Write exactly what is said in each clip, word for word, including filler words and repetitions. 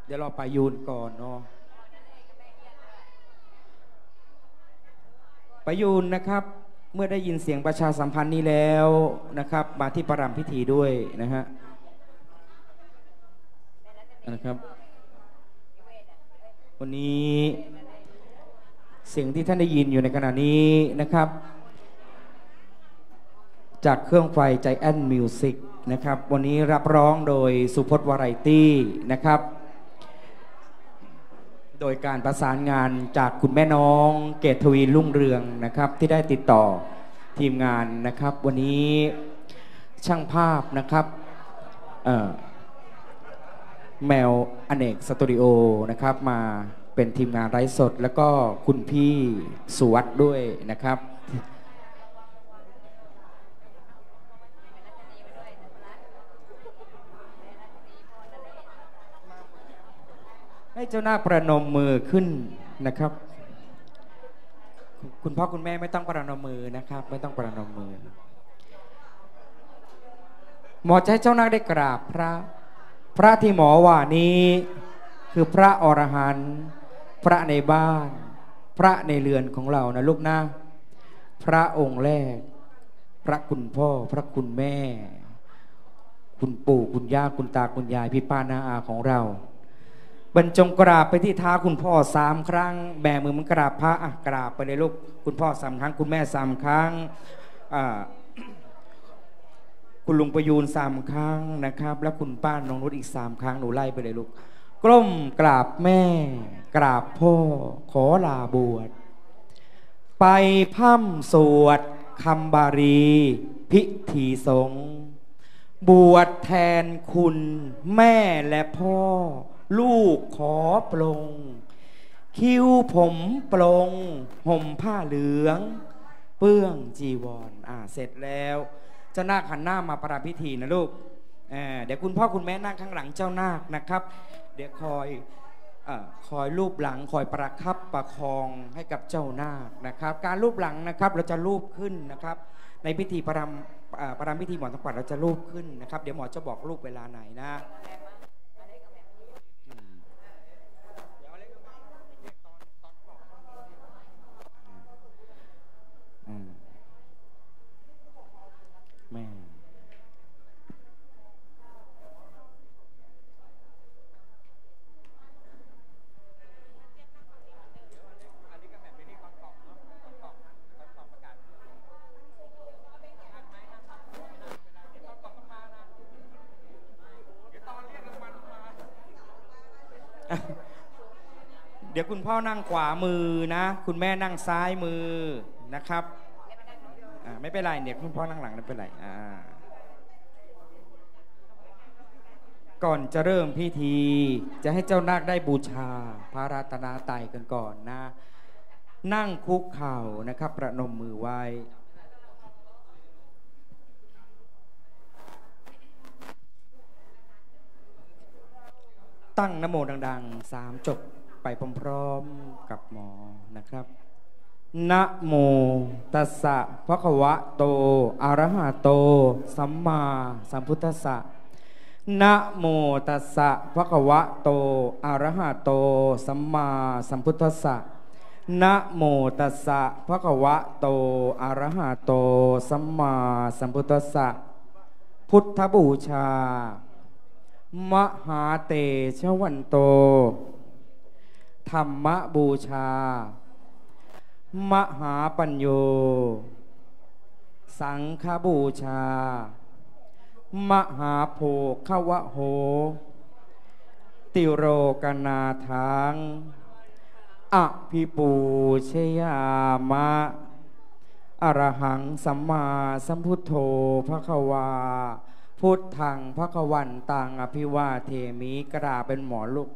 เดี๋ยวเราไปยูนก่อนเนาะไปยูนนะครับเมื่อได้ยินเสียงประชาสัมพันธ์นี้แล้วนะครับมาที่ประรำพิธีด้วยนะฮะนะครับวันนี้เสียงที่ท่านได้ยินอยู่ในขณะนี้นะครับจากเครื่องไฟใจแอนมิวสิกนะครับวันนี้รับร้องโดยสุพจน์วาไรตี้นะครับโดยการประสานงานจากคุณแม่น้องเกตทวีรุ่งเรืองนะครับที่ได้ติดต่อทีมงานนะครับวันนี้ช่างภาพนะครับแมวอเนกสตูดิโอนะครับมาเป็นทีมงานไร้สดแล้วก็คุณพี่สุวัสด์ด้วยนะครับให้เจ้าหน้าประนมมือขึ้นนะครับคุณพ่อคุณแม่ไม่ต้องประนมมือนะครับไม่ต้องประนมมือหมอจะให้เจ้าหน้าได้กราบพระพระที่หมอว่านี้คือพระอรหันต์พระในบ้านพระในเรือนของเรานะลูกนะพระองค์แรกพระคุณพ่อพระคุณแม่คุณปู่คุณย่าคุณตาคุณยายพี่ป้าน้าอาของเราบรรจงกราบไปที่เท้าคุณพ่อสามครั้งแบมือมันกราบพระอ่ะกราบไปเลยลูกคุณพ่อสามครั้งคุณแม่สามครั้งคุณลุงประยูนสามครั้งนะครับแล้วคุณป้าน้องนุชอีกสามครั้งหนูไล่ไปเลยลูกกล้มกราบแม่กราบพ่อขอลาบวชไปพร่ำสวดคำบาลีพิธีสงฆ์บวชแทนคุณแม่และพ่อลูกขอปลงคิ้วผมปลงห่มผ้าเหลืองเปื้องจีวรอ่าเสร็จแล้วเจ้านาคหันหน้ามาประรำพิธีนะลูกเอ่อเดี๋ยวคุณพ่อคุณแม่นั่งข้างหลังเจ้านาคนะครับเดี๋ยวคอยเอ่อคอยรูปหลังคอยประคับประคองให้กับเจ้านาคนะครับการรูปหลังนะครับเราจะรูปขึ้นนะครับในพิธีประรำประรำพิธีหมอนทองปัดเราจะรูปขึ้นนะครับเดี๋ยวหมอจะบอกรูปเวลาไหนนะแม่เดี๋ยวคุณพ่อนั่งขวามือนะคุณแม่นั่งซ้ายมือนะครับไม่เป็นไรเนี่ยคุณพ่อนั่งหลังไม่เป็นไรก่อนจะเริ่มพิธีจะให้เจ้านาคได้บูชาพระรัตนตรัยกันก่อนนะนั่งคุกเข่านะครับประนมมือไหว้ตั้งนะโมดังๆสามจบไปพร้อมๆกับหมอนะครับนะโมตัสสะภะคะวะโตอะระหะโตสัมมาสัมพุทธัสสะนะโมตัสสะภะคะวะโตอะระหะโตสัมมาสัมพุทธัสสะนะโมตัสสะภะคะวะโตอะระหะโตสัมมาสัมพุทธัสสะพุทธบูชามหาเตชะวันโตธรรมบูชามหาปัญโยสังฆบูชามหาโภควะโหติโรกนาทังอภิปูชยามะอรหังสัมมาสัมพุทโธภควาพุทธังภควันตังอภิวาเทมิกระดาเป็นหมอลูก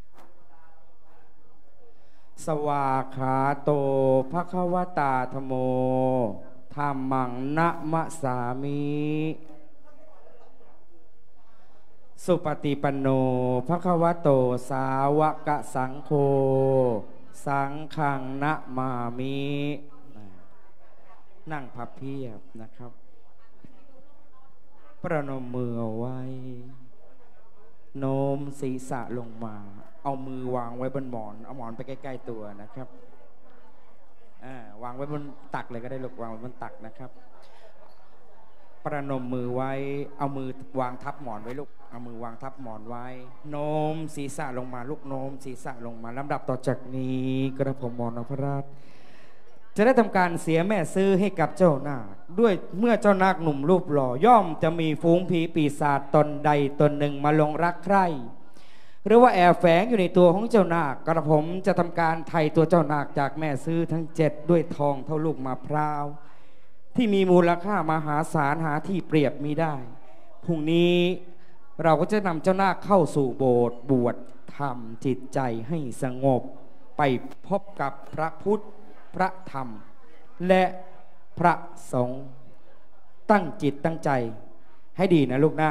สวาขาโตภควตาธโมธัมมังนะมะสามิสุปฏิปันโนภควโตสาวกสังโฆสังฆังนะมามินั่งพับเพียบนะครับประนมมือเอาไว้โน้มศีรษะลงมาเอามือวางไว้บนหมอนเอาหมอนไปใกล้ๆตัวนะครับวางไว้บนตักเลยก็ได้ลูกวางไว้บนตักนะครับประนมมือไว้เอามือวางทับหมอนไว้ลูกเอามือวางทับหมอนไว้โน้มศีรษะลงมาลูกโน้มศีรษะลงมาลำดับต่อจากนี้กระผมมรณพระราชจะได้ทำการเสียแม่ซื้อให้กับเจ้านาคด้วยเมื่อเจ้านาคหนุ่มรูปหล่อย่อมจะมีฝูงผีปีศาจตนใดตนหนึ่งมาลงรักใคร่หรือว่าแอบแฝงอยู่ในตัวของเจ้านาคกระผมจะทำการไถ่ตัวเจ้านาคจากแม่ซื้อทั้งเจ็ดด้วยทองเท่าลูกมะพร้าวที่มีมูลค่ามหาศาลหาที่เปรียบมิได้พรุ่งนี้เราก็จะนำเจ้านาคเข้าสู่โบสถ์บวชทำจิตใจให้สงบไปพบกับพระพุทธพระธรรมและพระสงฆ์ตั้งจิตตั้งใจให้ดีนะลูกนะ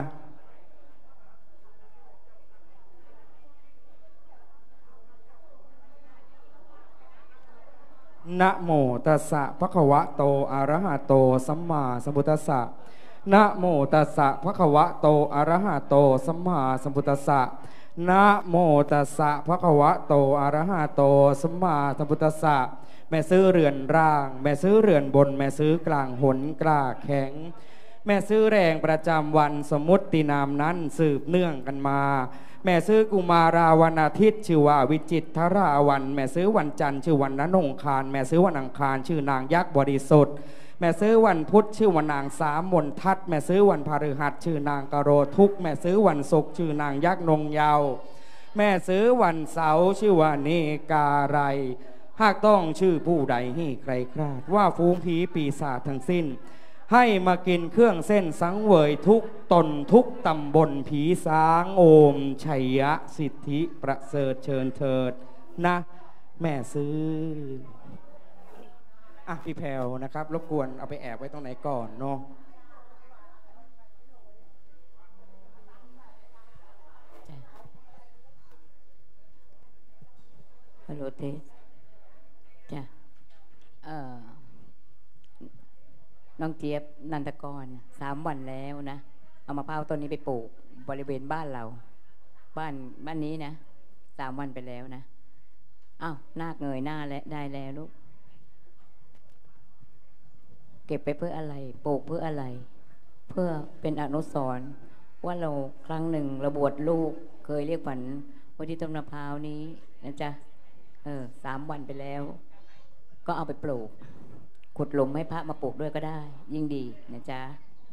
นะโมตัสสะภะคะวะโตอะระหะโตสัมมาสัมพุทธัสสะนะโมตัสสะภะคะวะโตอะระหะโตสัมมาสัมพุทธัสสะนะโมตัสสะภะคะวะโตอะระหะโตสัมมาสัมพุทธัสสะแม่ซื้อเรือนร่างแม่ซื้อเรือนบนแม่ซื้อกลางหนกล้าแข็งแม่ซื้อแรงประจำวันสมมุตินามนั้นสืบเนื่องกันมาแม่ซื้อกุมาราวันอาทิตย์ชื่อว่าวิจิตรราวันแม่ซื้อวันจันทร์ชื่อวันนนงคารแม่ซื้อวันอังคารชื่อนางยักษ์บริสุทธิ์แม่ซื้อวันพุธชื่อว่านางสามมนทัศแม่ซื้อวันพฤหัสชื่อนางกโรทุกแม่ซื้อวันศุกร์ชื่อนางยักษ์นงเยาว์แม่ซื้อวันเสาร์ชื่อว่าเนการัยหากต้องชื่อผู้ใดให้ใครคราดว่าฟูงผีปีศาจทั้งสิ้นให้มากินเครื่องเส้นสังเวยทุกตนทุกตำบลผีสางโอมชัยยะสิทธิประเสริฐเชิญเถิดนะแม่ซื้ออ่ะพี่แพรวนะครับรบกวนเอาไปแอบไว้ตรงไหนก่อนเนาะฮัลโหลเทสจ้ะเอ่อน้องเจี๊ยบนันทกรสามวันแล้วนะเอามะพร้าวต้นนี้ไปปลูกบริเวณบ้านเราบ้านบ้านนี้นะสามวันไปแล้วนะอ้าวนาคเงยหน้าและได้แล้วลูกเก็บไปเพื่ออะไรปลูกเพื่ออะไรเพื่อเป็นอนุสรณ์ว่าเราครั้งหนึ่งเราบวชลูกเคยเรียกฝันว่าที่ต้นมะพร้าวนี้นะจ๊ะเออสามวันไปแล้วก็เอาไปปลูกขุดหลุมให้พระมาปลูกด้วยก็ได้ยิ่งดีนะจ๊ะ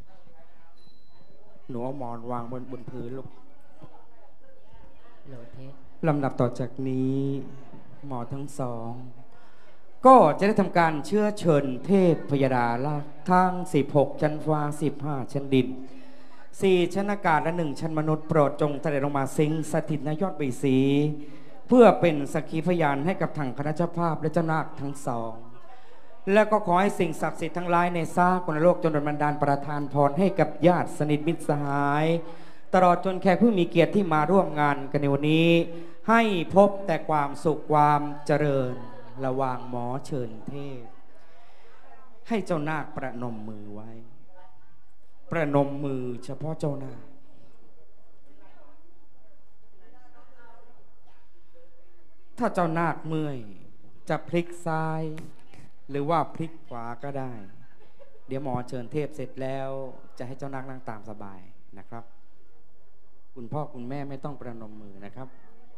หนูเอาหมอนวางบนบนพื้นลูกโลเทสลำดับต่อจากนี้หมอทั้งสองก็จะได้ทำการเชื้อเชิญเทพพยดาลักษ์ทั้งสิบหกชั้นฟ้าสิบห้าชั้นดินสี่ชั้นอากาศและหนึ่งชั้นมนุษย์โปรดจงเสด็จลงมาสิงสถิตณยอดใบสีเพื่อเป็นสักขีพยานให้กับทางคณะเจ้าภาพและเจ้านาคทั้งสองแล้วก็ขอให้สิ่งศักดิ์สิทธิ์ทั้งหลายในซากคนโลกจนดลบันดาลประทานพรให้กับญาติสนิทมิตรสหายตลอดจนแขกผู้มีเกียรติที่มาร่วมงานกันในวันนี้ให้พบแต่ความสุขความเจริญระหว่างหมอเชิญเทพให้เจ้านาคประนมมือไว้ประนมมือเฉพาะเจ้านาคถ้าเจ้านาคเมื่อยจะพลิกซ้ายหรือว่าพลิกขวาก็ได้เดี๋ยวหมอเชิญเทพเสร็จแล้วจะให้เจ้านาคนั่งตามสบายนะครับคุณพ่อคุณแม่ไม่ต้องประนมมือนะครับ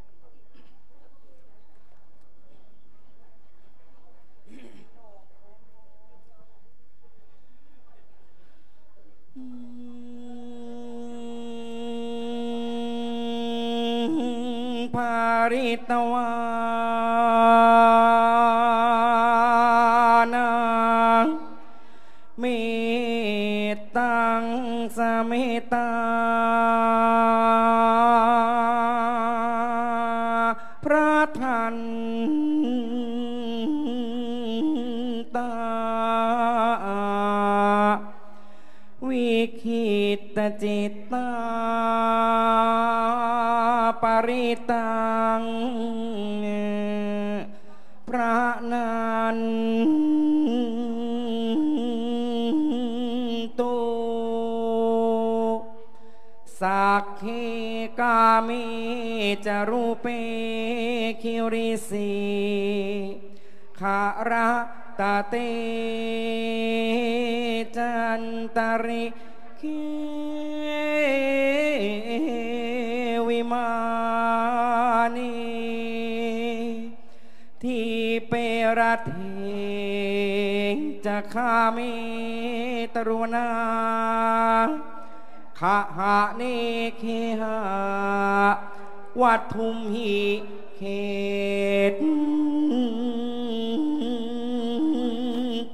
ภาริตวานังเมตตังสเมตตาพระทันตาวิคิตจิตตาปริตังพระนันตุสักขีกามิจารูเปคิริสีคาระตาเตจันตริคิวิมานีที่เปรเทจะคามิตรุนาขะหะเนเคหะวัตถุมหิเขตเต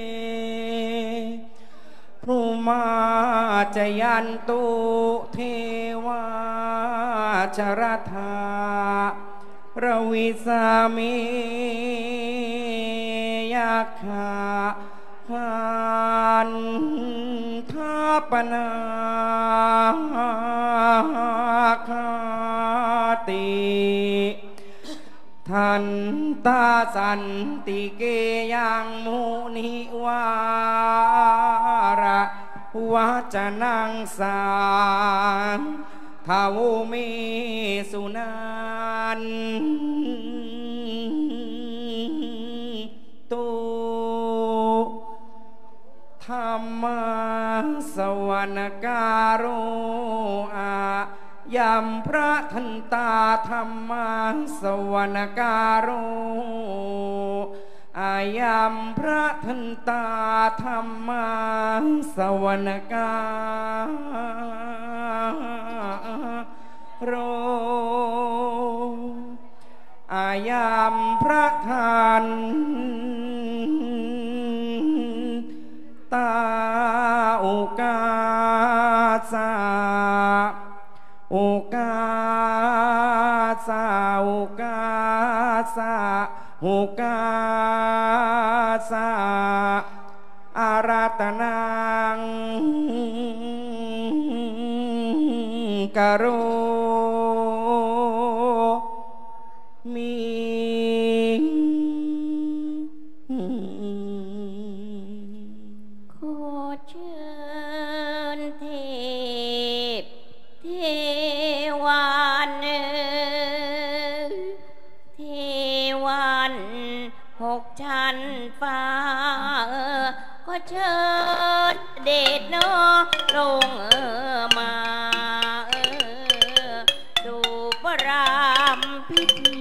พรุมาจยันตุเทวาชรธาระวิสามิยักขาหันทัปนาคาติทันตาสันติเกยังมุนิวาระวัจนังสังทาวมิสุนันตุธรรมสวรรการโรอายัมพระทันตาธรรมสวรรการโรอายัมพระทันตาธรรมสวรรการโรอายัมพระทันตาโอกาสาโอกาสาโอกาสาโอกาสาอาราตนังกโรมิขอเชิญเทพเทวันเทวันหกชั้นฟ้าก็เชิญเดชเนอลงเออมาสู่ประรามพิธี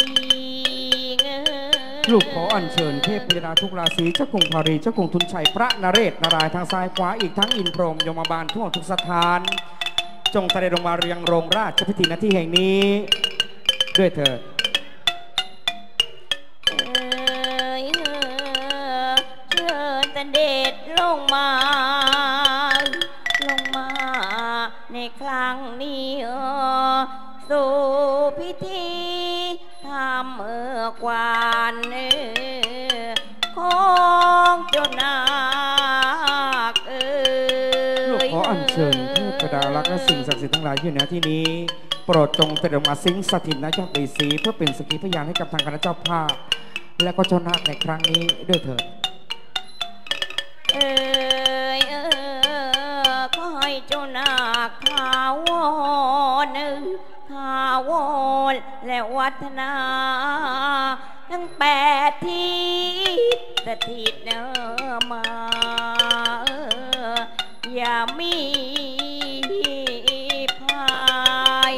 ลูกขออัญเชิญเทพพิราทุกราศีเจ้ากรุงพารีเจ้ากรุงทุนชัยพระนเรศนารายทางซ้ายขวาอีกทั้งอินพรหมยมบาลทั่วทุกสถานจงเสด็จลงมาเรียงโรงราชพิธีณที่แห่งนี้ด้วยเถิดเชิญแต่เดชลงมาลงมาในครั้งนี้เออสู่พิธีทำเมื่อกวานของเจ้านาคเอ๋ยลูกขออัญเชิญเทพดารักษ์และสิ่งศักดิ์สิทธิ์ทั้งหลายอยู่ณที่นี้โปรดจงเสด็จมาสิงสถิตณเจ้าปีศรีเพื่อเป็นสักขีพยานให้กับทางคณะเจ้าภาพและก็เจ้านาคในครั้งนี้ด้วยเถิดเอ๋ยเออขอให้เจ้านาคขาวรขาวรและวัฒนาทั้งแปดทิศสถิตเนอมาอย่ามีพาย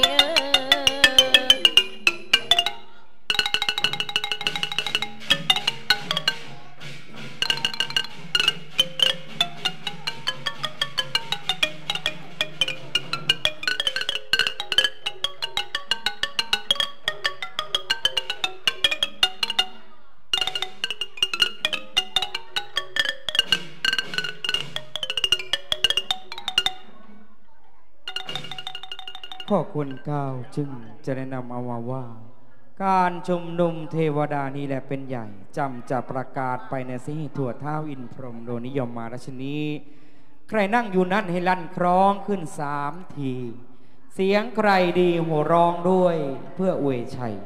ข้อควรกล่าวจึงจะแนะนำเอามาว่าการชุมนุมเทวดานี้แหละเป็นใหญ่จำจะประกาศไปในสิทั่วเท้าอินพรหมโดยนิยมมาราชนีใครนั่งอยู่นั้นให้ลั่นคล้องขึ้นสามทีเสียงใครดีหัวร้องด้วยเพื่ออวยชัย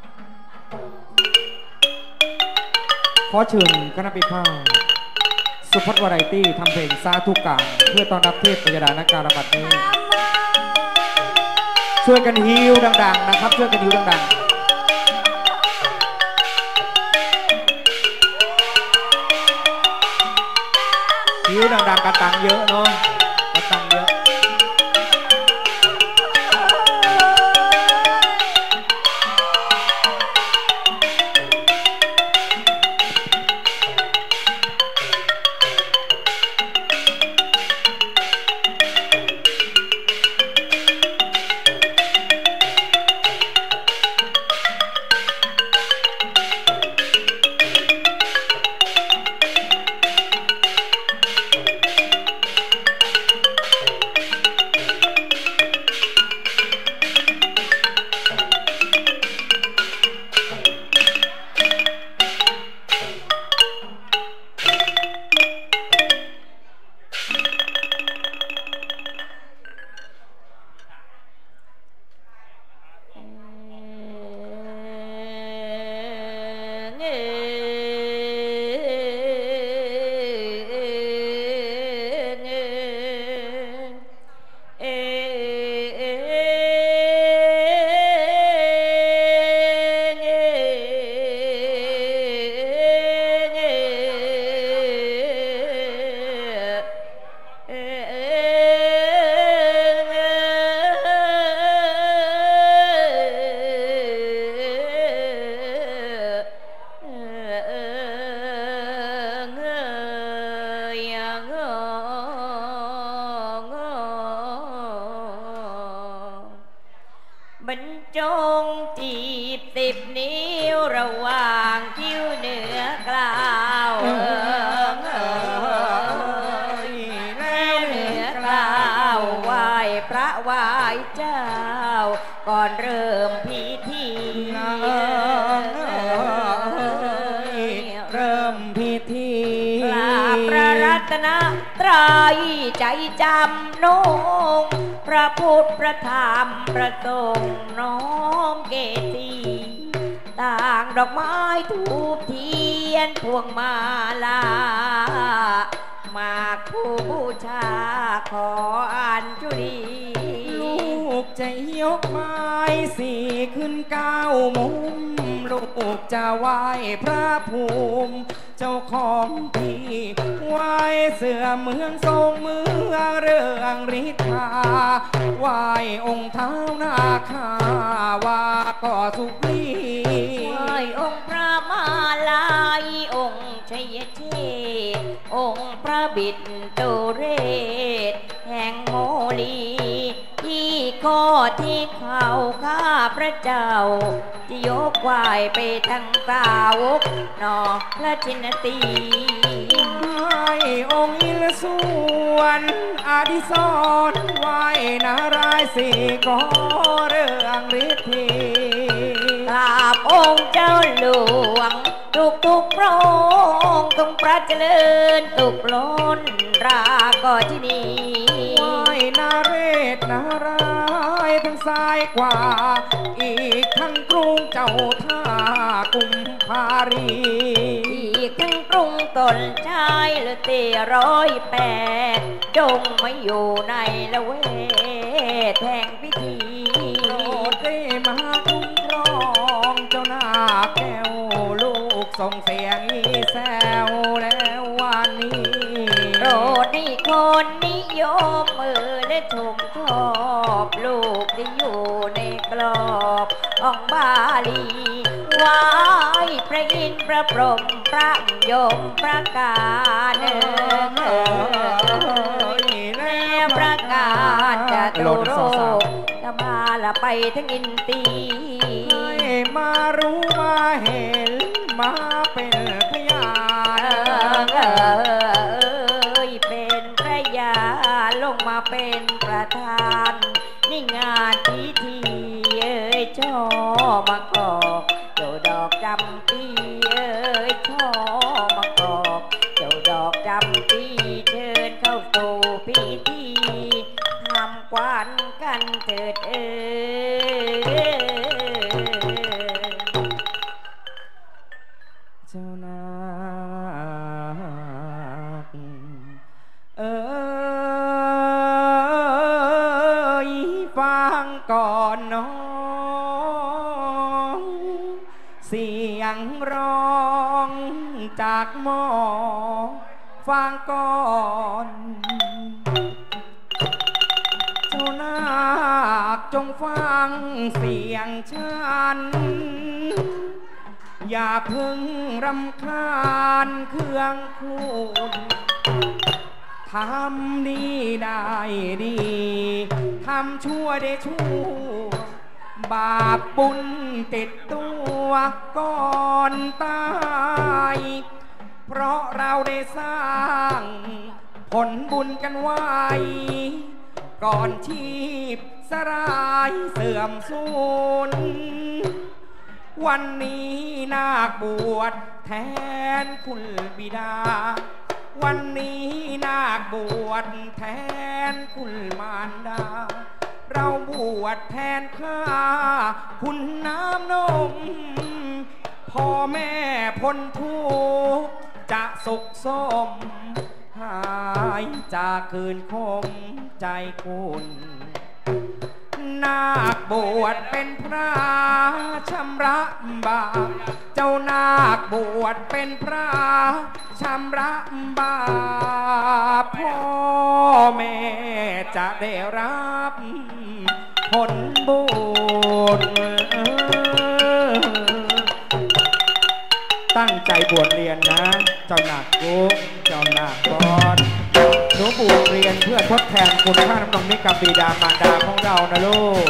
ขอเชิญคณะพิพากษาสุพจน์วาไรตี้ทำเพลงซาทุกการเพื่อต้อนรับเทพพยดานักการบัดนี้ช่วยกันฮิวดังๆนะครับช่วยกันฮิวดังๆฮิวดังๆกระตังเยอะเนาะกระตังเยอะบรรจงจีบสิบนิ้วระหว่างคิ้วเหนือกล่าวแล้วเหนือกล่าวไหว้พระไหว้เจ้าก่อนเริ่มพิธีเริ่มพิธีกราบพระรัตนตรัยใจจำนงพระพุทธพระธรรมพระสงฆ์น้อมเกตีต่างดอกไม้ทูบเทียนพวงมาลามาคู่บูชาขออัญชุลีลูกจะยกไม้สี่ขึ้นเก้ามุมลูกจะไหว้พระภูมิเจ้าของที่ไหว้เสือเมืองทรงเมืองเรื่องฤทธาไหว้องค์เท้านาคาว่าก่อสุขีไหว้องค์พระมาลายองค์ชัยเชษองค์พระบิดโตเรศแห่งโมลีที่ข้อที่เขาข้าพระเจ้าจะยกไหวไปทั้งสาวกนอพระชินตีไหว้องค์อินสวนอดิศรไหว้นารายณ์สีก็เรื่องฤทธีกราบองค์เจ้าหลวงทุกทุกพระองค์ทรงพระเจริญตุกล้นราก็ที่นี่ไหว้นาเรศนารายณ์ทั้งซ้ายขวาอีกทั้งกรุงเจ้าท่ากุมภารีอีกทั้งกรุงตนชายหรือเตร้อยแปดจงไม่อยู่ในละเวทแห่งพิธีโปรดได้มาคุ้มครองเจ้านาแก้วลูกส่งเสียงอีแซวแล้ววันนี้โปรดให้คนนิยมมือและชมชอบลูกที่อยู่ในกรอบของบาลีไหว้พระอินทร์พระพรหมพระยมพระกาเนแล้วพระกาจะตุโรจะมาละไปทั้งอินตีมารู้มาเห็นมาเป็นพยานเอ้ยเป็นพระยาลงมาเป็นประธานนี่งานพิธีเอ้ยช่อมากอกเจ้าดอกจำปีเอ้ยช่อมากอกเจ้าดอกจำปีเชิญเข้าสู่พิธีทำควันกันเถิดเอ้ยเจ้านาคฟังก่อนน้องเสียงร้องจากหมอฟังก่อนเจ้านาคจงฟังเสียงฉันอย่าเพิ่งรำคาญเครื่องคุณทำดีได้ดีทำชั่วได้ชั่วบาปบุญติดตัวก่อนตายเพราะเราได้สร้างผลบุญกันไว้ก่อนชีพสลายเสื่อมสูญวันนี้นาคบวชแทนคุณบิดาวันนี้นาคบวชแทนคุณมารดาเราบวชแทนข้าคุณน้ำนมพ่อแม่พ้นทุกข์จะสุขสมหายจากคืนคมใจคุณนาคบวชเป็นพระชำระบาปเจ้านาคบวชเป็นพระชำระบาปพ่อแม่จะได้รับผลบุญตั้งใจบวชเรียนนะเจ้านาคกุ๊กเจ้านาคบอสหนูบวชเรียนเพื่อทดแทนคุณค่าน้ำนมมิตรกับบิดามารดาของเรานะลูก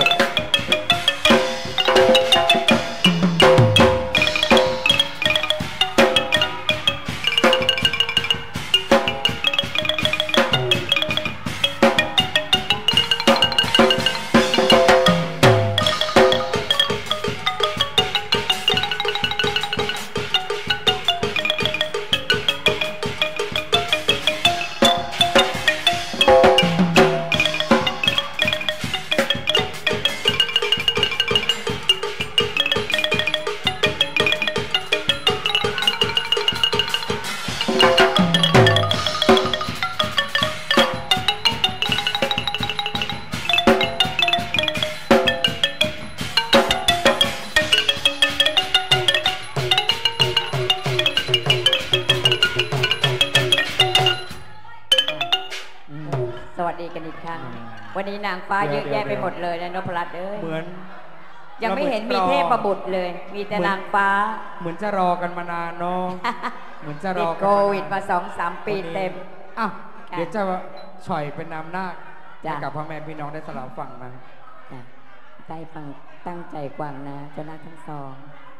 วันนี้นางฟ้าเยอะแยะไปหมดเลยนะนพรัตน์เอ้ยเหมือนยังไม่เห็นมีเทพประบุตรเลยมีแต่นางฟ้าเหมือนจะรอกันมานานเนาะเหมือนจะรอโควิดมาสองสามปีเต็มอ้าวเดี๋ยวจะฉ่อยเป็นนำนาคให้กับพ่อแม่พี่น้องได้สลับฟังนะใจฟังตั้งใจกว้างนะเจ้านาคทั้งสอง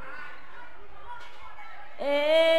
เอ๊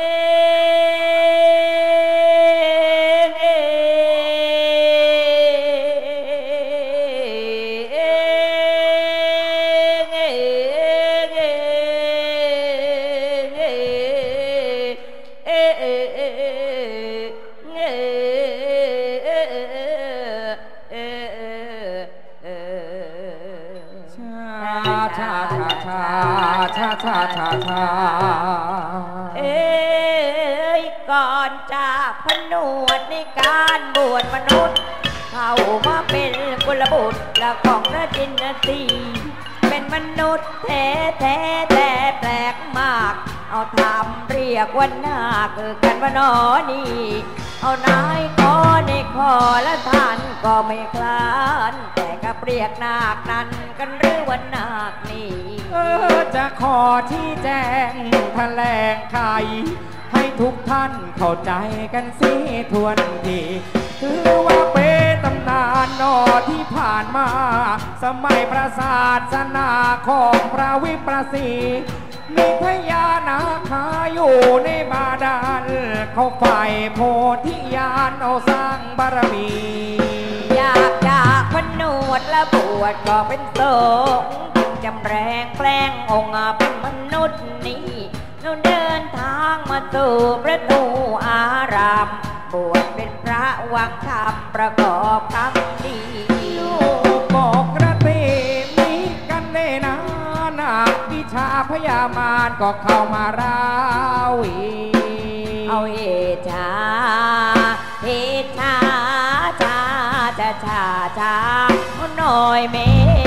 ชาชาชาชาชาชาชาเอ้ยก่อนจะผนวดในการบวชมนุษย์เข้ามาเป็นกุลบุตรและของพระจินสีเป็นมนุษย์แท้แท้แต่แปลกมากเอาทำเรียกว่านาคกันว่านอนี่เอานายขอในคอและท่านก็ไม่คลานแต่กับเรียกนาคนั้นกันหรือว่านาคนี่เออจะขอที่แจ้งแถลงไขให้ทุกท่านเข้าใจกันสิทวนทีคือว่าเป็นตำนานนอที่ผ่านมาสมัยพระศาสนาของพระวิปัสสีมีพญานาคาอยู่ในบาดาลเขาฝ่ายโพธิญาณเอาสร้างบารมีอยากจากผนวดและบวชก็เป็นสงฆ์จึงจำแรงแปลงองค์เป็นมนุษย์นี่เราเดินทางมาสู่ประตูอารามบวชเป็นพระวังธรรมประกอบคำดีลูกบอกกระเตมีกันเนนานาวิชาพยามารก็เข้ามาราวีเอาเอชาเอชาชาชาจะชาชาหน่อยเม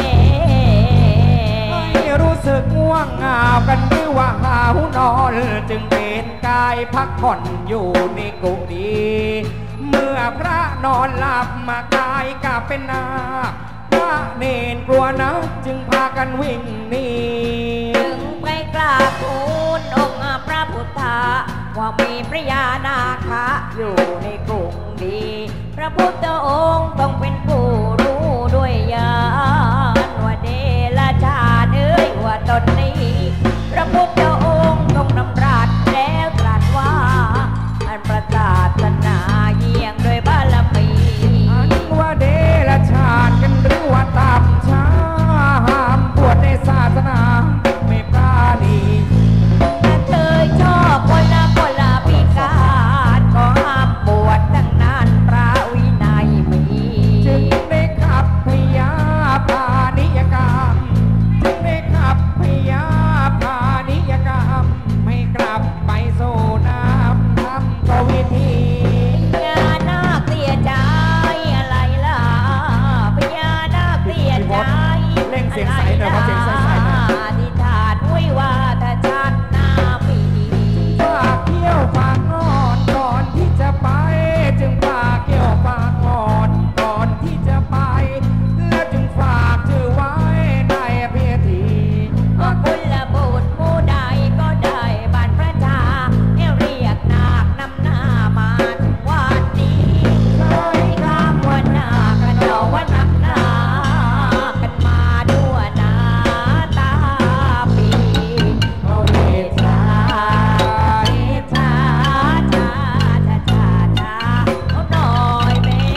ไม่รู้สึกง่วงเหงากันหรือว่าหาวนอนจึงเป็นกายพักผ่อนอยู่ในกุฏิเมื่อพระนอนหลับมากายกลับเป็นนาพระเนรกลัวนะจึงพากันวิ่งหนีจึงไปกราบทูลองค์พระพุทธาว่ามีพระยานาคาอยู่ในกรุงดีพระพุทธองค์ต้องเป็นผู้รู้ด้วยญาณว่าเดลชาเอ้ยว่าตนนี้พระพุทธองค์ต้องนำราชแล้วตรัสว่าอันประศาสนาเยี่ยงโดยบารมีอันว่าเดลชากันหรือว่าตามช้าห้ามบวชในศาสนาไม่ปราณีถ้าเธอชอบคนละคนละพิการก็ห้ามบวชตั้งนานพระวินัยมีจึงได้ขับพยาพานิยกรรมจึงได้ขับพยาพานิยกรรมไม่กลับไปโซน้ำทำกวิธีพญานาคเสียใจอะไรล่ะพญานาคเสียใจเล่งเสียงใสหน่อยเพราะเสียงใสๆนะอธิษฐานไว้ว่าถ้าชาติหน้ามีฝากเที่ยวฝากงอนก่อนที่จะไปจึงฝากเที่ยวฝากงอนก่อนที่จะไปแล้วจึงฝากชื่อไว้ในเพียทีว่าคุณละบุตรผู้ใดก็ได้บรรพชาให้เรียกนาคนำหน้ามาถึงวันนี้ใช้คำว่านาคกันเอาว่านำหน้ากันมาด้วยนาตาปีโอเอชาเอชาชาชาชาชาเอาหน่อยแม่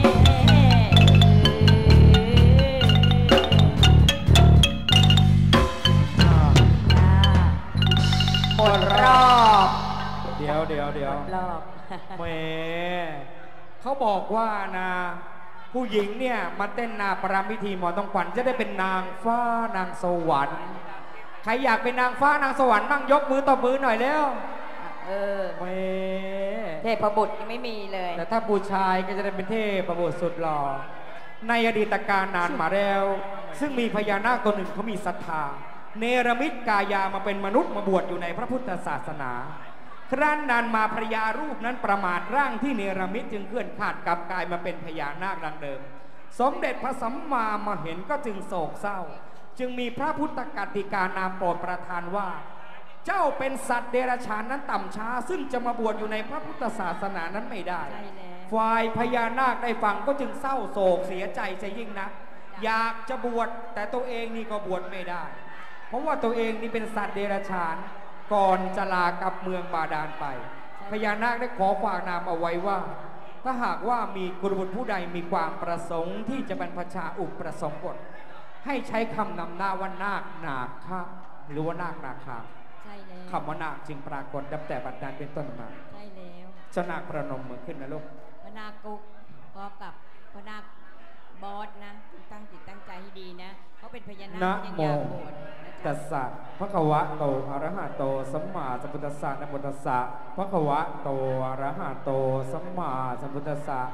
หมดรอบเดี๋ยวเดี๋ยวเดี๋ยวรอบแหมเขาบอกว่านะผู้หญิงเนี่ยมาเต้นนาปรามพิธีหมอต้องขวัญจะได้เป็นนางฟ้านางสวรรค์ใครอยากเป็นนางฟ้านางสวรรค์บ้างยกมือต่อมือหน่อยแล้วเออแหมเทพบุตรยังไม่มีเลยแต่ถ้าผู้ชายก็จะได้เป็นเทพบุตรสุดหล่อในอดีตการนานมาแล้วซึ่งมีพญานาคตัวหนึ่งเขามีศรัทธาเนรมิตกายามาเป็นมนุษย์มาบวชอยู่ในพระพุทธศาสนาครั้นนานมาพระยารูปนั้นประมาทร่างที่เนรมิตจึงเคลื่อนขาดกลับกลายมาเป็นพญานาคดังเดิมสมเด็จพระสัมมามาเห็นก็จึงโศกเศร้าจึงมีพระพุทธกติกานามโปรดประทานว่าเจ้าเป็นสัตว์เดรัจฉานนั้นต่ำช้าซึ่งจะมาบวชอยู่ในพระพุทธศาสนานั้นไม่ได้ฝ่ายพญานาคได้ฟังก็จึงเศร้าโศกเสียใจจะยิ่งนักอยากจะบวชแต่ตัวเองนี่ก็บวชไม่ได้เพราะว่าตัวเองนี่เป็นสัตว์เดรัจฉานก่อนจะลากลับเมืองบาดาลไปพญานาคได้ขอฝากนามเอาไว้ว่าถ้าหากว่ามีกุลบุตรผู้ใดมีความประสงค์ที่จะบรรพชาอุปประสงค์กฎให้ใช้คำนำหน้าว่านาคนาคาหรือว่านาคนาคาคำว่านาคจึงปรากฏดับแต่บัดนั้นเป็นต้นมาใช่แล้วเจ้านาคประนมมือขึ้นนะลูกพนาคกุ๊กพอกับพนาคบอสนะตั้งจิตตั้งใจให้ดีนะเขาเป็นพญานาคยังอยากบวชตัสสะภะคะวะโตอะระหะโตสัมมาสัมพุทธัสสะนะโมตัสสะภะคะวะโตอะระหะโตสัมมาสัมพุทธัสสะ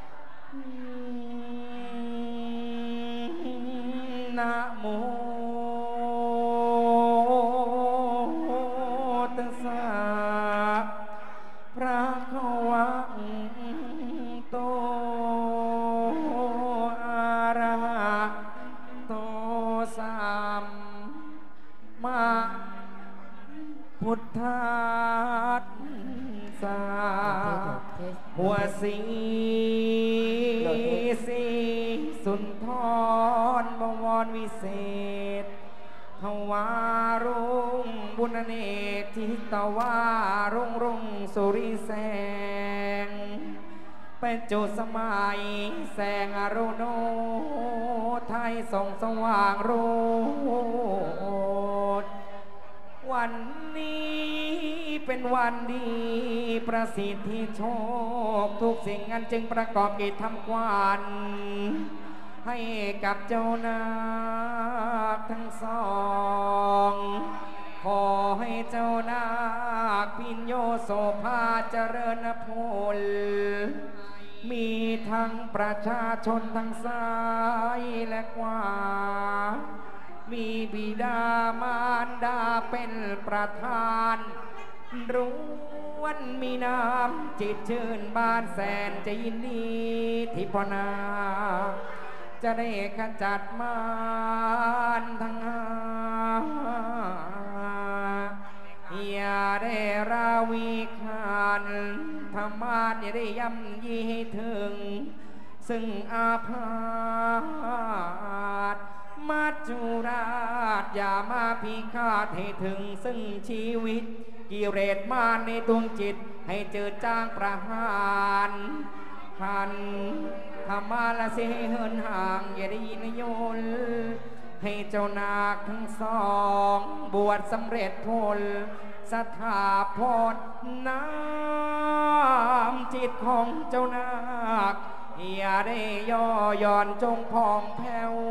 นะโมตัสสะภะคะวะโตอะระหะโตสัมมาพุทธัสสะหัวสีสีสุนทรบวรวิเศษทวารุ่งบุญเนกทิตวารุ่งรุ่งสุริแสงเป็นจุดสมัยแสงอรุณไทยส่องสว่างโรดวันนี้เป็นวันดีประสิทธิโชคทุกสิ่งอันจึงประกอบกิจทำควันให้กับเจ้านาคทั้งสองขอให้เจ้านาคพิญโยโสภาเจริญพลมีทั้งประชาชนทั้งซ้ายและขวามีบิดามารดาเป็นประธานร้วนมีน้ำจิตชื่นบานแสนจะยินดีที่พ่อนาจะได้ขจัดมารทั้งหาอย่าได้ราวีคานธรรมานอย่าได้ย่ำยีให้ถึงซึ่งอาพาธมัจจุราชอย่ามาพิฆาตให้ถึงซึ่งชีวิตกิเลสมาในดวงจิตให้เจิดจ้างประหารพันธรรมาละเสเหินห่างอย่าได้ยินโยนให้เจ้านาคทั้งสองบวชสำเร็จผลสถาพรน้ำจิตของเจ้านาคอย่าได้ย่อหย่อนจงพองแผ้ว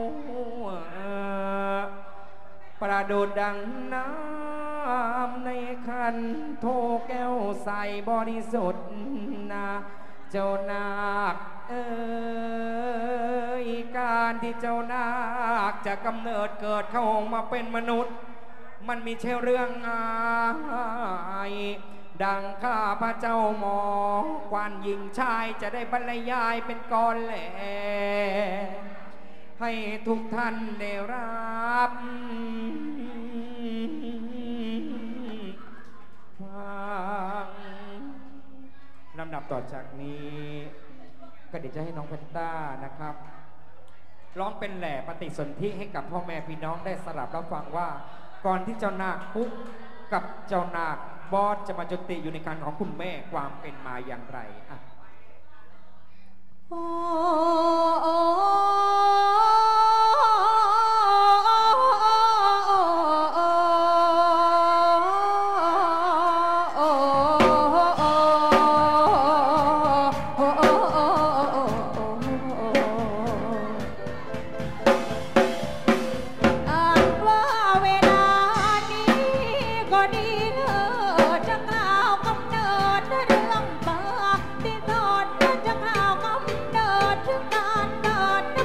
ประดุดดังน้ำในคันโทแก้วใสบริสุทธิ์นาเจ้านาคเอ้ยการที่เจ้านาคจะกำเนิดเกิดเข้ามาเป็นมนุษย์มันมีเช่เรื่องง่ายดังข้าพระเจ้าหมอควันหญิงชายจะได้บรรยายเป็นกรแหล่ให้ทุกท่านได้รับลำดับต่อจากนี้ก็เดี๋ยวจะให้น้องเพนต้านะครับร้องเป็นแหล่ปฏิสนธิให้กับพ่อแม่พี่น้องได้สลับรับฟังว่าก่อนที่เจ้านาคปุ๊กกับเจ้านาคบอสจะมาจุติอยู่ในการของคุณแม่ความเป็นมาอย่างไรอ่ะที่ทอดจะข่าวกำเนิดถึงการเกิด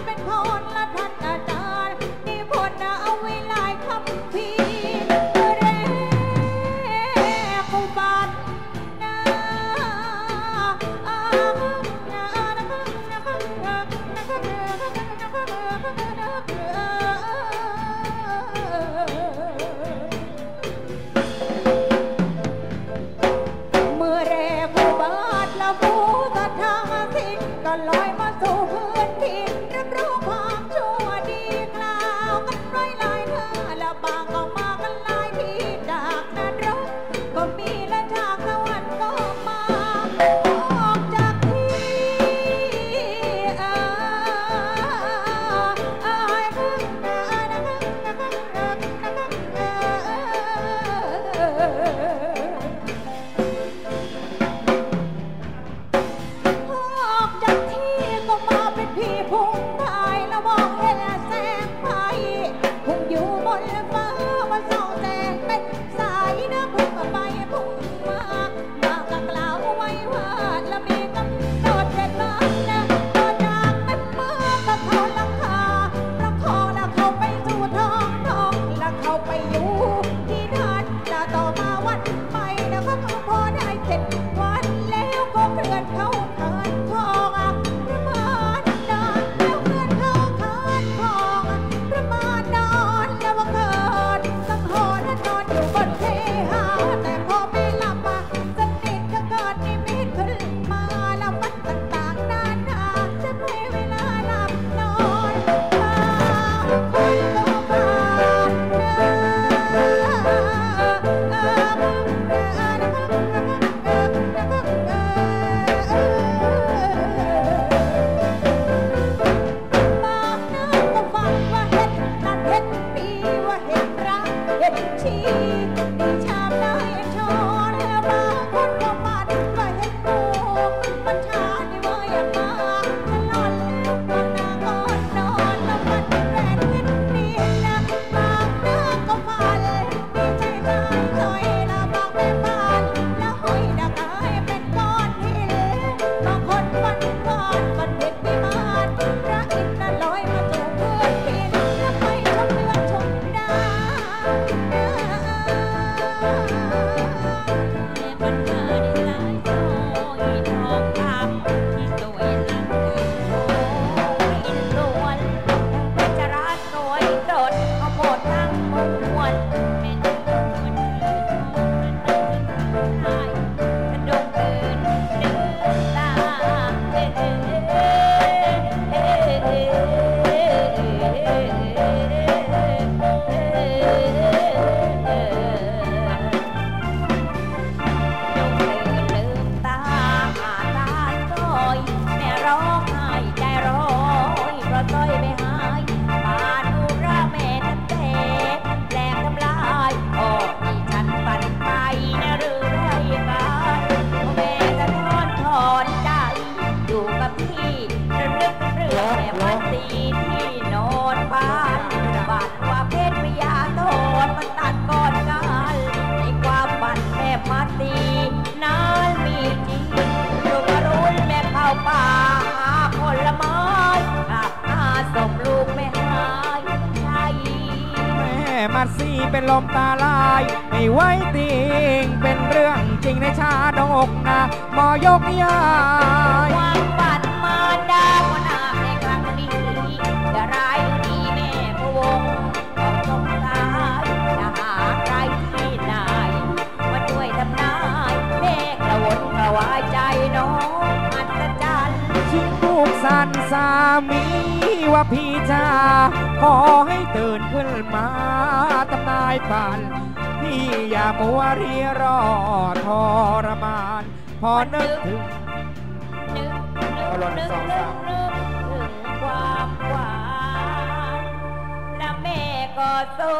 มัดสีเป็นลมตาลายไม่ไหวติงเป็นเรื่องจริงในชาดกนะมอยกยายความฝันมาดาวันอาในครั้งนี้จะร้ายดีแม่พะวงต้องสงสารจะหาใครที่ไหนมาช่วยทำนายเมฆกระวนกระวายใจน้องอัศจรรย์ชิงลูกสันสามีว่าพี่จ้าขอให้ตื่นขึ้นมาทำนายฝันพี่อย่ามัวรีรอทรมานพอนึกถึงนึกนึกนึกนึกนึกถึงความหวานและแม่ก็สู้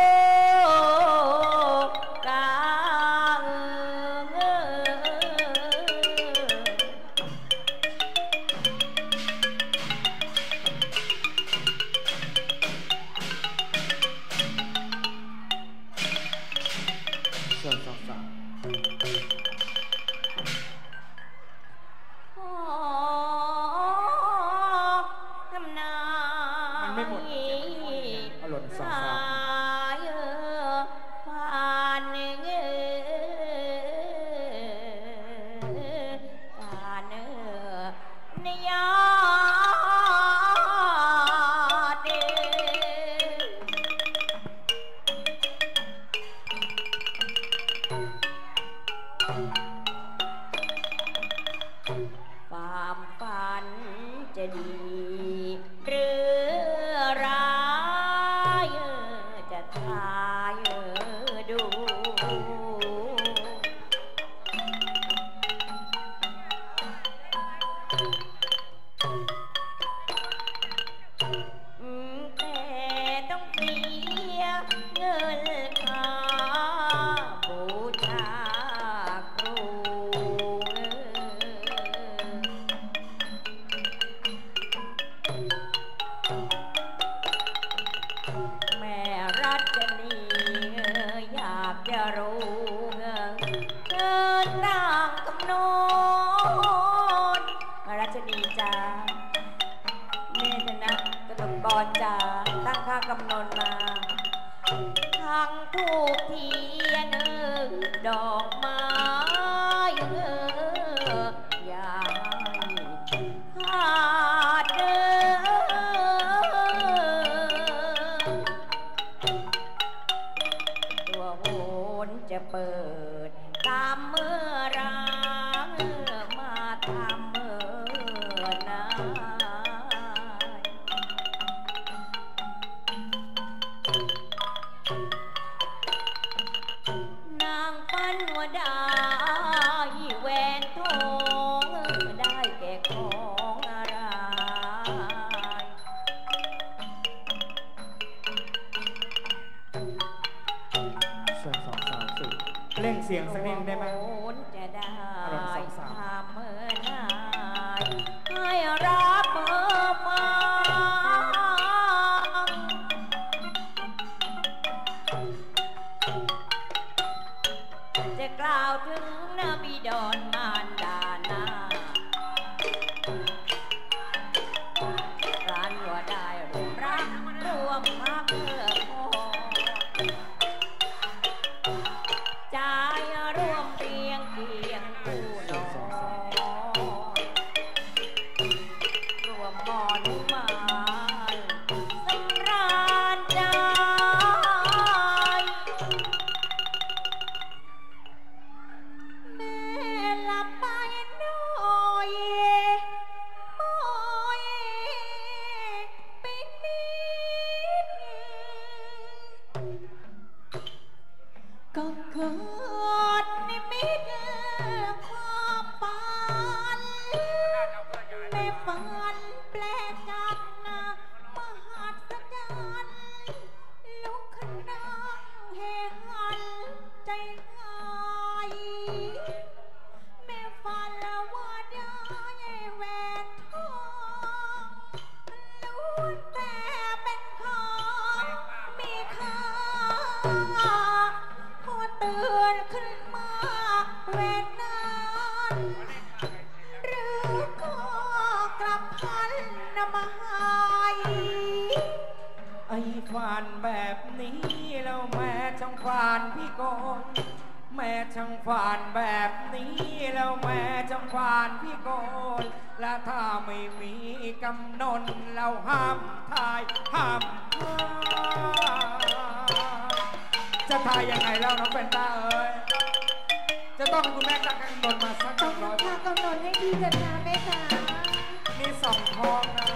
กางเงส่วนสองสามทำนายมันไม่หมดเอาหล่นสองสามผ่านเงืผ่านเนยาความฝันจะดีหรือร้ายจะทายดูแต่ต้องเสียเงินค่าบูชาครูแม่รัชนีอยากจะรู้เกินนางกำนนรัชนีจ้าแม่ชนะกระดกกรจ้าตั้งค่ากำนนมาทั้งทูกเทียนดอกไม้อย่าให้ขาดเดิตัวโหนจะเปิดตามเมื่อร้างมาทำเมื่อนานางปันวดาแหวนทองได้แก่ของอะไรส่วนสองสามสี่เร่งเสียงสักนิดได้ไหมจะได้ทำเมื่อนายให้รับเมื่อมาจะกล่าวถึงนบิดรมารดานาร้านว่าได้รวมรักรวมพักเพื่อพ่อใจร่วมเรียงเคียงคู่นอนรวมมอนมานสำราญใจแม่หลับไปน้อยมอยไปนิดก็เกิดนิมิตความฝันในฝันแปลกจัดนะมหัศจรรย์ลุกขึ้นนั่งเฮหันใจหายแม่ฝันว่าได้แหวนทองล้วนแต่เป็นของมีค่าพอตื่นขึ้นมาแหวนนั้นหรือก็กลับพันนมาหายไอ้ฝันแบบนี้งฝานพี่โกนแม่ช่างฝานแบบนี้แล้วแม่ช่างฝานพี่โกนและถ้าไม่มีกำหนดเราห้ามทายห้ามจะทายยังไงแล้วน้องเป็นตาเอ้ยจะต้องคุณแม่ตั้งกำหนดมาสักต้องร้อยทากำหนดให้ดีเถิดนะแม่จ๋ามีสองทองนะ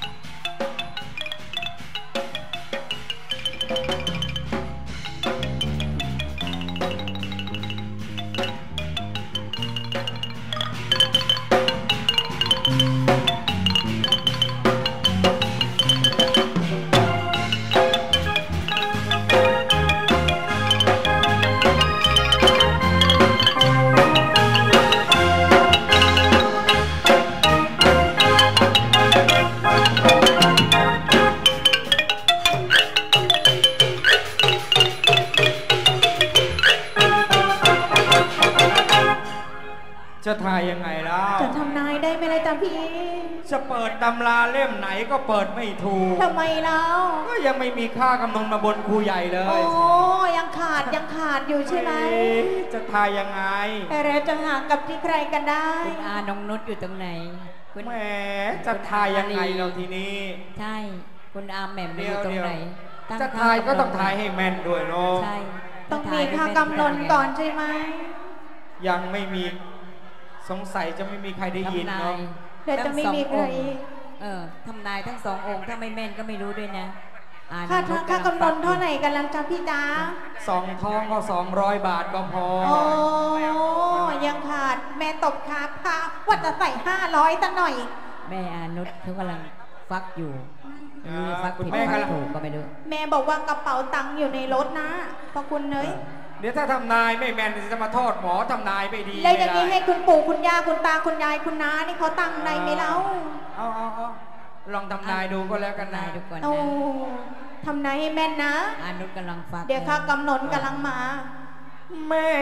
จะทายยังไงแล้วจะทำนายได้ไหมล่ะจ๊ะพี่จะเปิดตำราเล่มไหนก็เปิดไม่ถูกทำไมแล้วก็ยังไม่มีค่ากำหนดมาบนครูใหญ่เลโอ้ยยังขาดยังขาดอยู่ใช่ไหมจะทายยังไงแต่เราจะหากับที่ใครกันได้คุณอาน้องนุชอยู่ตรงไหนคุณแหมจะทายยังไงเราทีนี้ใช่คุณอาแหม่มเดี๋อยวยู่ตรงเดี๋ยวไหนตั้จะทายก็ต้องทายให้แม่นด้วยเนาะใช่ต้องมีค่ากำหนดก่อนใช่ไหมยังไม่มีสงสัยจะไม่มีใครได้ยินทำนาเนาะยเดี๋ยวจะไม่มีใครเออทำนายทั้งสององค์ถ้าไม่แม่นก็ไม่รู้ด้วยนะอ่านค่าน้องนุชค่ากำหนดเท่าไหร่กันล่ะจ๊ะพี่จ๋าสองทองก็สองร้อยบาทก็พอโอ้ยังขาดแม่ตบขาพาว่าจะใส่ห้าร้อยซะหน่อยแม่อานุชเขากำลังฟักอยู่ไม่รู้จะฟักคุณผิดแม่ฟักกำลังถูกก็ไม่รู้แม่บอกว่ากระเป๋าตังค์อยู่ในรถนะพระคุณเนยเดี๋ยวถ้าทำนายไม่แม่นจะมาโทษหมอทำนายไม่ดีแล้วอย่างนี้ไม่ให้ได้คุณปู่คุณย่าคุณตาคุณยายคุณน้านี่เขาตังค์ในไหมเล่าเอาเอาเอาลองทำนายดูก็แล้วกันทำนานะยดูก่อนโอ้นะทำนายให้แม่นนะอานุชกำลังฟักเดี๋ยวค่ากำหนดกำลังมาแม่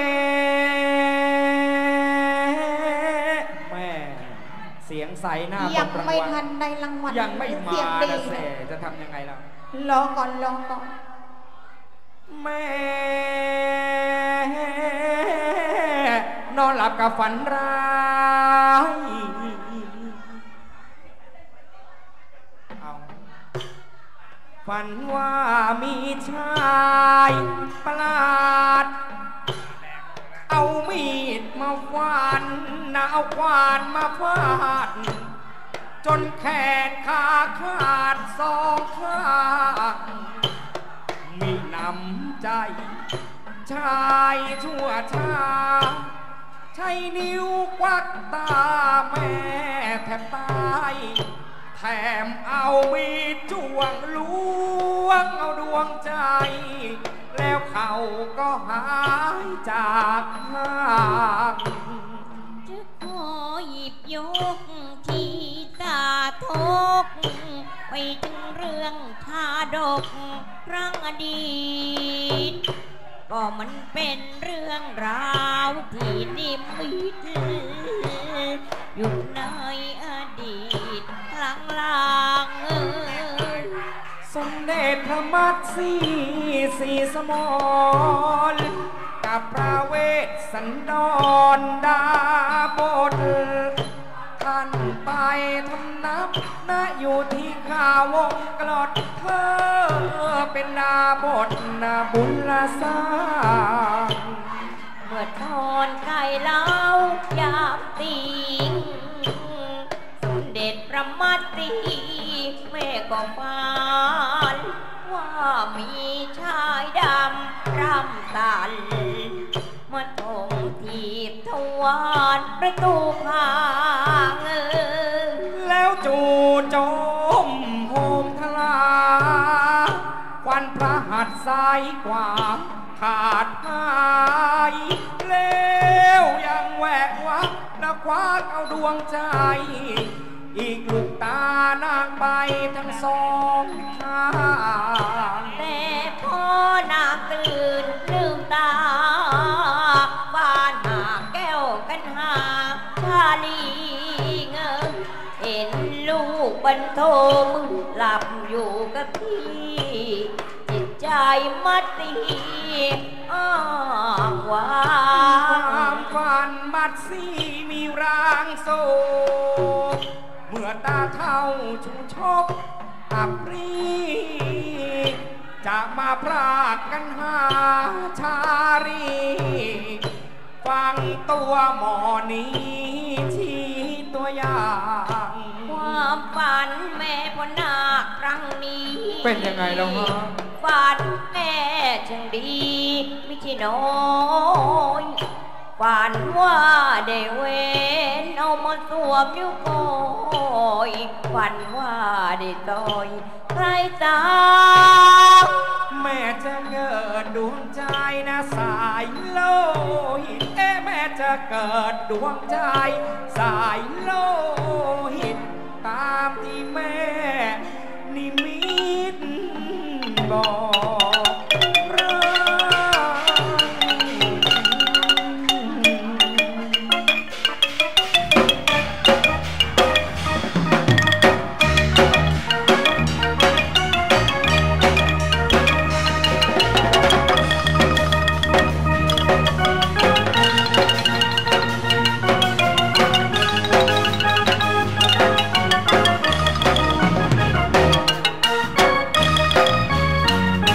แม่เสียงใสหน้ายังปรางไม่วัลทันได้รางวัลยังไม่มาเสียงดีนะเสจะทำยังไงล่ะรอก่อนรอก่อนแม่นอนหลับกับฝันร้ายเอาฝันว่ามีชายประหลาด เอามีดมาฟันนะเอาควานมาฟาด จนแขนขาขาดสองข้างมีน้ำใจชายชั่วช้าใช้นิ้วควักตาแม่แทบตายแถมเอามีดจ้วงล้วงเอาดวงใจ แล้วเขาก็หายจากห้างจะขอหยิบยกที่ตาทกไปถึงเรื่องชาดกครั้งอดีต ก็มันเป็นเรื่องราวที่นิมิตอยู่ในอดีตครั้งลางเอ่ยสมเด็จพระมัตสีสีสมรกับพระเวสสันดรดาบทท่านไปทำนับนะอยู่ที่ข่าวงกลอดเธอเป็นดาบทนาบุญละสร้างเมื่อทอนไก่เล้ายามติงสมเด็จพระมัตสีแม่ก็ฝันว่ามีชายดำรำตันมาทงทีบทวารประตูพางเอ่ยแล้วจู่โจมโหมทลาควันพระหัตถ์ซ้ายขวาขาดหายแล้วยังแหวกวักและคว้าเอาดวงใจ อีกลูกตานางใบทั้งสองข้างแต่พอนางตื่นลืมตาบ้านหาแก้วกันหาชาลีเงินเห็นลูกบรรทมหลับอยู่กับที่จิตใจมัดตีอ้างว้าความฝันบัดซีมีร่างโศกเมื่อตาเท่าชูชกอับปรีจะมาพรากกันหาชารีฟังตัวหมอนี้ชี้ตัวอย่างความฝันแม่พนาคครั้งนี้เป็นยังไงแล้วฮะฝันแม่ช่างดีไม่ใช่น้อยฝันว่าได้เวนเอามาสวมนิ้วก้อยฝันว่าได้ต่อยใครสาวแม่จะเกิดดวงใจนะสายโลหิตเอ๊ะแม่จะเกิดดวงใจสายโลหิตตามที่แม่นิมิตบอกรักเ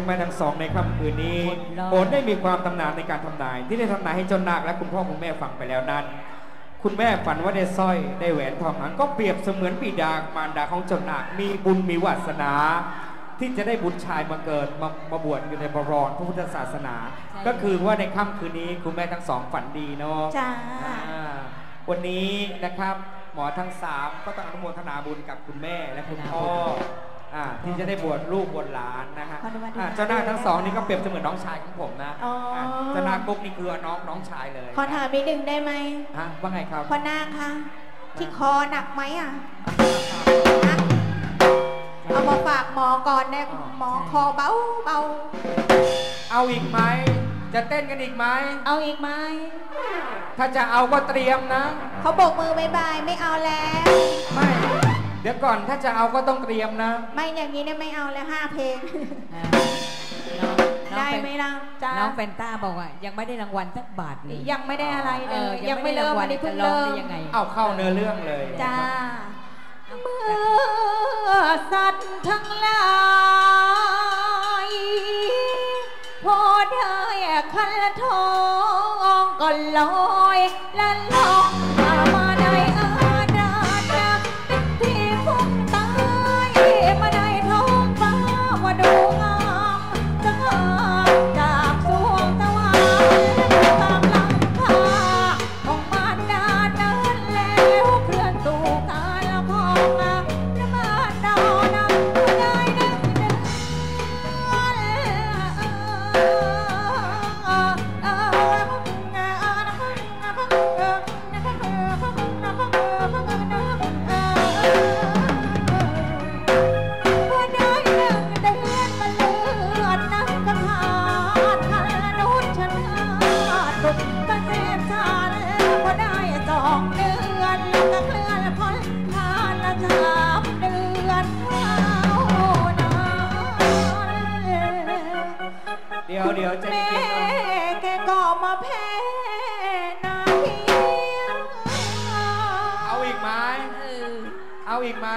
แม่ทั้งสองในค่ำคืนนี้โปรดได้มีความตำนานในการทำนายที่ได้ทำนายให้เจ้านาคและคุณพ่อคุณแม่ฟังไปแล้วนั้นคุณแม่ฝันว่าได้สร้อยได้แหวนทองนั้นก็เปรียบเสมือนบิดามารดาของเจ้านาคมีบุญมีวาสนาที่จะได้บุตรชายมาเกิดมามาบวชอยู่ในบวรพระพุทธศาสนาก็คือว่าในค่ำคืนนี้คุณแม่ทั้งสองฝันดีเนาะจ้าวันนี้นะครับหมอทั้งสามก็ต้องอนุโมทนาบุญกับคุณแม่และคุณพ่อที่จะได้บวชลูกบวชหลานนะฮะเจ้านาคทั้งสองนี่ก็เปรียบเสมือนน้องชายของผมนะเจ้านาคปุ๊กนี่คือน้องน้องชายเลยขอถามนิดนึงได้ไหมฮะว่าไงครับพ่อนาคคะที่คอหนักไหมอ่ะเอามาฝากหมอก่อนนะหมอคอเบาเบาเอาอีกไหมจะเต้นกันอีกไหมเอาอีกไหมถ้าจะเอาก็เตรียมนะเขาโบกมือบายบายไม่เอาแล้วไม่เดี๋ยวก่อนถ้าจะเอาก็ต้องเตรียมนะไม่อย่างนี้เนี่ยไม่เอาแล้วห้าเพลงได้ไหมล่ะจ้าน้องแฟนต้าบอกว่ายังไม่ได้รางวัลสักบาทเลยยังไม่ได้อะไรเลยยังไม่เริ่มวันนี้เพิ่งเริ่มเอาเข้าเนื้อเรื่องเลยจ้าเมื่อสัตว์ทั้งหลายพอได้คันทองก็ลอยและลองมามาได้อาดาดักที่ฟุ้งตายมาได้ท้องฟ้ามาดูงามจังจากสวงตะวันตามหลังคาของมารดาเดินแล้วเคลื่อนสู่การละพองน้ำมันดาวน้ำได้ดึงดึงเดี๋ยวเดี๋ยวจะแม่แกก็มาแพ้นาเพียงเอาอีกไหมเอาอีกไหม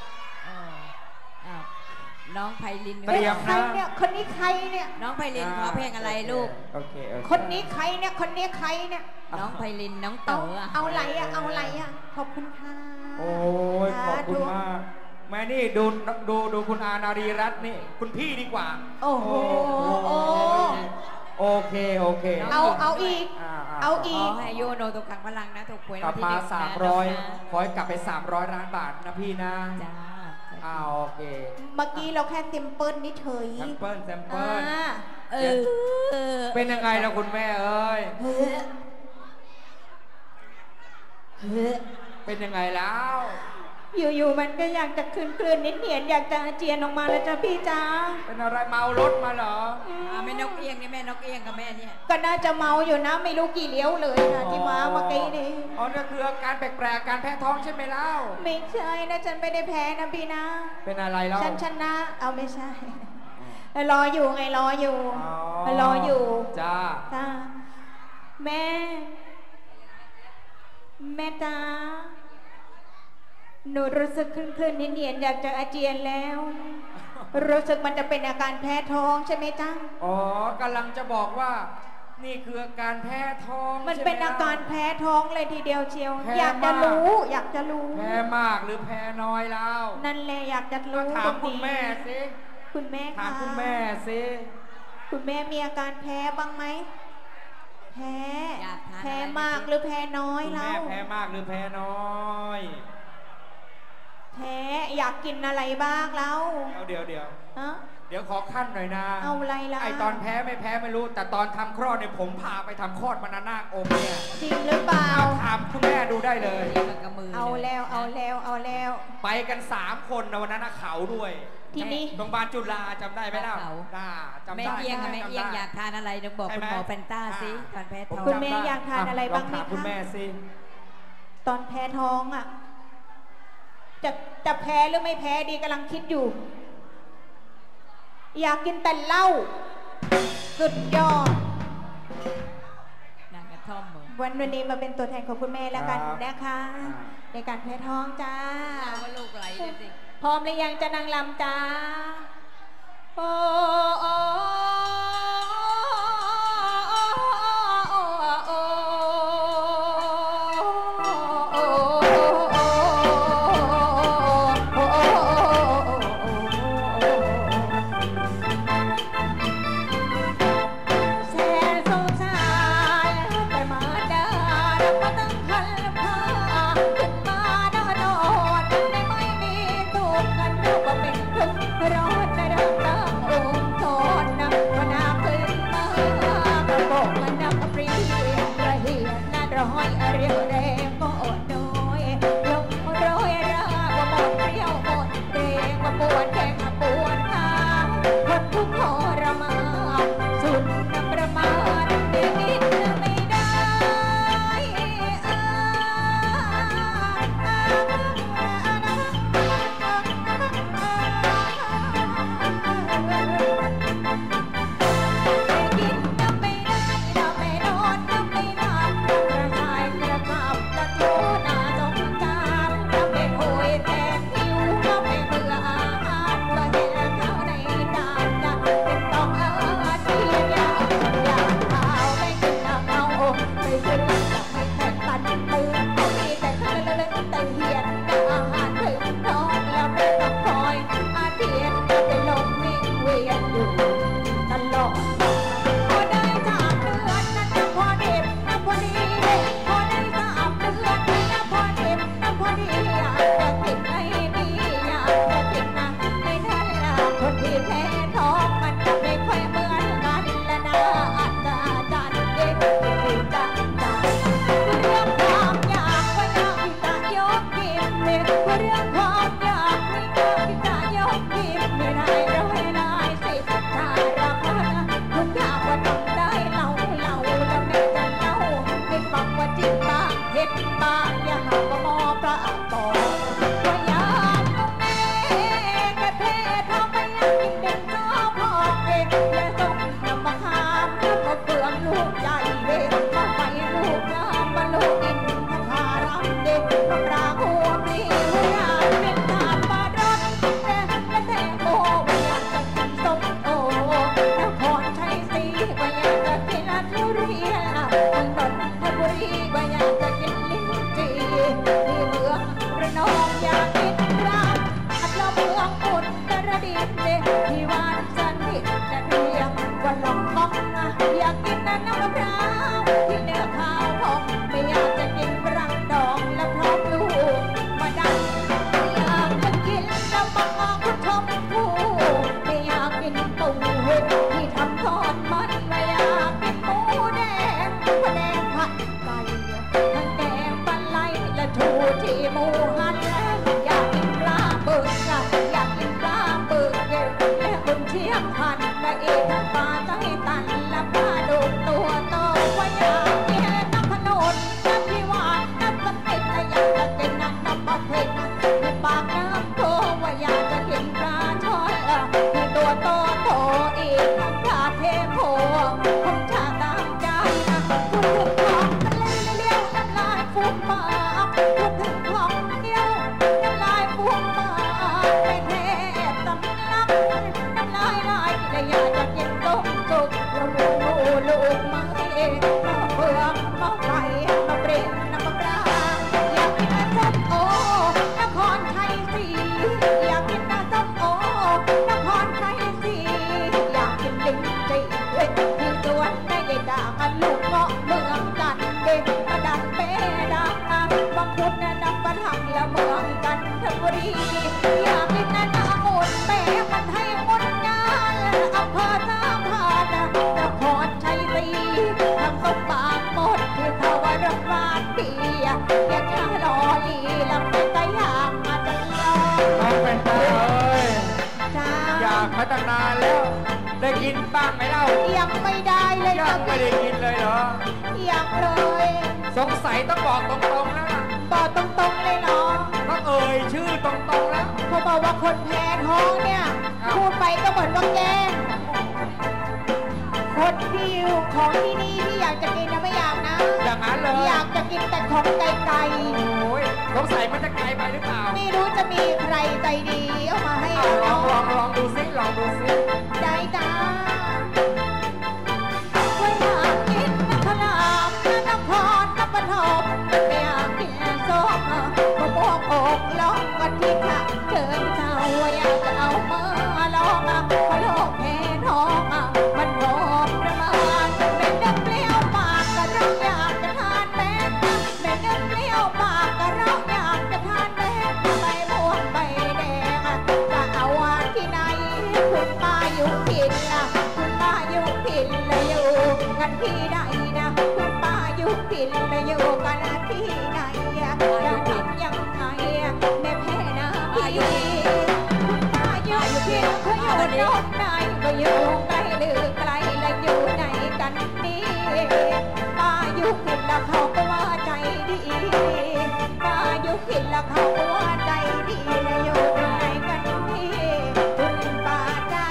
น้องไพลินเตรียมนะเนี่ยคนนี้ใครเนี่ยน้องไพลินขอเพลงอะไรลูกโอเคคนนี้ใครเนี่ยคนนี้ใครเนี่ยน้องไพลินน้องเต๋อเอาอะไรอะเอาอะไรอะขอบคุณค่ะโอ้ยขอบคุณมากแม่นี่ดูดูดูคุณอานารีรัตน์นี่คุณพี่ดีกว่าโอ้โหโอเคโอเคเอาเอาอีกเอาอีกขอให้โยโนตุกังพลังนะถูกหวยกลับมาสามร้อยขอให้กลับไปสามร้อยล้านบาทนะพี่นะจ้าอ้าวโอเคเมื่อกี้เราแค่เซมเปิลนิดเฉยแซมเปิลแซมเปิลเออเป็นยังไงล่ะคุณแม่เอ้ยเป็นยังไงแล้วอยู่ๆมันก็อยากจะคลื่นๆนิดเนียนอยากจะอาเจียนออกมาแล้วจ้ะพี่จ้าเป็นอะไรเมารถมาเหรอแม่นกเอียงนี่แม่นกเอียงกับแม่เนี่ยก็น่าจะเมาอยู่นะไม่รู้กี่เลี้ยวเลยนะที่มาเมื่อกี้นี่อ๋อนี่คืออาการแปลกๆการแพ้ท้องใช่ไหมเล่าไม่ใช่นะฉันไม่ได้แพ้นะพี่นะเป็นอะไรเล่าฉันชนะเอาไม่ใช่รออยู่ไงรออยู่รออยู่จ้าจ้าแม่แม่จ้าหนูรู้สึกคลื่นๆนิดเนียนอยากจะอาเจียนแล้วรู้สึกมันจะเป็นอาการแพ้ท้องใช่ไหมจ้าอ๋อกำลังจะบอกว่านี่คืออาการแพ้ท้องมันเป็นอาการแพ้ท้องเลยทีเดียวเชียวอยากจะรู้อยากจะรู้แพ้มากหรือแพ้น้อยแล้วนั่นแหละอยากจะรู้ถามคุณแม่สิคุณแม่ถามคุณแม่สิคุณแม่มีอาการแพ้บ้างไหมแพ้แพ้มากหรือแพ้น้อยแล้วแม่แพ้มากหรือแพ้น้อยแพ้อยากกินอะไรบ้างแล้วเอาเดี๋ยวเดี๋ยวฮะเดี๋ยวขอขั้นหน่อยนะเอาอะไรล่ะไอตอนแพ้ไม่แพ้ไม่รู้แต่ตอนทำคลอดเนี่ยผมพาไปทำคลอดมานานาคองเนี่ยจริงหรือเปล่าถามคุณแม่ดูได้เลยเอาแล้วเอาแล้วเอาแล้วไปกันสามคนนะวันนั้นเขาด้วยที่นี่โรงพยาบาลจุฬาจำได้ไหมล่ะจำได้แม่เอียงแม่เอียงอยากทานอะไรต้องบอกคุณหมอแฟนต้าสิตอนแพ้ท้องคุณแม่อยากทานอะไรบ้างไหมคะคุณแม่สิตอนแพ้ท้องอ่ะจะจะแพ้หรือไม่แพ้ดีกำลังคิดอยู่อยากกินแต่เหล้าสุดยอดนางกระท่อมวันวันนี้มาเป็นตัวแทนของคุณแม่แล้วกันนะคะในการแพ้ท้องจ้าว่าลูกไหลเลยสิพร้อมหรือยังจะนางลำจ้ามาตั้งนานแล้วได้กินบ้างไหมเล่ายังไม่ได้เลยยังไม่ได้กินเลยเหรอยังเลยสงสัยต้องบอกตรงๆนะบอกตรงๆเลยเหรอต้องเอ่ยชื่อตรงๆแล้วเขาบอกว่าคนแพ้ท้องเนี่ยพูดไปก็เหมือนว่าแกคนที่อยู่ของที่นี่ที่อยากจะกินนะไม่อยากนะอย่างนั้นเลยอยากจะกินแต่ของไกลๆโอ้ยสงสัยมันจะไกลไปหรือเปล่าไม่รู้จะมีใครใจดีเอามาให้ลองลองลองดูซิลองดูซิได้จ้าว่าอยากกินน้ำพลามน้ำพรน้ำปฐมไม่อยากกินส้มมะม่วงอกล้องกะทิค่ะเดินเจ้าอยากจะเอามาลองมาพะโล้แพ้ท้องมันหอมประมาณเป็นน้ำเปรี้ยวปากกะเราอยากจะทานแม่เป็นน้ำเปรี้ยวปากกะเราอยากจะทานแม่ใบม่วงใบแดงจะเอาที่ไหนคุณป้าอยู่ผิดล่ะคุณป้าอยู่ผิดเลยอยู่กันที่ไหนนะคุณป้าอยู่ผิดเลยอยู่กันที่ไหนจะทำยังไงในแพ้น้ำพี่คุณป้าอยู่ผิดเขาอยู่ตรงไหนก็อยู่ใกล้หรือไกลและอยู่ไหนกันนี่ป้าอยู่ผิดแล้วเขาก็ว่าใจดีป้าอยู่ผิดแล้วเขาก็ว่าใจดีและอยู่ไหนกันนี่คุณป้าจ้า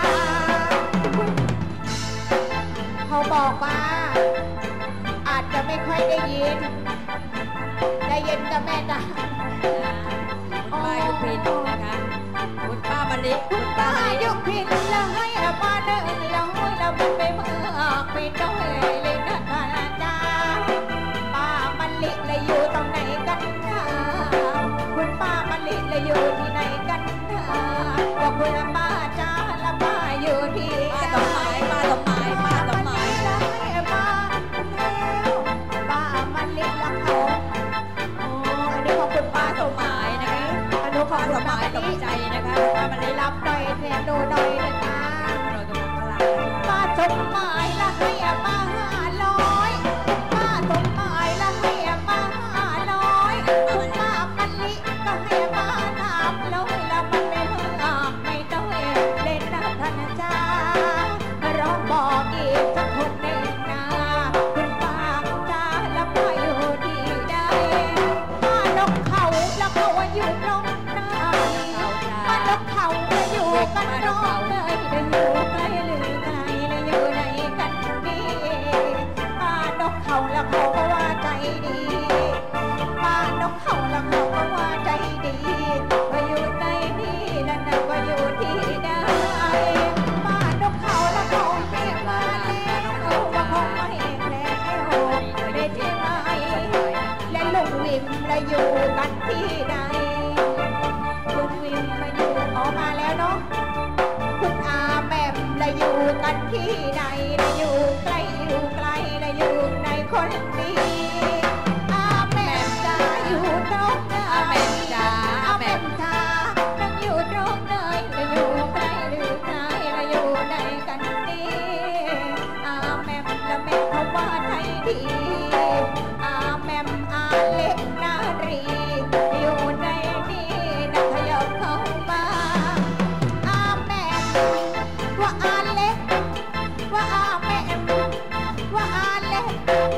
เขาบอกว่าอาจจะไม่ค่อยได้ยินได้ยินกับแม่จ้าคุณป้ายุพินนะคะคุณป้ามะลิคุณป้ายุพินแล้วให้มาเดินแล้วให้เราไปเมื่อไปด้วยเลยนะท่านจ้าป้ามะลิเลยอยู่ตรงไหนกันนะคุณป้ามะลิเลยอยู่ที่ไหนกันนะว่าคุณป้าจ้าและป้าอยู่ที่ป้าต้นไม้ป้าต้นไม้ป้าต้นไม้แล้วให้มาแล้วป้ามะลิละเขาอ๋ออันนี้ของคุณป้าสมหมายนะคะอนุขอสมหมายตกใจนะคะป้ามะลิรับหน่อยแทนดูหน่อยนะจ๊ะป้าสมหมายละให้มาห้าร้อยป้าสมหมายละให้มาห้าร้อยคุณป้ามะลิก็ให้มาสามร้อยแล้วมันไม่เมื่อไม่ต้องเล่นนะท่านจ้าร้องบอกอีกสักคนหนึ่งนะคุณป้าจ้าแล้วป้าอยู่ที่ใดป้านกเขาแล้วเขาอยู่ตรงไหนป้านกเขาจะอยู่กันตรงไหนจะอยู่ใกล้หรือไกลแล้วอยู่ไหนกันนี่ป้านกเขาแล้วเขาก็ว่าใจดีป้านกเขาแล้วเขาก็ว่าใจดีว่าอยู่ในนี่นั่นน่ะว่าอยู่ที่ใดป้านกเขาแล้วเขาไม่มาแล้วว่าเขาไม่แล้วได้ที่ไหนและลุงวิมและอยู่กันที่ใดลุงวิมมาอยู่ออกมาแล้วเนาะคุณอาแม่และอยู่กันที่ใดและอยู่ใกล้อยู่ไกลและอยู่ในคนดีอาแม่จ้าอยู่ตรงไหนอาแม่จ้าอาแม่จ้านั่งอยู่ตรงไหนและอยู่ใกล้หรือไกลและอยู่ในกันดีอาแม่และแม่เขาว่าใจดีอาแม่อาเล็กนารีอยู่ในนี่นะขยับเข้ามาอาแม่ว่าอาเล็กว่าอาแม่ว่าอาเล็ก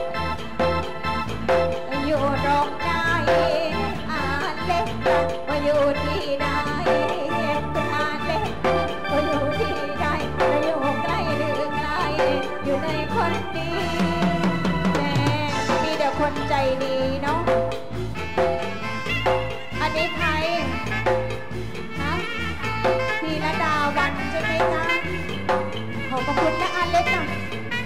อยู่ตรงไหนอาเล็กว่าอยู่ที่ใดคุณอาเล็กว่าอยู่ที่ใดว่าอยู่ใกล้หรือไกลอยู่ในคนดีแม่มีแต่คนใจดีเนาะอันนี้ใครฮะพี่ระดาวันใช่ไหมคะขอบคุณนะอาเล็กนะ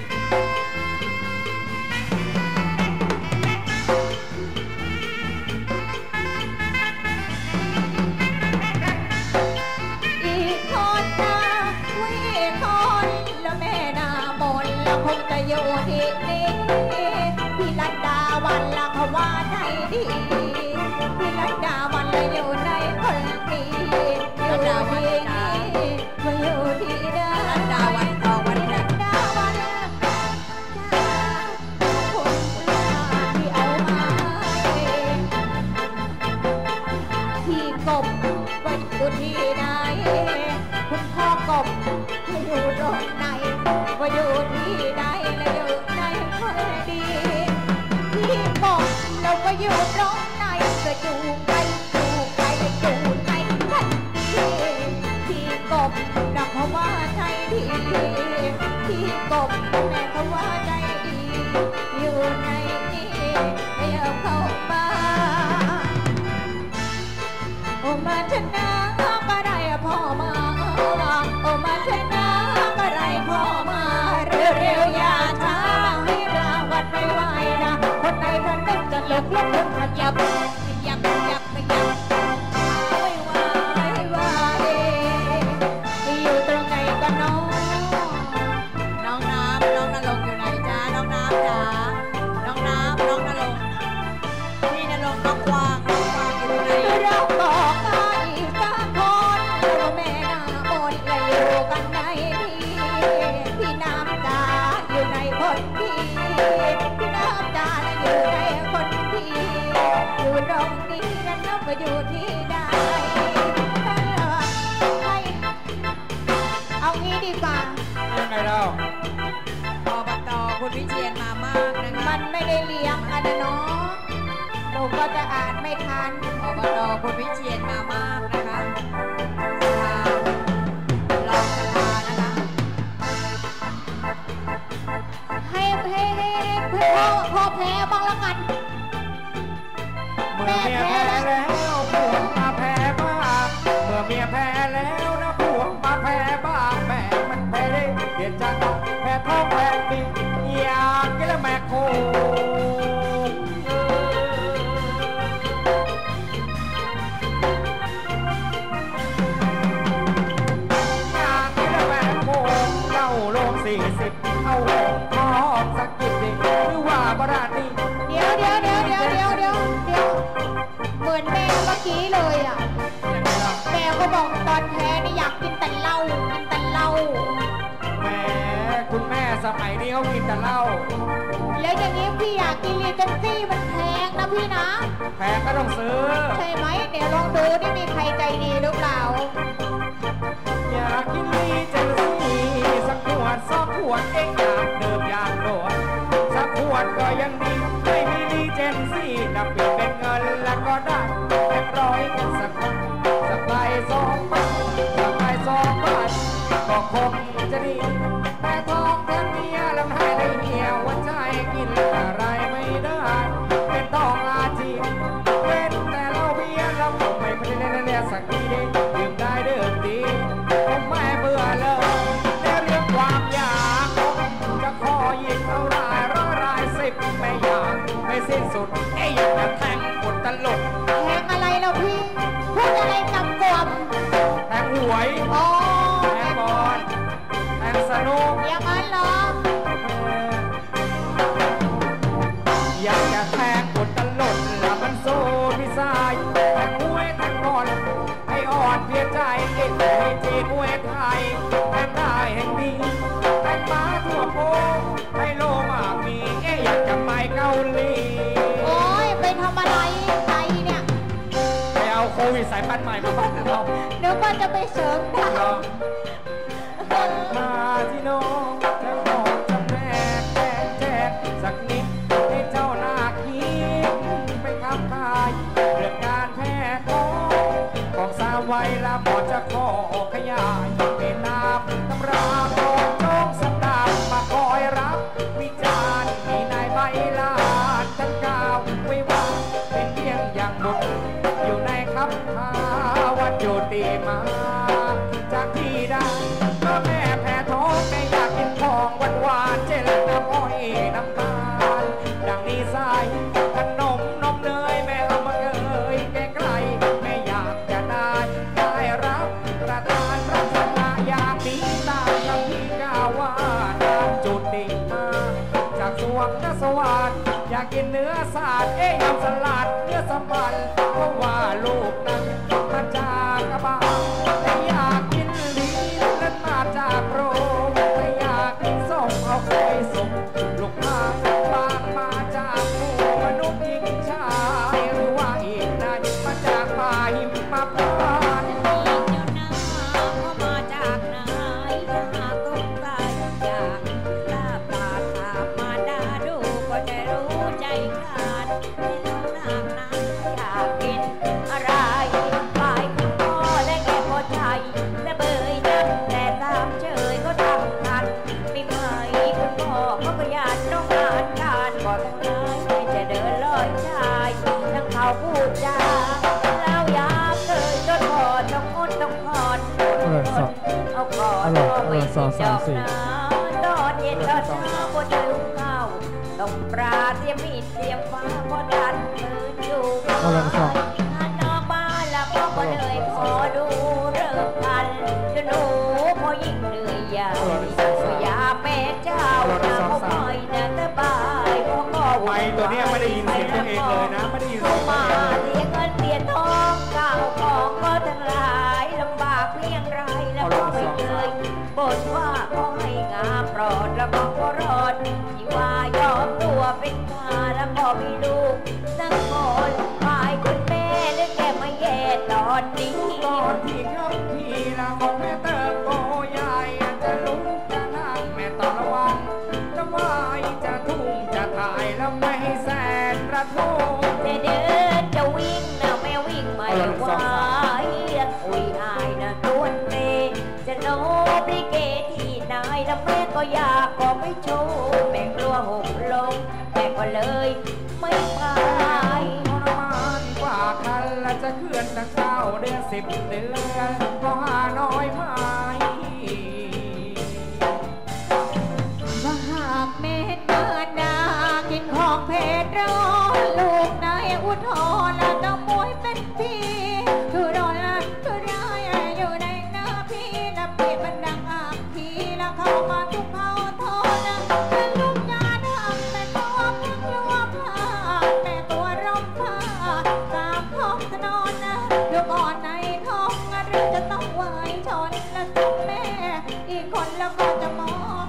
อีกคนนะวีคนแล้วแม่นามนแล้วคงจะอยู่ที่นี่พี่ระดาวันละเขาว่าใจดีพี่ระดาวันละอยู่ในคนดีอยู่ที่นี่มาอยู่ที่ใดระดาวันต่อวันระดาวันจ้าคนที่เอามาที่กบว่าอยู่ที่ไหนคุณพ่อกบว่าอยู่ตรงไหนว่าอยู่ที่ใดและอยู่ในคนดีที่กบเราก็อยู่ตรงไหนก็อยู่ไกลอยู่ไกลและอยู่ในคนดีที่กบดังเพราะว่าใจดีที่กบแม่เขาว่าใจดีอยู่ในนี้ไม่เอาเข้ามายับลุกขึ้นขยับขยับขยับขยับไม่ไหวไม่ไหวอยู่ตรงไหนกันน้องน้องน้ำน้องนรงค์อยู่ไหนจ้าน้องน้ำจ๋าน้องน้ำน้องนรงค์พี่นรงค์น้องกวางน้องกวางอยู่ไหนเราบอกกันอีกสักคนว่าแม่นาบนและอยู่กันไหนพี่น้ำจ๋าอยู่ในคนพี่พี่น้ำจ๋าอยู่ในคนพี่อยู่ตรงนี้กันน้องก็อยู่ที่ใดเอางี้ดีกว่ายังไงเราอบต.คุณวิเชียรมามากนะคะมันไม่ได้เลี้ยงอันนะเนาะหนูก็จะอ่านไม่ทันอบต.คุณวิเชียรมามากนะคะรองสภานะคะให้ให้ให้ให้พ่อพ่อแพ้บ้างละกันเมื่อเมียแพ้แล้วผัวมาแพ้บ้างเมื่อเมียแพ้แล้วนะผัวมาแพ้บ้างแม่มันแพ้ได้เดี๋ยวจะแพ้ท้องแพ้ปีอยากกินแล้วแม่โคอยากกินแล้วแม่โคเล่าลงสี่สิบเอาลงพอสักกิบดิหรือว่าบราณีเดี๋ยวเดี๋ยวเดี๋ยวเดี๋ยวเดี๋ยวเดี๋ยวเดี๋ยวเหมือนแม่เมื่อกี้เลยอ่ะแม่ก็บอกตอนแพ้นี่อยากกินแต่เหล้ากินแต่เหล้าแม่คุณแม่สมัยนี้เขากินแต่เหล้าแล้วอย่างนี้พี่อยากกินลีเจนซี่มันแพงนะพี่นะแพงก็ต้องซื้อใช่ไหมเดี๋ยวลองดูนี่มีใครใจดีหรือเปล่าอยากกินลีเจนซี่สักขวดสองขวดเองอยากเดิมอยากโดดสักขวดก็ยังดีไม่มีลีเจนซี่นับเปลี่ยนเป็นเงินแล้วก็ได้แค่ร้อยกันสักคนสักใบสองบาทสักใบสองบาทก็คงจะดีแต่ทองแทนเมียลำให้ได้เหี่ยวหัวใจกินอะไรไม่ได้เป็นต้องอาชีพเป็นแต่เราเบียร์เราไม่ไม่ได้เรียกสักทีดื่มได้เดิมดีผมไม่เบื่อเลยแต่เรื่องความอยากจะขอยิงเอารายร้อยรายสิบไม่อยากไม่สิ้นสุดไอ้อยากจะแทงหมดตลกแทงอะไรเราพี่พูดอะไรจำกวมแทงหวยอ๋อแทงบอลแทงสนุกอย่างนั้นเหรออยากจะแทงหมดตลกแล้วมันโซ่พิซายแทงหวยแทงบอลให้อ่อนเพียใจเอ็นให้จีนมวยไทยแทงได้แห่งนี้แทงมาทั่วโลกให้โลมามีเอ๊ะอยากจะไปเกาหลีโอ้ยไปทำอะไรไทยเนี่ยไปเอาโควิดสายพันธุ์ใหม่มาบ้านเราเดี๋ยวก็จะไปเสริมดาวมาที่น้องจะบอกจะแม่แจกแจกสักนิดให้เจ้านาคิดไปขับขายเรื่องการแพ้ท้องของสาวไว้ละหมอจะขอขยายเป็นนามตำราโปรดจงสตาร์มาคอยรับวิจารณ์มีนายใบลานทั้งกาวไว้ว่าเป็นเพียงอย่างบุตรอยู่ในคำพาวันโยตีมาจากที่ได้ก็แม่แพ้ท้องแม่อยากกินของหวานหวานเจลน้ำอ้อยน้ำตาลดังนี้สายขนมนมเนยแม่เรามาเอ่ยแก่ไกลแม่อยากจะได้ได้รับประทานพระชนะอยากดีตามคำที่กล่าวว่าตามจุดดิ่งมาจากสวงนสวรรค์อยากกินเนื้อสาดเอ๊ยทำสลัดเนื้อสมันเพราะว่าลูกนั้นมาจากกระบะแต่อยากกินลีนั้นมาจากโรงแต่อยากกินส้มเอาคอยส่งลูกมาบางมาจากหมู่มนุษย์หญิงชายหรือว่าอีกนายมาจากป่าหิมมาพานต์เจ้าหน้าเขามาจากไหนถ้าตกใจอยากลาบตาถามมาดาดูก็จะรู้ใจขาดไม่รู้นางนั้นอยากกินอะไรฝ่ายคุณพ่อและแกพอใจและเบยนักแต่ตามเฉยก็ทำทันไม่ไหวคุณพ่อเขาก็อยากน้องงานการก่อนทั้งนั้นไม่จะเดินลอยชายทั้งเขาพูดจาแล้วอยากเคยจนพอต้องอดต้องพอดเอาก่อนเอาไว้สิจอกนะตอนเย็นตอนเช้าบนเรือข้าวตบปราเตรียมมีดเตรียมฟ้าพอดันมืออยู่นอกบ้านแล้วพ่อก็เลยขอดูเริ่มกันจะหนูพอยิ่งเหนื่อยใหญ่ยาแม่เจ้าน้ำเขาไม่นะแต่บายพ่อก็ไหวตัวนี้ไม่ได้ยินเสียงตัวเองเลยนะไม่ได้ยินเสียงมาเสียเงินเสียทองก้าวของก็ทั้งหลายลำบากเพียงไรแล้วก็ไม่เคยบ่นว่าพ่อให้งามปลอดแล้วก็ก็รอดที่ว่ายอมตัวเป็นข้าแล้วก็มีลูกสักคนฝ่ายคุณแม่หรือแกมาแย่ตอนนี้ตอนที่ครับทีละของแม่เติบโตใหญ่จะลุกจะนั่งแม่ต้องระวังจะไหวจะทุ่งจะถ่ายแล้วไม่ให้แสนระทมจะเดินจะวิ่งนะแม่วิ่งไม่ไหวอุ้ยอายนะต้วนเมจะโนบลิเกที่นายแล้วแม่ก็อยากก็ไม่โชว์แม่กลัวหกลงแม่ก็เลยไม่ไปทรมานกว่าคันและจะเคลื่อนตั้งเก้าเดือนสิบเดือนก็หาน้อยไม้ว่าหากเม็ดเดินดากินของเพชรร้อนลูกนายอุทธรและต้องมวยเป็นพี่คือรอนคือร้ายอยู่ในหน้าพี่และเปรียบมันดังอาพี่และเข้ามาทุกเผาทอนเป็นลูกยาดำแต่ตัวพึ่งลัวผ้าแม่ตัวร่มผ้าตามท้องถนนลูกอ่อนในท้องหรือจะต้องไหวชนและสุดแม่อีกคนแล้วก็จะมอง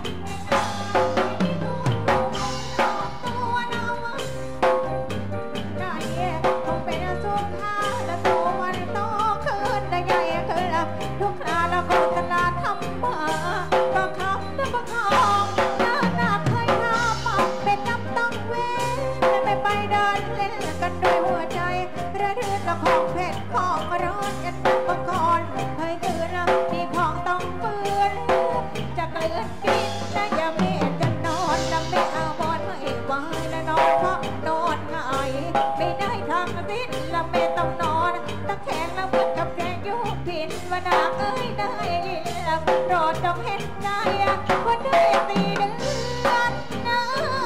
ทุกคราแล้วก็ตลาดทำมาก็คำและประคองหน้าหน้าเคยทำมาเป็นน้ำต้องเว้นไม่ไปเดินเล่นกันด้วยหัวใจระดืนละของเผ็ดของร้อนกันประคอนเคยตื่นแล้วมีของต้องเปื้อนจะเกลือนกินและอย่าเมฆจะนอนและไม่เอาบอนไม่ไหวและนอนเพราะนอนง่ายไม่ได้ทางสิ้นและไม่ต้องนอนตะแคงแล้วมืดกับแกงยุบผินว่านางเอ้ยได้ยินแล้วโปรดจงเห็นใจว่าได้ตีเดือนนะ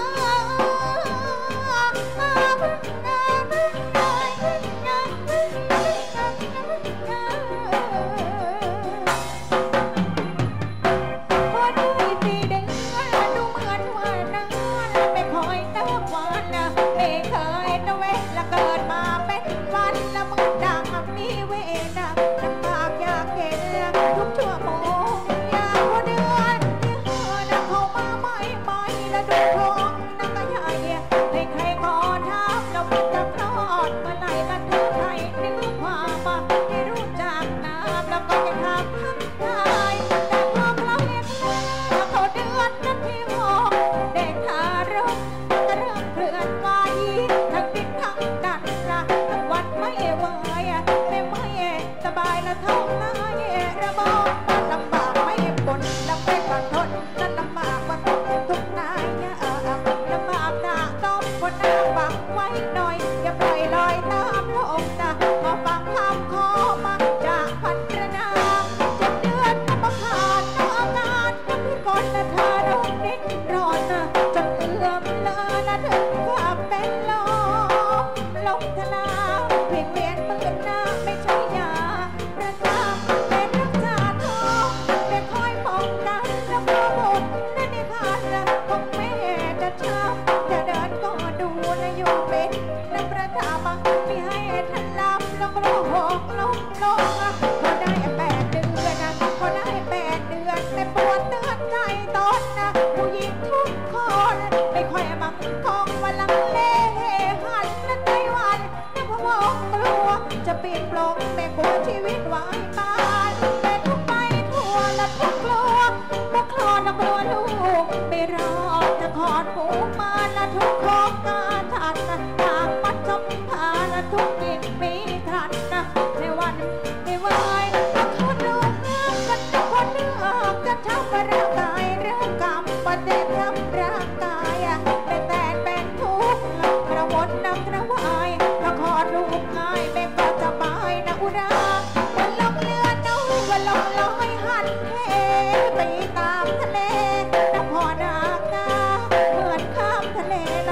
จะปีนปลงแม่กลัวชีวิตวายตายแม่ทุกไปทั่วและทุกกลัวแม่คลอดและกลัวลูกไม่รอดจะขอดหูมาและทุกโครงการทันทางมัดจมพาและทุกกินมีทันนะในวันในวันก็ขอดูเงื่อนกันจะคนเนื้อจะทำร่างกายเรื่องกรรมประเด็นทำร่างกายเป็นแต่เป็นทุกข์กระวนน้ำกระวายถ้าขอลูกง่ายไม่ก็สบายนะอุราวันลงเรือน้องวันลงลอยหันเทไปตามทะเลน้ำพอนาคาเหมือนข้ามทะเล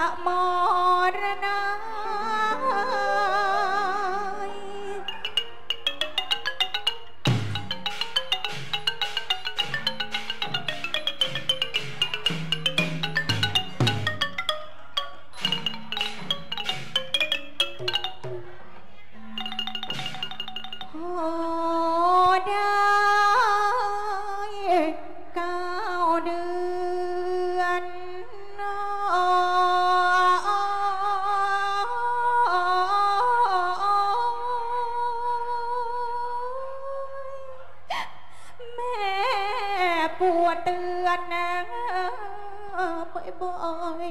มรณะเตือนนะบ่อย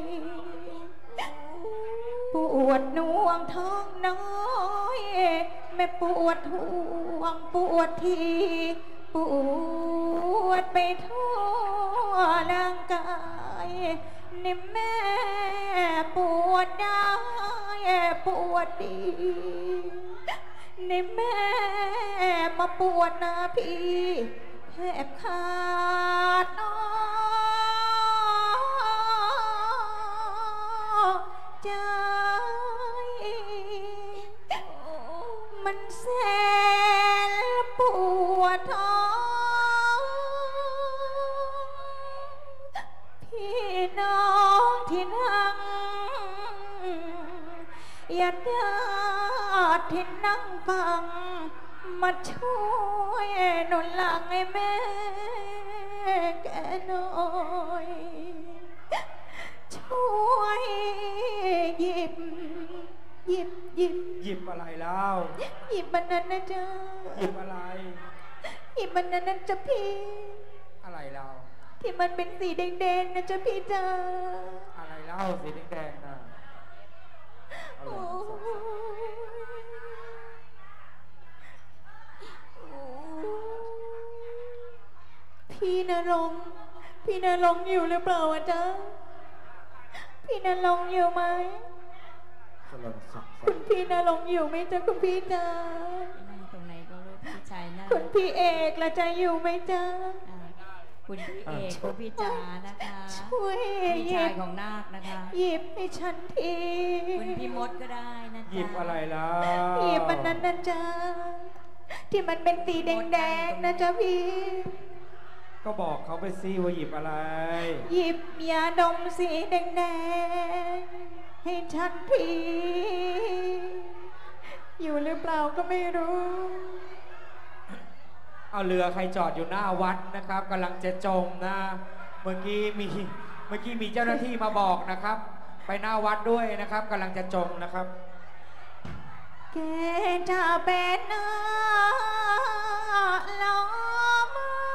ๆปวดน่วงท้องน้อยแม่ปวดห่วงปวดทีปวดไปทั่วร่างกายนี่แม่ปวดได้ปวดดีนี่แม่มาปวดนะพี่แทบขาดใจมันแสนปวดท้องพี่น้องที่นั่งญาติญาติที่นั่งฟังมาช่วยหนุนหลังให้แม่แกหน่อยช่วยหยิบหยิบหยิบหยิบอะไรแล้วหยิบมันนั้นนะจ๊ะหยิบอะไรหยิบมันนั้นนะจ๊ะพี่อะไรแล้วที่มันเป็นสีแดงๆนะจ๊ะพี่จ๊ะอะไรแล้วสีแดงๆนะพี่นรงค์พี่นรงค์อยู่หรือเปล่าจ๊ะพี่นรงค์อยู่ไหมคุณพี่นรงค์อยู่ไหมจ๊ะคุณพี่จ๊ะนั่งตรงไหนก็รู้พี่ชายนั่งคุณพี่เอกละจ๊ะอยู่ไหมจ๊ะคุณพี่เอกคุณพี่จ๋านะคะช่วยพี่ชายของนาคนะคะหยิบให้ฉันทีคุณพี่มดก็ได้นะจ๊ะหยิบอะไรล่ะหยิบมันนั้นนะจ๊ะที่มันเป็นสีแดงๆนะจ๊ะพี่ก็บอกเขาไปซิว่าหยิบอะไรหยิบยาดมสีแดงๆให้ฉันทีอยู่หรือเปล่าก็ไม่รู้เอาเรือใครจอดอยู่หน้าวัดนะครับกำลังจะจมนะเมื่อกี้มีเมื่อกี้มีเจ้าหน้าที่มาบอกนะครับไปหน้าวัดด้วยนะครับกำลังจะจมนะครับแกจะเป็นน้าล้อม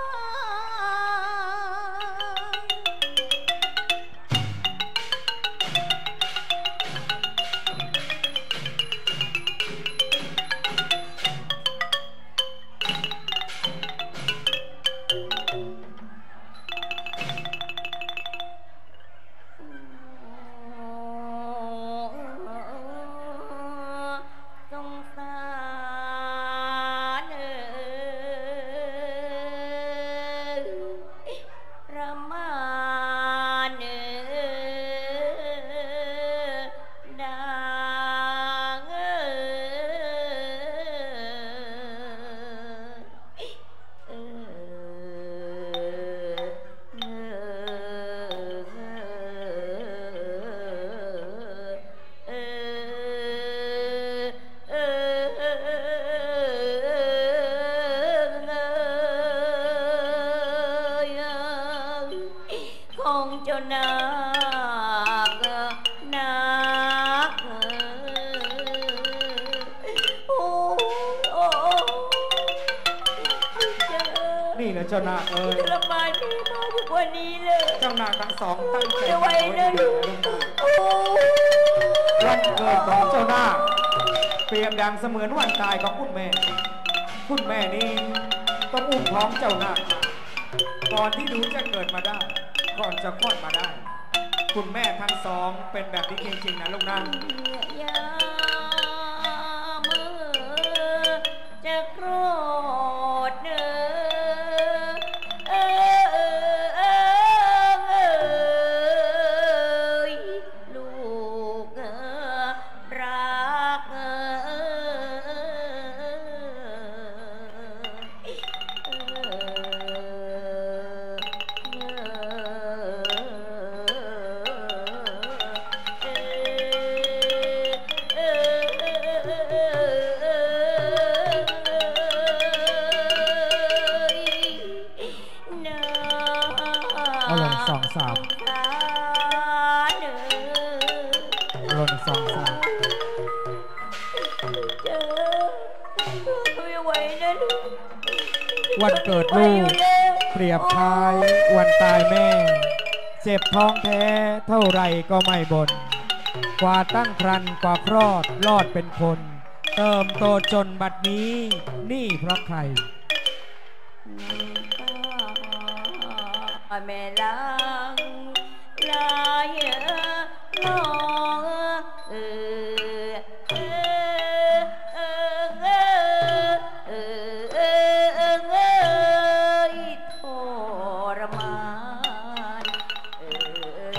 เจ้านาคเอ้ยทรมานพี่มากกว่านี้เลยเจ้านาคทั้งสองตั้งใจไว้นะลูกวันเกิดของเจ้านาคเปรียบดังเสมือนวันตายของคุณแม่คุณแม่นี้ต้องอุ้มท้องเจ้านาคก่อนที่หนูจะเกิดมาได้ก่อนจะคลอดมาได้คุณแม่ทั้งสองเป็นแบบนี้จริงๆนะลูกนะยาเมื่อจะโกรธเนอลูเอาลงสองสามเอาลงสองสามเจอไม่ไหวนะลูกวันเกิดลูกเปรียบคล้ายวันตายแม่เจ็บท้องแท้เท่าไรก็ไม่บน่นกว่าตั้งครรภ์กว่าคลอดรอดเป็นคนเติมโตจนบัดนี้นี่เพราะใครแม่ลังลายลองเออเออเออเออเออเออเออทรมานเออ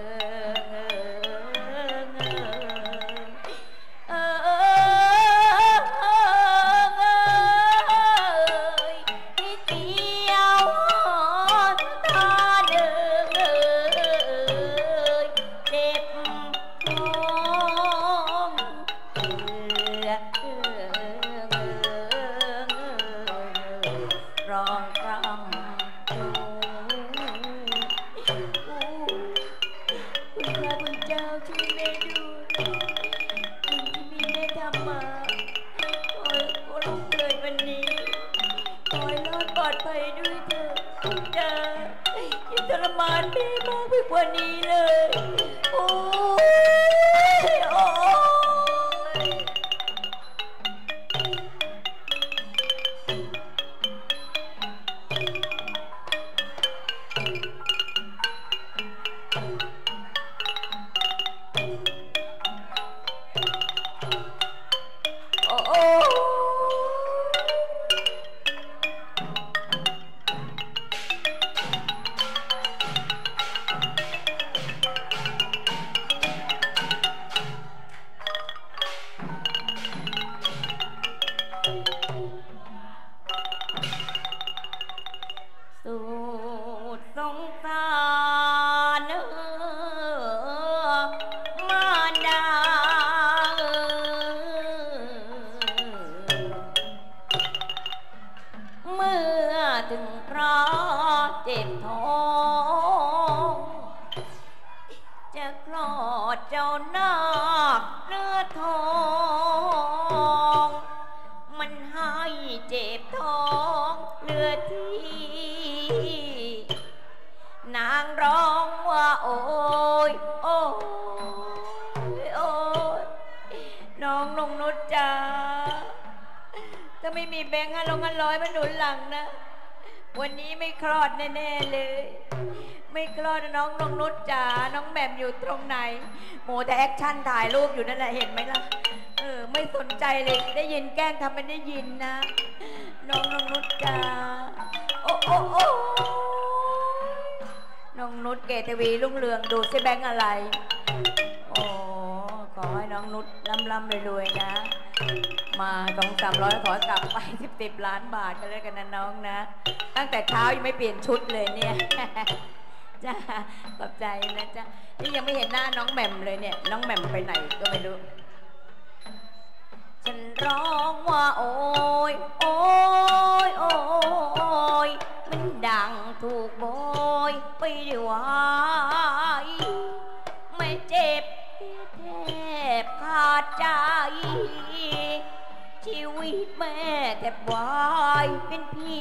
เออกว่านี้เลยโอ้ยโอ้โอ้เจ็บท้องจะคลอดเจ้านาคเนื้อทองมันให้เจ็บท้องเหลือที่นางร้องว่าโอ้ยโอ้ยโอ้ยน้องนงนุชจ้าถ้าไม่มีแบงค์ห้าร้อยห้าร้อยมาหนุนหลังนะวันนี้ไม่คลอดแน่ๆเลยไม่คลอดน้องน้องนุชจ๋าน้องแหม่มอยู่ตรงไหนโมแต่แอคชั่นถ่ายรูปอยู่นั่นแหละเห็นไหมล่ะเออไม่สนใจเลยได้ยินแกล้งทำเป็นได้ยินนะน้องน้องนุชจ๋าโอ้โอ้โอ้น้องนุชเกตวีรุ่งเรืองดูซิแบงค์อะไรโอ้ขอให้น้องนุชร่ำร่ำรวยๆนะมาสองสามร้อยขอกลับไปสิบสิบล้านบาทกันเลยกันนะน้องนะตั้งแต่เช้ายังไม่เปลี่ยนชุดเลยเนี่ยจ้าขอบใจนะจ้านี่ยังไม่เห็นหน้าน้องแหม่มเลยเนี่ยน้องแหม่มไปไหนก็ไม่รู้ฉันร้องว่าโอ้ยโอ้ยโอ้ยมันดังถูกโบยไปด้วยไม่เจ็บแทบขาดใจชีวิตแม่แทบวายเป็นผี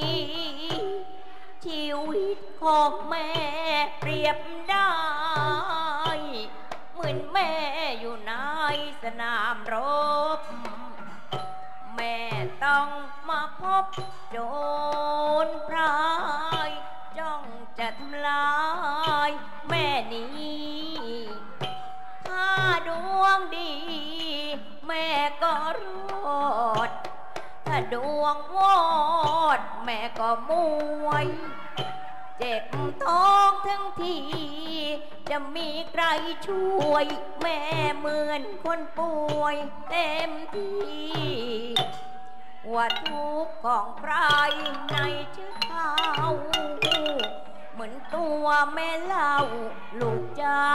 ชีวิตของแม่เปรียบได้เหมือนแม่อยู่ในสนามรบแม่ต้องมาพบโจรพรายจ้องจะทำลายแม่นี้ถ้าดวงดีแม่ก็รอดถ้าดวงวอดแม่ก็มวยเจ็บท้องทั้งทีจะมีใครช่วยแม่เหมือนคนป่วยเต็มที่ว่าทุกข์ของใครในชื่อเขาเหมือนตัวแม่เล่าลูกจ้า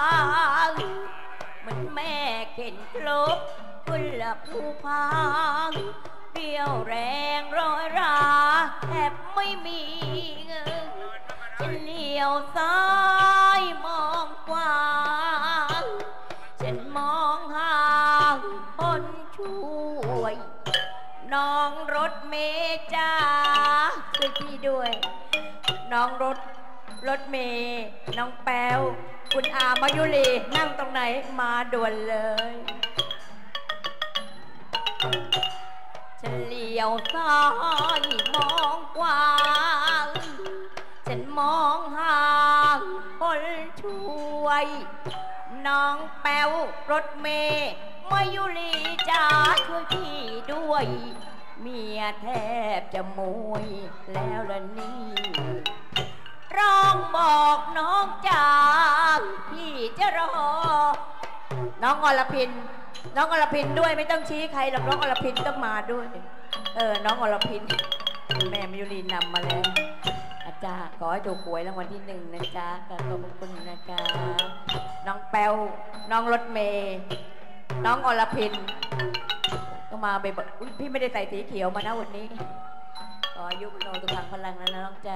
เหมือนแม่เข็นครบคุณละผู้พังเรี่ยวแรงร้อยราแทบไม่มีเงินฉันเลี้ยยวซ้ายมองขวาฉันมองหาคนช่วยน้องรถเมย์จ้าช่วยพี่ด้วยน้องรถรถเมย์น้องแป๊วคุณอามายุรีนั่งตรงไหนมาด่วนเลยฉันเลี้ยวซ้ายมองขวาฉันมองหาคนช่วยน้องแป๊วรถเมย์มายุรีจ้าช่วยพี่ด้วยเมียแทบจะมวยแล้วล่ะนี่ร้องบอกน้องจ๋าพี่จะรอน้องอรพินน้องอรพินด้วยไม่ต้องชี้ใครหรอกน้องอรพินต้องมาด้วยเออน้องอรพินแม่มายุรีนำมาแล้วอาจารย์ขอให้ถูกหวยรางวัลที่หนึ่งนะจ๊ะขอบคุณนะจ๊ะน้องแป๊วน้องรถเมย์น้องอรพินก็มาไปบอกพี่ไม่ได้ใส่สีเขียวมานะวันนี้ขออายุโนตุพังพลังนะน้องจ๋า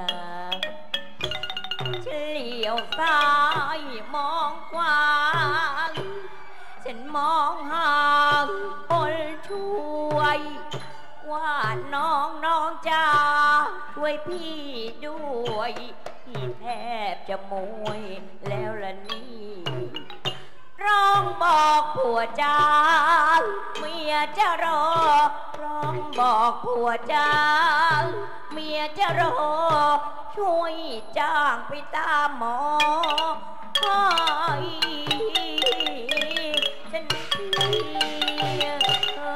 ฉันเลี้ยวซ้ายมองขวาฉันมองหาคนช่วยว่าน้องน้องจ้าช่วยพี่ด้วยพี่แทบจะมวยแล้วล่ะนี่ร้องบอกผัวจ้าเมียจะรอร้องบอกผัวจ้าเมียจะรอช่วยจ้างไปตามหมอให้ฉันเพียง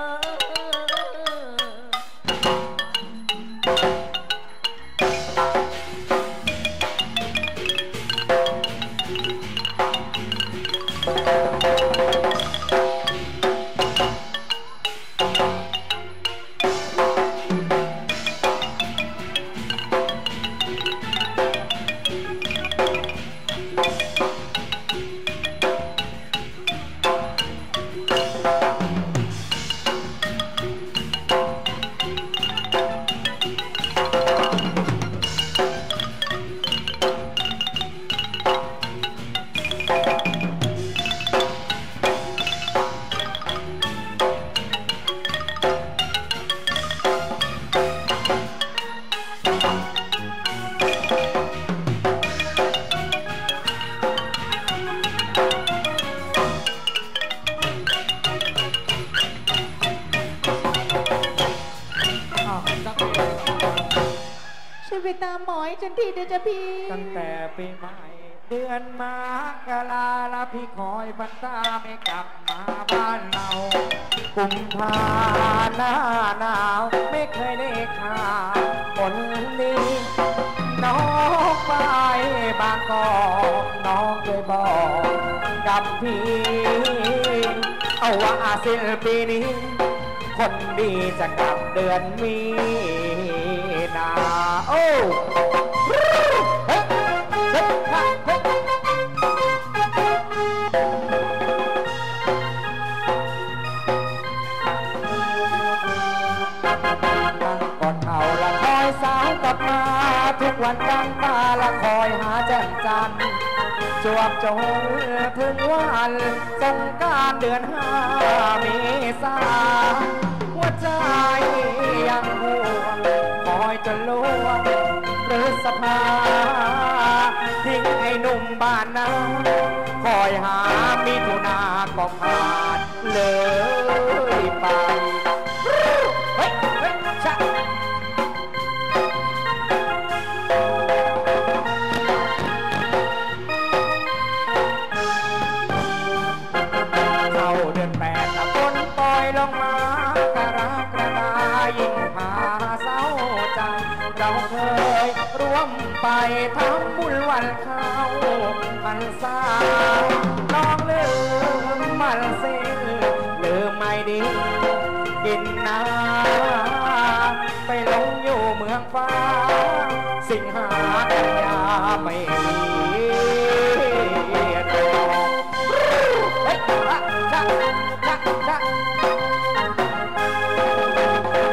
ตามหมอยฉันทีเดียวจะพี่ตั้งแต่ปีใหม่เดือนมกราละพี่คอยบรรดาไม่กลับมาบ้านเรากุมภาหน้าหนาวไม่เคยได้ข่าวคนดีน้องไปบางกอกน้องเคยบอกกับพี่เอาว่าสิ้นปีนี้คนดีจะกลับเดือนมีนาโอ้เฮ้ยเฮ้ยเฮ้ยเฮ้ยก่อนเขาละคอยสาวกลับมาทุกวันกลางตาละคอยหาแจ่มจันทร์จวบจนถึงวันสงกรานต์เดือนห้าเมษาหัวใจยังห่วงคอยจนล่วงพฤษภาทิ้งไอ้หนุ่มบ้านนาคอยหามิถุนาก็ขาดเลยไปเฮ้ยเฮ้ยชะเข้าเดือนแปดละฝนปล่อยลงมากระกระดายิ่งพาเศร้าใจเราเคยร่วมไปทำบุญวันเข้าพรรษาน้องลืมมันสิ้นลืมไม่ดีกินน้ำไปลงอยู่เมืองฟ้าสิงหากันยาไม่มีดอกเฮ้ยจ้าจ้าจ้า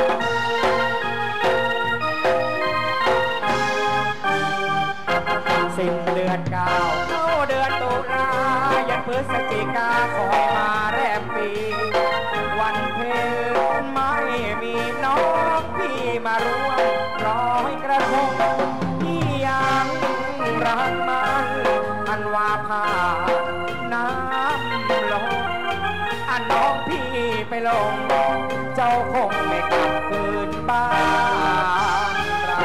สสิ้นเดือนเก้าเข้าเดือนตุลายันพฤศจิกาคอยมาแรมปีวันเพ็ญไม่มีน้องพี่มาร่วมร้อยกระทงพี่ยังรักมันอันว่าผ่าน้ำลงอันน้องพี่ไปลงเจ้าคงไม่กลับคืนบ้านเรา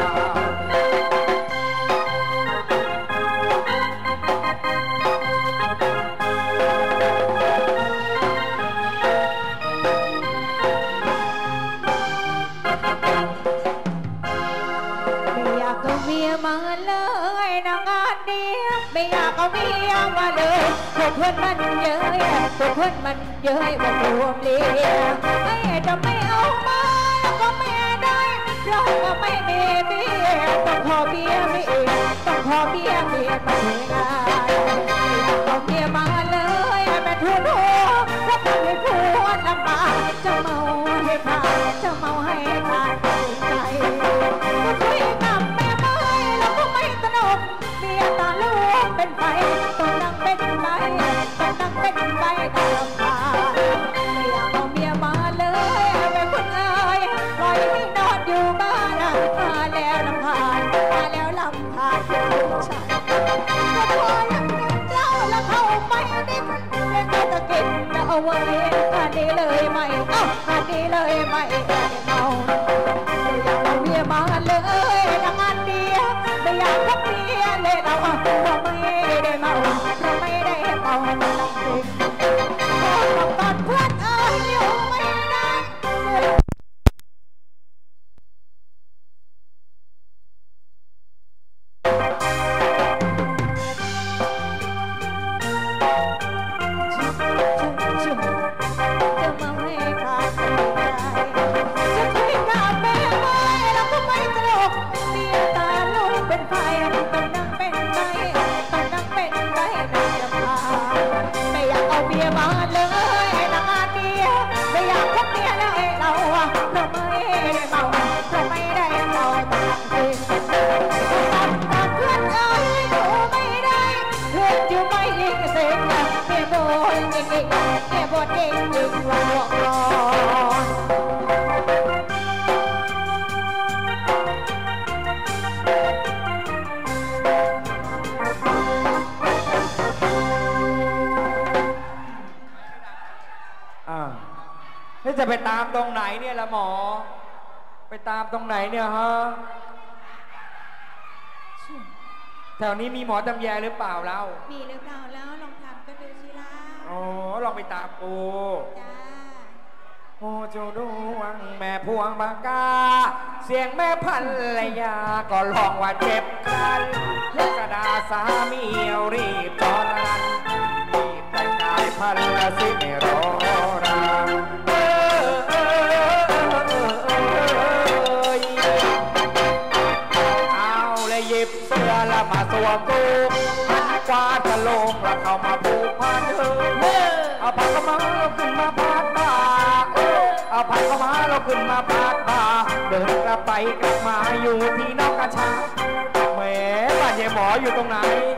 ไม่อยากเอาเมียมาเลยนะงานเดียวไม่อยากเอาเมียมาเลยพวกเพื่อนมันเย้ยพวกเพื่อนมันเย้ยว่ารวมเลี้ยไอ้จะไม่เอามาแล้วก็ไม่ได้เราก็ไม่มีเมียต้องขอเมียไม่เองต้องขอเมียเมียมาเทงานเอาเมียมาเลยแม่ทุนหัวถ้าทำให้ผัวลำบากจะเมาให้ขาดจะเมาให้ขาดใจก็คุยกับแม่ไม่แล้วก็ไม่สนุกเมียตาลูกเป็นไฟต้องนั่งเป็นไฟต้องนั่งเป็นไฟตาลำบากไม่อยากเอาเมียมาเลยแม่คุณเอ๋ยปล่อยให้นอนอยู่บ้านมาแล้วลำพานมาแล้วลำพานผู้ชายก็พอยังเงินเล่าแล้วเข้าไปได้มันเป็นตะกินเอาไว้อันนี้เลยไม่เอาอันนี้เลยไม่เอาไม่อยากเอาเมียมาเลยนะงานเดียวไม่อยากทักเมียเลยเราเราไม่ได้เมาเราไม่ได้เมาเราลังสิบอกตอนเพื่อนเอ้ยอยู่ไม่ได้จะมาให้ขาดใจจะคุยกับแม่ไม่แล้วก็ไม่ตลกเมียตาลูกเป็นไฟต้องนั่งเป็นไฟต้องนั่งเป็นไฟในลำพาไม่อยากเอาเมียมาเลยนะงานเดียวไม่อยากพบเมียเลยเราเราไม่ได้เมาเราไม่ได้เมาต่างสิ่งตอนตอนเพื่อนเอ้ยอยู่ไม่ได้เพื่อนอยู่ไม่ยิงเสียงเมียโบยยิงยิงเมียโบยยิงยิงว่าหลอกหลอนอ่านี่จะไปตามตรงไหนเนี่ยละหมอไปตามตรงไหนเนี่ยฮะแถวนี้มีหมอตำแยหรือเปล่าเรามีหรือเปล่าแล้วลองถามกันดูสิล่ะอ๋อลองไปตามกูจ้าโอ้เจ้าดวงแม่พวงบางกาเสียงแม่พันระยาก็ลองว่าเจ็บกันกระดาสามีรีบตอนนั้นรีบแต่งกายพันละสิไม่รอราเออเออเออเออเออเอาเลยหยิบเสื้อแล้วมาสวมกูหันกวาดจะลงแล้วเข้ามาผูกพันเธอเอาผ้าขาวม้าเราขึ้นมาพาดบ่าเอาผ้าขาวม้าเราขึ้นมาพาดบ่าเดินกลับไปกลับมาอยู่ที่นอกกระชังแหมบ้านยายหมออยู่ตรงไหน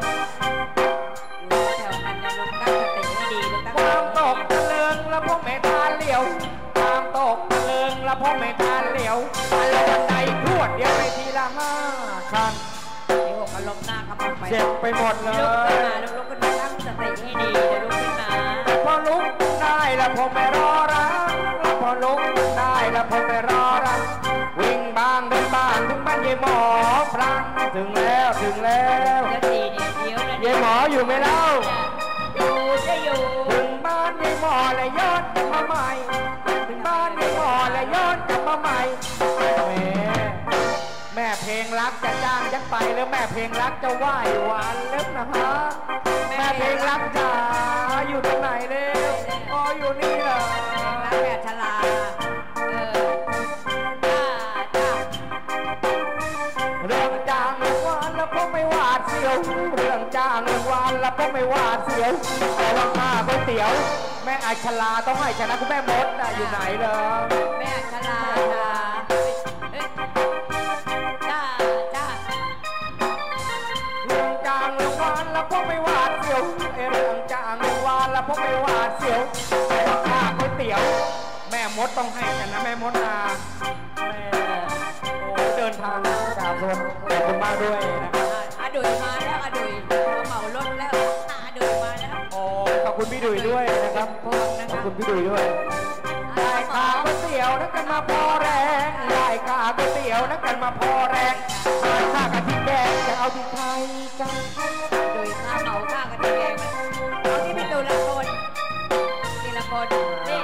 แถวนั้นนะลูกตั้งสติให้ดีลูกตั้งความตกตะเลิงแล้วพวกแม่ทานเหลียวความตกตะเลิงแล้วพวกแม่ทานเหลียวอันละวันใดพรวดเดียวไปทีละห้าคันเดี๋ยวหกอารมณ์หน้าเขาไปเจ็บไปหมดเลลุกขึ้นยมาลุกขึ้นมาตั้งสติให้ดีเดี๋ยวลุกขึ้นมาพอลุกได้แล้วผมไม่รอรักพอลุกได้แล้วผมไม่รอรักวิ่งบ้างเดินบ้างถึงบ้านยายหมอพลังถึงแล้วถึงแล้วจะตีเนี่ยเดี๋ยวนะยายหมออยู่ไหมเล่าอยู่จะอยู่ถึงบ้านยายหมอเลยย้อนกลับมาใหม่ถึงบ้านยายหมอเลยย้อนกลับมาใหม่แหมแม่เพลงรักจะจ้างยักไปแล้วแม่เพลงรักจะไหว้หวานเล็บนะฮะแม่เพลงรักจ๋าอยู่ตรงไหนเร็วอ๋ออยู่นี่เหรอรักแบบชลาเออจ้าจ้าเรื่องจ้างเงินวานแล้วก็ไม่หวาดเสียวเรื่องจ้างเงินวานแล้วก็ไม่หวาดเสียวแต่ว่าข้าก๋วยเตี๋ยวแม่อัชราต้องให้ชนะคุณแม่มดน่ะอยู่ไหนเหรอแม่ชลาจ้าเอ้ยจ้าจ้าเรื่องจ้างเรื่องวานแล้วพวกไม่หวาดเสียวไอเรื่องจางเรื่องวานแล้วพวกไม่หวาดเสียวข้าก๋วยเตี๋ยวแม่มดต้องให้กันนะแม่มดนาแม่โอ้เดินทางกราบสวัสดีขอบคุณมากด้วยนะครับอาดุยมาแล้วอาดุยเหมารถแล้วอาดุยมาแล้วโอ้ขอบคุณพี่ดุยด้วยนะครับขอบคุณพี่ดุยด้วยได้ขาก๋วยเตี๋ยวนักกันมาพอแรงได้ขาก๋วยเตี๋ยวนักกันมาพอแรงได้ข้ากะทิแดงจะเอาที่ไทยกันดุยข้าเหมาข้ากะทิแดงเอาที่พี่ดูละคนทีละคนนี่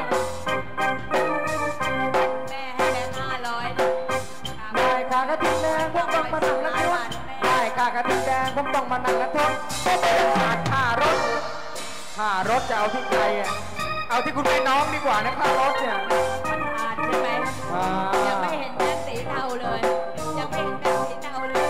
แม่ให้แบงค์ห้าร้อยได้ขากะทิแดงผมต้องมานั่งละทนได้ขากะทิแดงผมต้องมานั่งละทนขาดค่ารถค่ารถจะเอาที่ใครอ่ะเอาที่คุณแม่น้องดีกว่านะค่ารถเนี่ยมันขาดใช่ไหมยังไม่เห็นแบงค์สีเทาเลยยังไม่เห็นแบงค์สีเทาเลย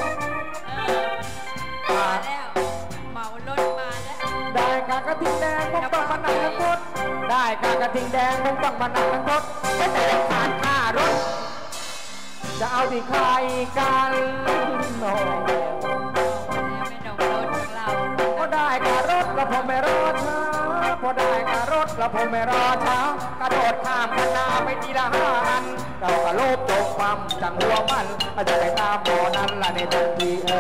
มาแล้วเหมารถมาแล้วได้ขากะทิแดงผมต้องมานั่งละทนได้ขากะทิแดงผมต้องมานั่งละทนแต่ขาดค่ารถจะเอาที่ใครกันโอ้ไม่ดองรถของเราพอได้การรถแล้วผมไม่รอช้าพอได้การรถแล้วผมไม่รอช้ากระโดดข้ามคณะไปทีละห้าอันเราก็โลภจงความจังหัวมันอาจจะไปตามหมอนั้นละในทันทีเอ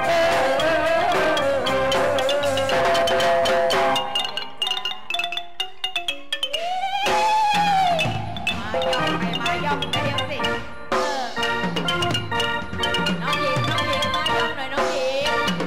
อมาย่องไปมาย่องไปเดี๋ยวสิน้องหญิงน้องหญิงมาย่องหน่อยน้องหญิง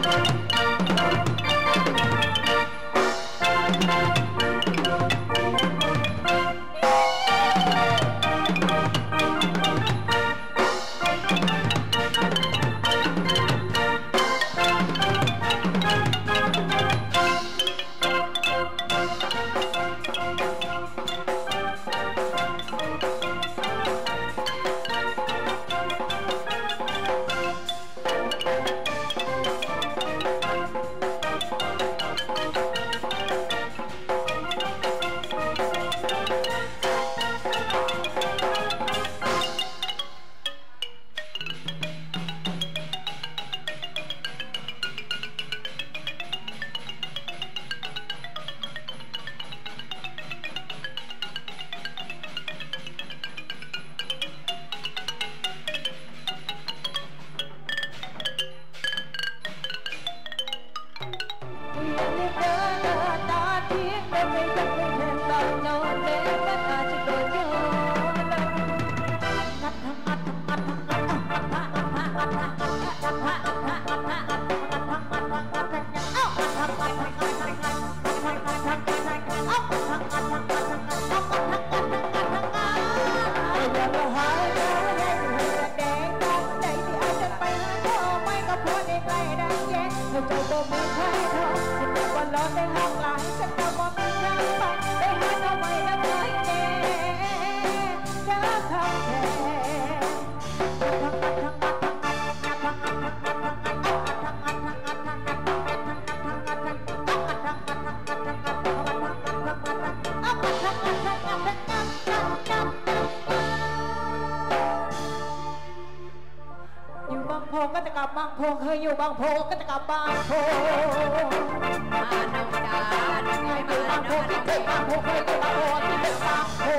ก็จะกลับบางโพเคยอยู่บางโพก็จะกลับบางโพมาน้องจ๋าเคยอยู่บางโพคิดถึงบางโพเคยอยู่บางโพคิดถึงบางโพ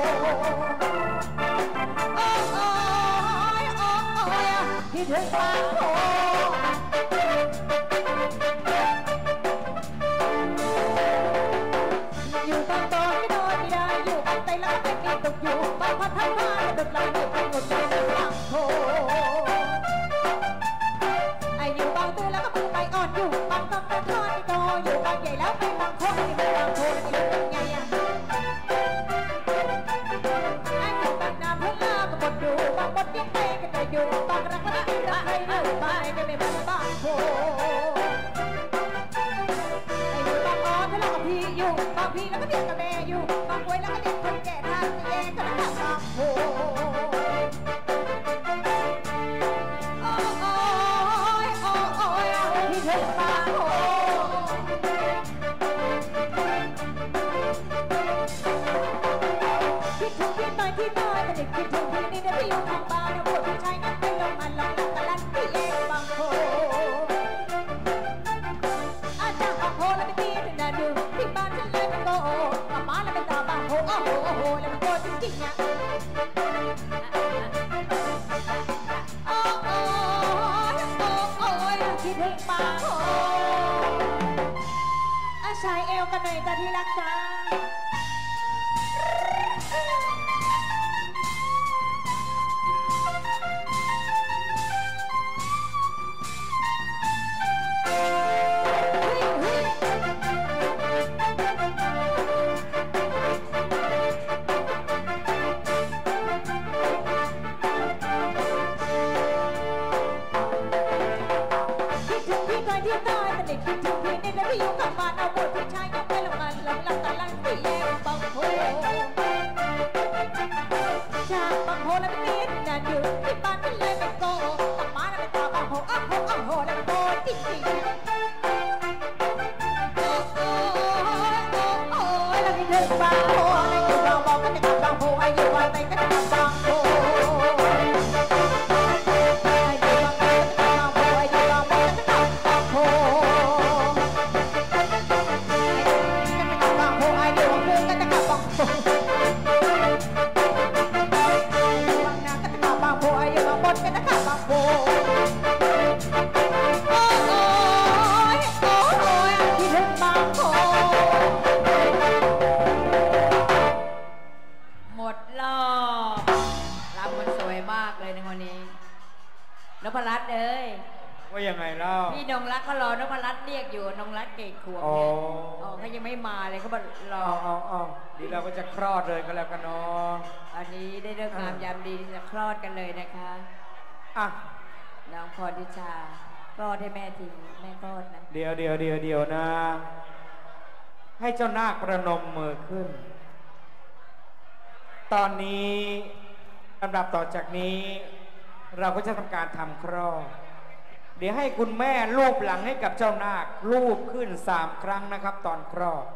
โอ้โอ้ยโอ้โอ้ยคิดถึงบางโพอยู่บางตอนไม่นอนไม่ได้อยู่บางไตแล้วไม่กินตกอยู่บางพัดทั้งบ้านดึกเลยดึกไปหมดใจในบางโพอยู่บางตัวแล้วก็มือไปอ่อนอยู่บางต้องเป็นทอดโตอยู่บางใหญ่แล้วไปบางคนอยู่บางโคนอยู่เป็นไงอ่ะไอ้อยู่บางนาพุ่งลาก็หมดอยู่บางบดยังไงก็จะอยู่บางรักรักรักใครอยู่บางไอ้ไม่เป็นบางโคไอ้อยู่บางอ้อที่เรากับพี่อยู่บางพี่แล้วก็เด็กกับแม่อยู่บางป่วยแล้วก็เด็กคนแก่ทางแย่ก็แล้วบางโคที่เธอบางโพคิดถึงพี่ตอนที่ตายแต่เด็กคิดถึงพี่นี่ได้ไปอยู่ทางบ้านแล้วปวดผู้ชายนั้นไปลงมันลงหลังกะลันที่แยกบางโพริงๆอะโอ้โอ้โอ้โอ้ยคิดถึงป้าโอ้อาชายเอวกันหน่อยจ้ะที่รักจ้าที่ตายแต่เด็กคิดถึงพี่นี่แล้วพี่อยู่กับบ้านเอาบทพี่ชายยกไปลงมาหลังหลังตาลังสีแยกบางโพจากบางโพแล้วไม่มีนานอยู่ที่บ้านไม่เลยไม่โกกลับมาแล้วไม่ตาบางโพอ้าวโพอ้าวโพแล้วโพจริงจริงโอ้โอ้โอ้แล้วคิดถึงบางโพอะไรอยู่บางโพก็จะกลับบางโพอายุวันไหนก็จะกลับบางโพนพรัตน์เอ้ยว่ายังไงเล่าพี่นงรักเขารอนพรัตน์เรียกอยู่นงรักเก่งขวบเนี่ยอ๋อเขายังไม่มาเลยเขาบอกรอเอาเอาดีเราก็จะคลอดเลยก็แล้วกันเนาะอันนี้ได้เลิกงามยามดีจะคลอดกันเลยนะคะอ่ะน้องพรทิชาคลอดให้แม่ทีแม่คลอดนะเดี๋ยวเดี๋ยวเดี๋ยวเดี๋ยวนะให้เจ้านาคประนมมือขึ้นตอนนี้ลำดับต่อจากนี้เราก็จะทำการทำครอบเดี๋ยวให้คุณแม่ลูบหลังให้กับเจ้านาคลูบขึ้นสามครั้งนะครับตอนครอบ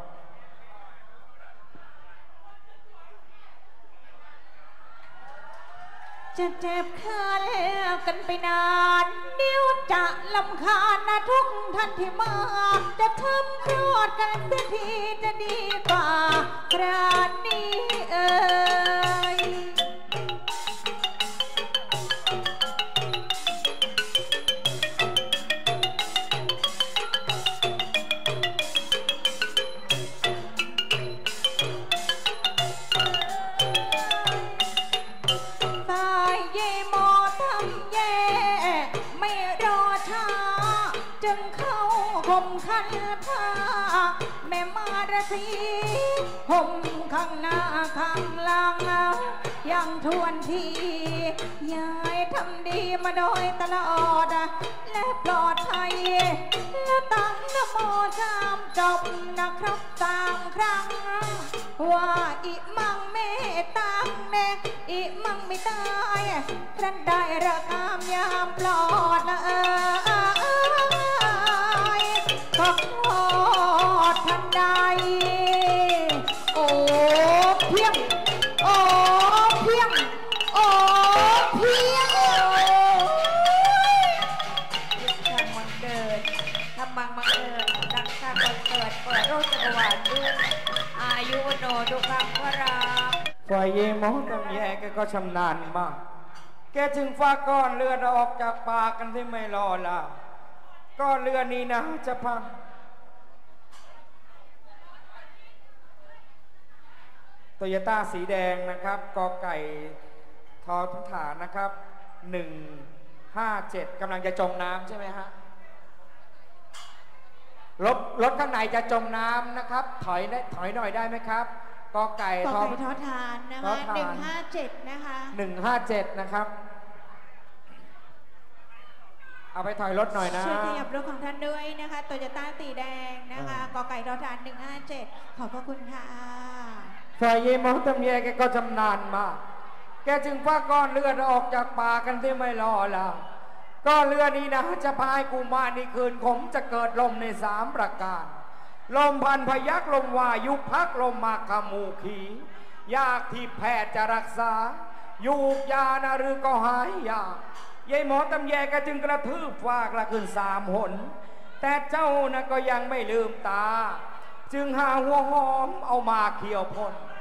จะเจ็บขาแล้วกันไปนานเดี๋ยวจะลำคาญนะทุกท่านที่มาจะทำคลอดกันเสียทีจะดีกว่าคราวนี้เอ่ยจึงเข้าห่มคันท่าแม่มาราศีห่มข้างหน้าข้างหลังยังทวนทียายทำดีมาโดยตลอดและปลอดภัยและตั้งนะโมสามจบนะครับสามครั้งว่าอิมังเมตังเนอิมังไม่ตายครั้นได้ระคามยามปลอดนะเออก็คลอดทันใดโอ้เพียงโอ้เพียงโอ้เพียงทำบังเกิดทำบังบังเกิดดังทำบังเกิดเปิดโลกจักรวาลด้วยอายุโนทุกครั้งพระรามฝ่ายเยมอตำแยแกก็ชำนาญมากแกจึงฟ้าก้อนเลือดออกจากปากกันที่ไม่รอละก็เรือนี้นะจะพังโตโยต้าสีแดงนะครับกอไก่ทอทุกฐานนะครับหนึ่งห้าเจ็ดกำลังจะจมน้ำใช่ไหมฮะรถรถข้างในจะจมน้ำนะครับถอยได้ถอยหน่อยได้ไหมครับกอไก่ทอทอทานนะคะหนึ่งห้าเจ็ดนะคะหนึ่งห้าเจ็ดนะครับเอาไปถอยรถหน่อยนะช่วยขยับรถของท่านด้วยนะคะโตโยต้าสีแดงนะคะกอไก่ทอทานหนึ่งห้าเจ็ดขอบพระคุณค่ะฝ่ายเยมอตำแยแกก็ชำนาญมากแกจึงฟ้าก้อนเลือดออกจากปากกันที่ไม่รอละก็เรือนี้นะจะพายกูมาในคืนคมจะเกิดลมในสามประการลมพันพยักลมวายุพักลมมาขมูขียากที่แพทย์จะรักษายูกยานะหรือก็หายยากยายหมอตำแยก็จึงกระทืบฟากละขึ้นสามหนแต่เจ้านะก็ยังไม่ลืมตาจึงหาหัวหอมเอามาเขี่ยวพ่น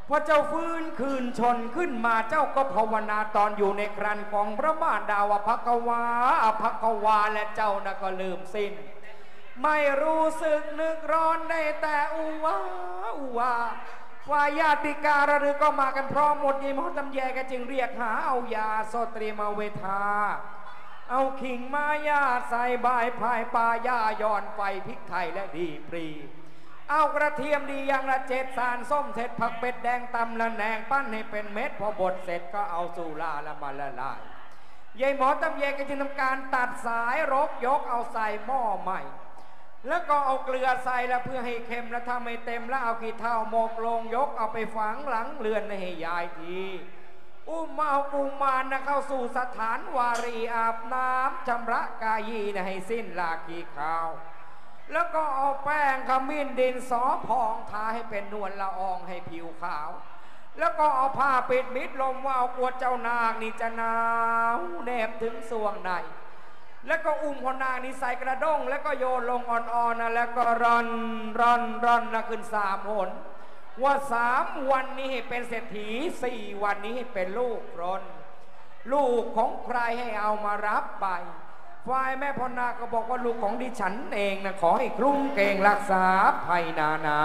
พอเจ้าฟื้นคืนชนขึ้นมาเจ้าก็ภาวนาตอนอยู่ในครันของพระมารดาว่าภควาอภควาและเจ้าน่ะก็ลืมสิ้นไม่รู้สึกนึกร้อนได้แต่อุวาอุวาวาญาติการหรือก็มากันพร้อมหมดยี่มอตำแยก็จึงเรียกหาเอายาโซเตรียมเอาเวทาเอาขิงมายาใส่บายพายปลาย่าย้อนไฟพริกไทยและดีปรีเอากระเทียมดีอย่างละเจ็ดสารส้มเสร็จผักเป็ดแดงตำละแหนงปั้นให้เป็นเม็ดพอบดเสร็จก็เอาสุราละมาละลายยายหมอตำแยก็จึงทำการตัดสายรกยกเอาใส่หม้อใหม่แล้วก็เอาเกลือใส่แล้วเพื่อให้เค็มแล้วถ้าไม่เต็มแล้วเอาขี้เถ้าโมกลงยกเอาไปฝังหลังเรือนให้ยายทีอุ้มเอากุมารนะเข้าสู่สถานวารีอาบน้ำชำระกายีนะให้สิ้นลาขี้ขาวแล้วก็เอาแป้งขมิ้นดินสอพองทาให้เป็นนวลละอองให้ผิวขาวแล้วก็เอาผ้าปิดมิดลมว่าเอากวดเจ้านางนี่จะหนาวแนบถึงสวงในแล้วก็อุ้มคนนางนี่ใส่กระด้งแล้วก็โยนลงอ่อนๆนะแล้วก็ร่อนร่อนร่อนนะขึ้นสามหนว่าสามวันนี้เป็นเศรษฐีสี่วันนี้เป็นลูกรนลูกของใครให้เอามารับไปฝ่ายแม่พนาก็บอกว่าลูกของดิฉันเองนะขอให้คลุ้งเกงรักษาภัยนานา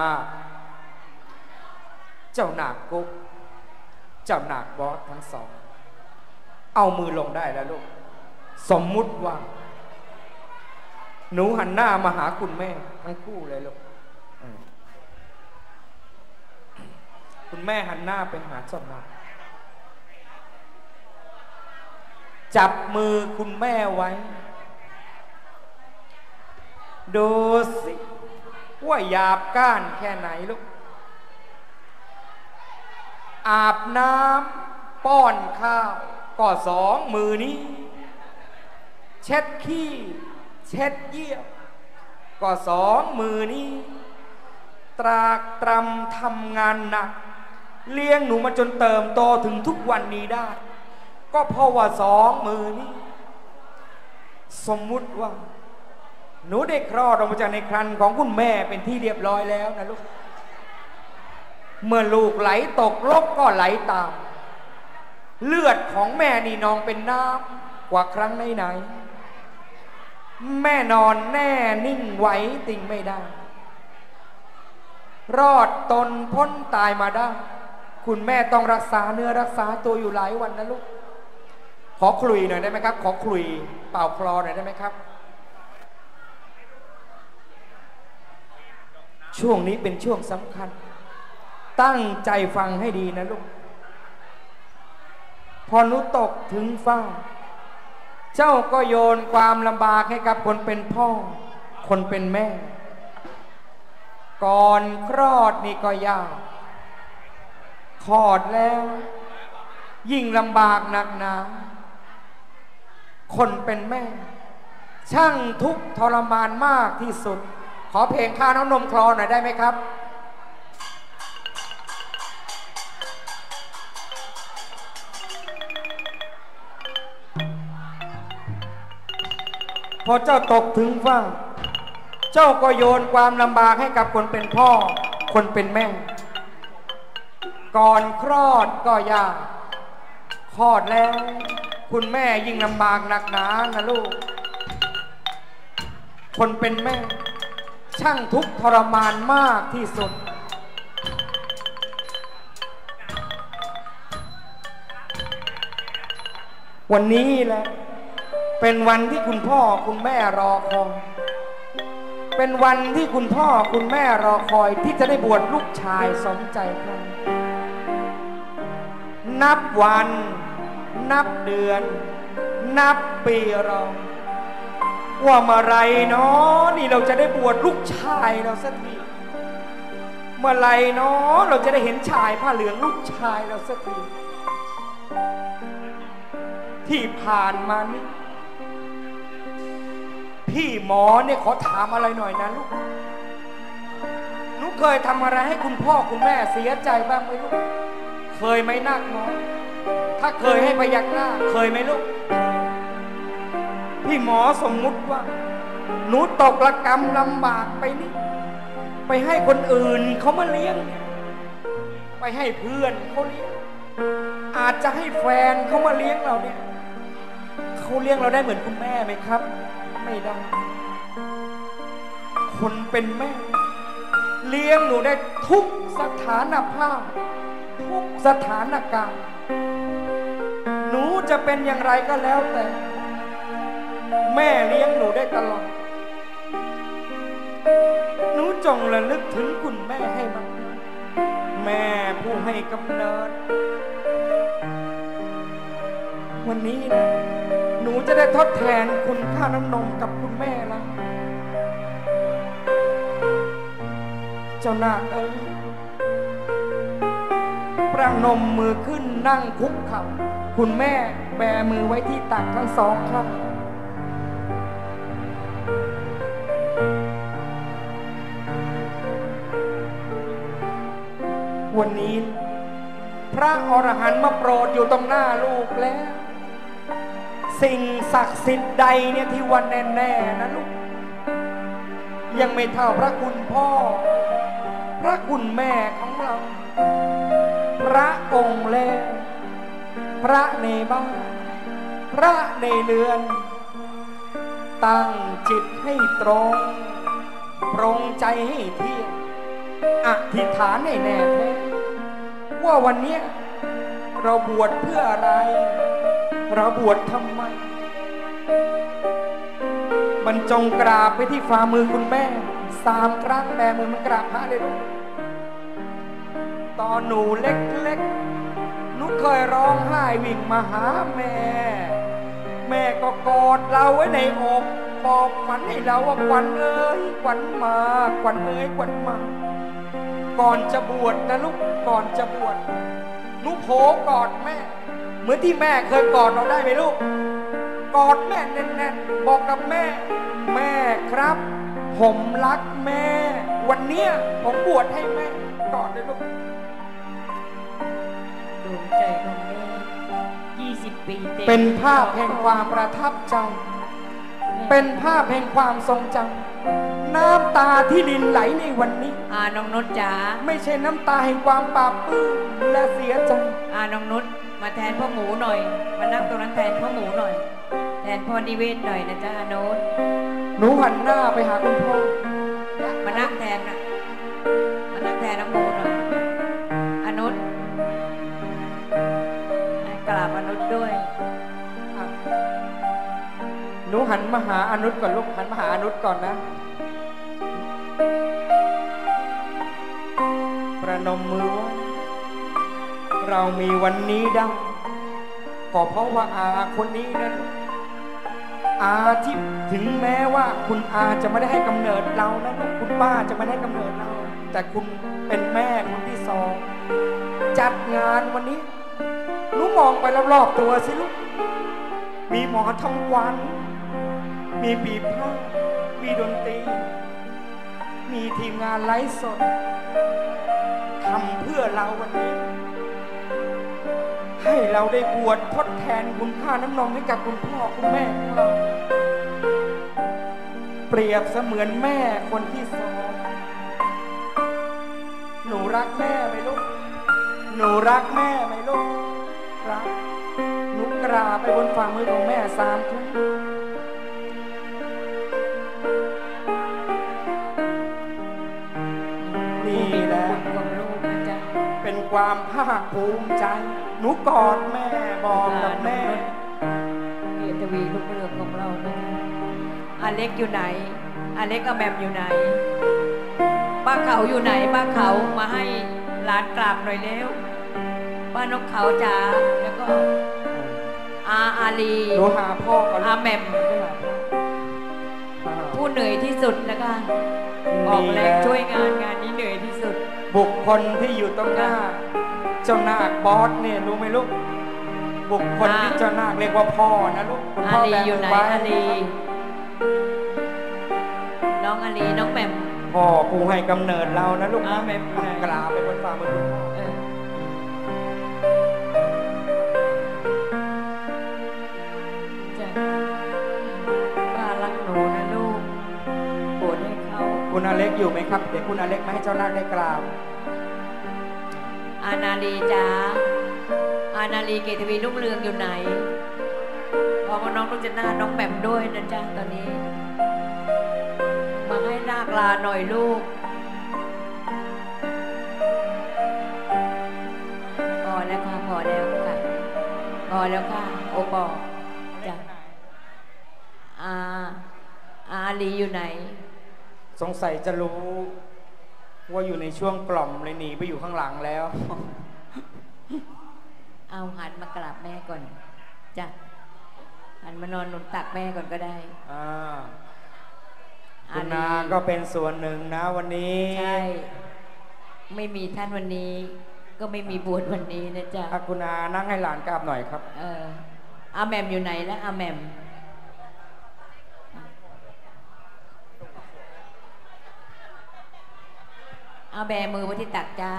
เจ้านาคกุ๊กเจ้านาคบอสทั้งสองเอามือลงได้แล้วลูกสมมุติว่าหนูหันหน้ามาหาคุณแม่ทั้งคู่เลยลูกคุณแม่หันหน้าไปหาเจ้านาคจับมือคุณแม่ไว้ดูสิว่าหยาบก้านแค่ไหนลูกอาบน้ำป้อนข้าวก็สองมือนี้เช็ดขี้เช็ดเยี่ยวก็สองมือนี้ตรากตรำทำงานหนักเลี้ยงหนูมาจนเติมโตถึงทุกวันนี้ได้ก็เพราะว่าสองมือนี้สมมุติว่าหนูได้คลอดออกมาจากในครรภ์ของคุณแม่เป็นที่เรียบร้อยแล้วนะลูกเมื่อลูกไหลตกลกก็ไหลตามเลือดของแม่นี่นองเป็นน้ำกว่าครั้งไหนๆแม่นอนแน่นิ่งไหวติ่งไม่ได้รอดตนพ้นตายมาได้คุณแม่ต้องรักษาเนื้อรักษาตัวอยู่หลายวันนะลูกขอคลุยหน่อยได้ไหมครับขอคลุยเป่าคลอหน่อยได้ไหมครับช่วงนี้เป็นช่วงสำคัญตั้งใจฟังให้ดีนะลูกพอหนูตกถึงฟ้าเจ้าก็โยนความลำบากให้กับคนเป็นพ่อคนเป็นแม่ก่อนคลอดนี่ก็ยากคลอดแล้วยิ่งลำบากหนักหนาคนเป็นแม่ช่างทุกข์ทรมานมากที่สุดขอเพลงข้าน้ำนมคลอหน่อยได้ไหมครับพอเจ้าตกถึงฟ้าเจ้าก็โยนความลำบากให้กับคนเป็นพ่อคนเป็นแม่ก่อนคลอดก็ยากคลอดแล้วคุณแม่ยิ่งลำบากหนักหนานะลูกคนเป็นแม่ช่างทุกข์ทรมานมากที่สุดวันนี้แหละเป็นวันที่คุณพ่อคุณแม่รอคอยเป็นวันที่คุณพ่อคุณแม่รอคอยที่จะได้บวชลูกชายสมใจกันนับวันนับเดือนนับปีรอว่าเมื่อไรเนาะนี่เราจะได้บวชลูกชายเราสักทีเมื่อไรเนาะเราจะได้เห็นชายผ้าเหลืองลูกชายเราสักทีที่ผ่านมานี่พี่หมอเนี่ยขอถามอะไรหน่อยนะลูกหนูเคยทำอะไรให้คุณพ่อคุณแม่เสียใจบ้างไหมลูกเคยไหมนักหมอถ้าเคยให้พยักหน้าเคยไหมลูกพี่หมอสมมุติว่าหนูตกระกำลำบากไปนี่ไปให้คนอื่นเขามาเลี้ยงไปไปให้เพื่อนเขาเลี้ยงอาจจะให้แฟนเขามาเลี้ยงเราเนี่ยเขาเลี้ยงเราได้เหมือนคุณแม่ไหมครับไม่ได้คนเป็นแม่เลี้ยงหนูได้ทุกสถานภาพทุกสถานการณ์หนูจะเป็นอย่างไรก็แล้วแต่แม่เลี้ยงหนูได้ตลอดหนูจงระลึกถึงคุณแม่ให้มันแม่ผู้ให้กำเนิดวันนี้นะหนูจะได้ทดแทนคุณค่าน้ำนมกับคุณแม่แล้วเจ้านาคเอ้ยประนมมือขึ้นนั่งคุกเข่าคุณแม่แบมือไว้ที่ตักทั้งสองข้างวันนี้พระอรหันต์มาโปรดอยู่ตรงหน้าลูกแล้วสิ่งศักดิ์สิทธิ์ใดเนี่ยที่วันแน่ๆนะลูกยังไม่เท่าพระคุณพ่อพระคุณแม่ของเราพระองค์แรกพระในบ้านพระในเรือนตั้งจิตให้ตรงปรงใจให้เที่ยงอธิษฐานให้แน่แท้ว่าวันนี้เราบวชเพื่ออะไรเราบวชทำไมบรรจงกราบไปที่ฝ่ามือคุณแม่สามครั้งแม่มือมันกราบพระเลยลูกตอนหนูเล็กๆหนูเคยร้องไห้วิ่งมาหาแม่แม่ก็กอดเราไว้ในอกปลอบขวัญให้เราว่าขวัญเอ้ยขวัญมาขวัญเอ้ยขวัญมาก่อนจะบวชนะลูกก่อนจะบวชหนูโผกอดแม่เหมือนที่แม่เคยกอดเราได้ไหมลูกกอดแม่แน่นๆบอกกับแม่แม่ครับผมรักแม่วันเนี้ยผมบวชให้แม่กอดเลยลูกดวงใจของแม่ยี่สิบปีเต็มเป็นภาพแห่งความประทับใจเป็นภาพแห่งความทรงจำน้ำตาที่ลินไหลในวันนี้อาน้องนุชจ๋าไม่ใช่น้ำตาแห่งความปราบปลื้มและเสียใจอาน้องนุชมาแทนพ่อหมูหน่อยมานั่งตรงนั้นแทนพ่อหมูหน่อยแทนพ่อนิเวศหน่อยนะจ๊ะอานุชหนูหันหน้าไปหาคุณพ่อมานั่งแทนนะมานั่งแทนน้องหมูหน่อยอานุชกราบอานุชด้วยหนูหันมาหาอนุชก่อนลูกหันมาหาอนุชก่อนนะประนมมือว่าเรามีวันนี้ได้ก็เพราะว่าอาคนนี้นั้นอาที่ถึงแม้ว่าคุณอาจะไม่ได้ให้กำเนิดเรานะลูกคุณป้าจะไม่ได้กำเนิดเราแต่คุณเป็นแม่คนที่สองจัดงานวันนี้หนูมองไปรอบๆตัวสิลูกมีหมอทำควันมีปีพาดมีดนตรีมีทีมงานไลฟ์สดทำเพื่อเราวันนี้ให้เราได้บวชทดแทนคุณค่าน้ำนมให้กับคุณพ่อคุณแม่ของเราเปรียบเสมือนแม่คนที่สองหนูรักแม่ไหมลูกหนูรักแม่ไหมลูกรักหนูกราบไปบนฝ่ามือของแม่สามครั้งนี่แหละเป็นความภาคภูมิใจหนูกอดแม่บอกกับแม่เกียรติวีลูกเรือของเรานะอาเล็กอยู่ไหนอาเล็กกับแมมอยู่ไหนป้าเขาอยู่ไหนป้าเขามาให้หลานกราบหน่อยเร็วป้านกเขาจ๋าแล้วก็อาอาลีหนูหาพ่อก่อนอาแมมผู้เหนื่อยที่สุดนะคะออกแรงช่วยงานงานนี้เหนื่อยที่สุดบุคคลที่อยู่ตรงหน้าเจ้านาคบอสเนี่ยรู้ไหมลูกบุคคลที่เจ้านาคเรียกว่าพ่อนะลูกคุณพ่อแบอยู่ไหนอาลีน้องอาลีน้องแมมพ่อผู้ให้กำเนิดเรานะลูกนะแมมกราบไปบนฝ่ามือคุณพ่อป้ารักหนูนะลูกโปรดให้เขาคุณอาเล็กอยู่ไหมครับเดี๋ยวคุณอาเล็กมาให้เจ้านาคได้กราบอานาลีจ้าอานาลีเกตวีรุ่งเรืองอยู่ไหนบอกว่าน้องต้องจะหน้าน้องแหม่มด้วยนะจ๊ะตอนนี้มาให้นาคลาหน่อยลูกพอแล้วค่ะพอแล้วค่ะพอแล้วค่ะโอปอจ้ะอาอาลีอยู่ไหนสงสัยจะรู้ว่าอยู่ในช่วงกล่อมเลยหนีไปอยู่ข้างหลังแล้วเอาหันมากราบแม่ก่อนจ้ะหันมานอนหนุนตักแม่ก่อนก็ได้อ่าคุณนาก็เป็นส่วนหนึ่งนะวันนี้ใช่ไม่มีท่านวันนี้ก็ไม่มีบวชวันนี้นะจ๊ะคุณนานั่งให้หลานกราบหน่อยครับเอออาแมมอยู่ไหนแล้วอาแมมเอาแบมือไว้ที่ตักจ้า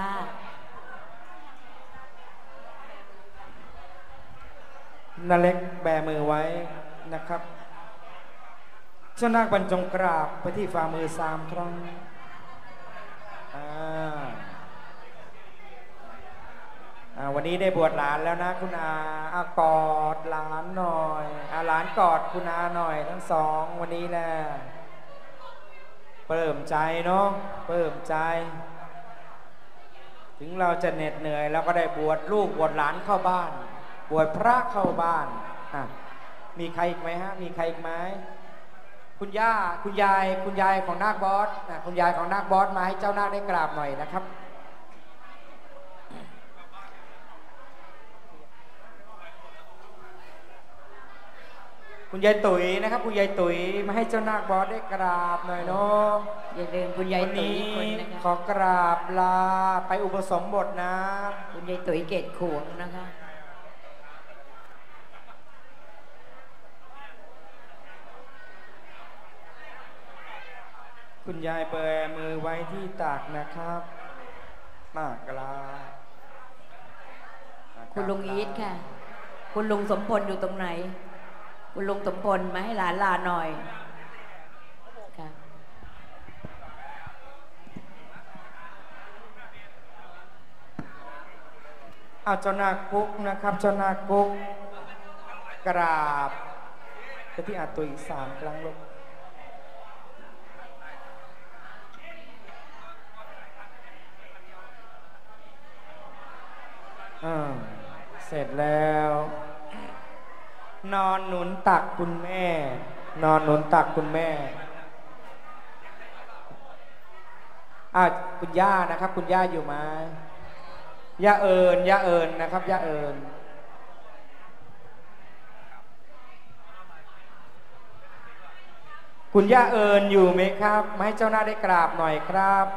นาเล็กแบมือไว้นะครับเจ้านาคบรรจงกราบไปที่ฝ่ามือสามครั้งอ่าอ่าวันนี้ได้บวชหลานแล้วนะคุณอาอากอดหลานหน่อยอาหลานกอดคุณอาหน่อยทั้งสองวันนี้แหละเปิ่มใจเนาะเปิ่มใจถึงเราจะเหน็ดเหนื่อยเราก็ได้บวชลูกบวชหลานเข้าบ้านบวชพระเข้าบ้านอ่ะมีใครอีกไหมฮะมีใครอีกไหมคุณย่าคุณยายคุณยายของนาคบอสนะคุณยายของนาคบอสมาให้เจ้านาคได้กราบหน่อยนะครับคุณยายตุ๋ยนะครับคุณยายตุ๋ยมาให้เจ้านาคบอสได้กราบหน่อยเนาะอย่าลืมคุณยายตุ๋ยคนนะคะขอกราบลาไปอุปสมบทนะคุณยายตุ๋ยเกศขวงนะคะคุณยายเปยมือไว้ที่ตักนะครับมากลาคุณลุงอีทค่ะคุณลุงสมพลอยู่ตรงไหนคุณลุงสมพลมาให้หลานลาหน่อยค่ะเอาเจ้านาคกุ๊กนะครับเจ้านาคกุ๊กกราบไปที่อาตุยสามครั้งลูกเสร็จแล้วนอนหนุนตักคุณแม่นอนหนุนตักคุณแม่อ่ะคุณย่านะครับคุณย่าอยู่ไหมย่าเอิญย่าเอิญนะครับย่าเอิญคุณย่าเอิญอยู่ไหมครับมาให้เจ้าหน้าได้กราบหน่อยครับ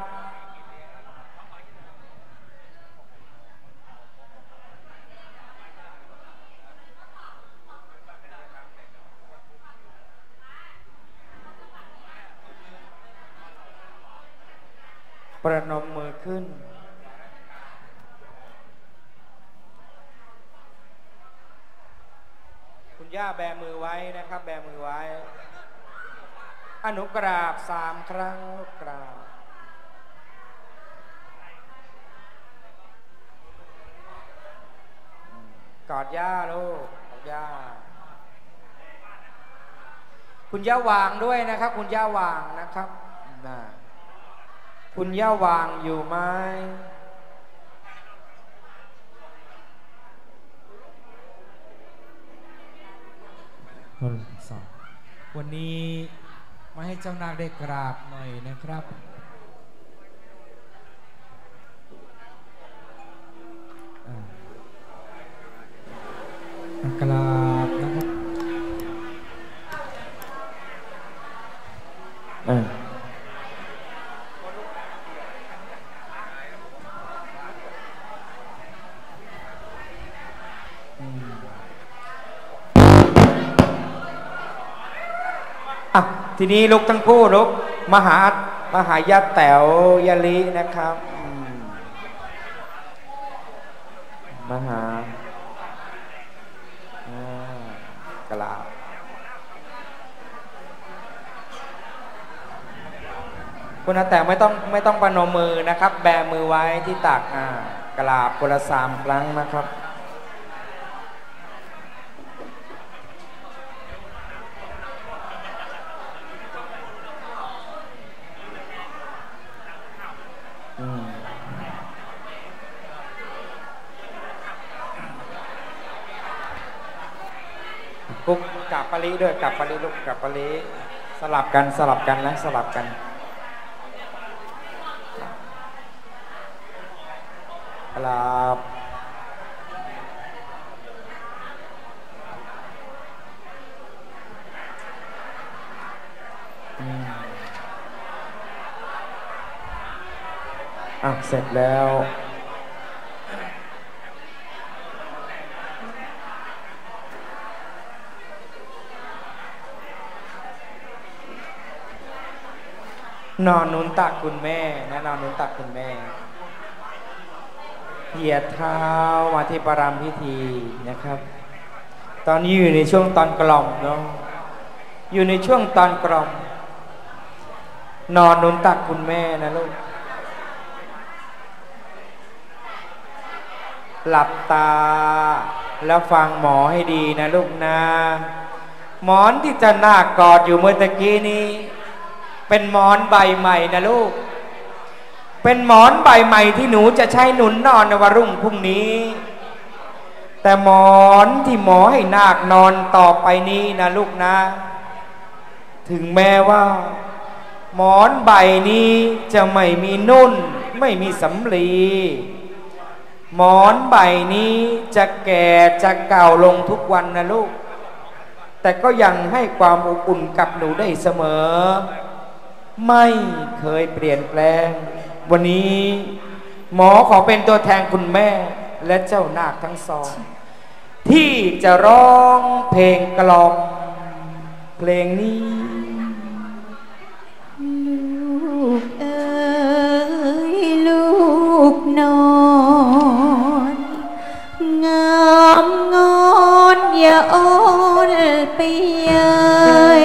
ประนมมือขึ้นคุณย่าแบมือไว้นะครับแบมือไว้อนุกราบสามครั้งกราบกอดย่าลูกกอดย่าคุณย่าวางด้วยนะครับคุณย่าวางนะครับนะคุณย่าวางอยู่ไหมวันนี้มาให้เจ้านาคได้กราบหน่อยนะครับกราบนะครับอ่าทีนี้ลุกทั้งคู่ลุกมหามหายาแต๋วยาลินะครับมหากราบคุณอาแต๋วไม่ต้องไม่ต้องประนมมือนะครับแบมือไว้ที่ตักอ่ากราบคนละสามครั้งนะครับกุ๊กกับปะลิด้วยกับปะลิลูกกับปะลิสลับกันสลับกันนะสลับกันครับอ่ะเสร็จแล้วนอนนุนตักคุณแม่นะนอนนุนตักคุณแม่เหยียดเท้ามาที่ประรำพิธีนะครับ ตอนนี้อยู่ในช่วงตอนกล่อมเนาะอยู่ในช่วงตอนกล่อมนอนนุนตักคุณแม่นะลูกหลับตาแล้วฟังหมอให้ดีนะลูกนะหมอนที่จะน่ากอดอยู่เมื่อตะกี้นี้เป็นหมอนใบใหม่นะลูกเป็นหมอนใบใหม่ที่หนูจะใช้หนุนนอนในวันรุ่งพรุ่งนี้แต่หมอนที่หมอให้นาคนอนต่อไปนี้นะลูกนะถึงแม้ว่าหมอนใบนี้จะไม่มีนุ่นไม่มีสำลีหมอนใบนี้จะแก่จะเก่าลงทุกวันนะลูกแต่ก็ยังให้ความอบอุ่นกับหนูได้เสมอไม่เคยเปลี่ยนแปลงวันนี้หมอขอเป็นตัวแทนคุณแม่และเจ้านาคทั้งสองที่จะร้องเพลงกล่อมเพลงนี้ลูกเอ๋ยลูกนอนงามงอนอย่าอ้อนไปเย้ย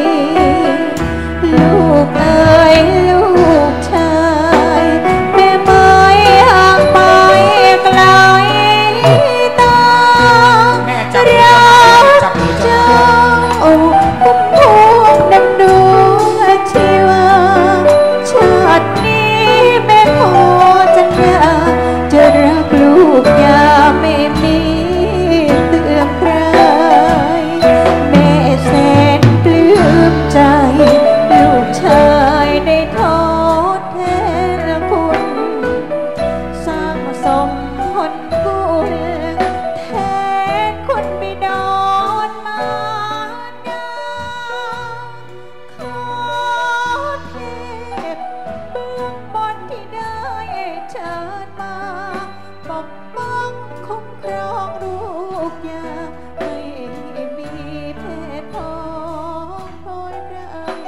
ลูกเอ๋ยลูกชายแม่ไม้ห่างไปไกลตารักเจ้าพุ่มพวงดังดวงชีวาชาตินี้แม่ขอสัญญาจะรักลูกอย่าไม่มีเสื่อมคลายแม่แสนปลื้มใจลูกชายได้ทอดแทนคุณสร้างสมผลบุญแทนคนบิดรมารดาขอเทพเบื้องบนที่ได้เชิญมาปกป้องคุ้มครองลูกอย่าไม่มีเพศพ้องโปรยไร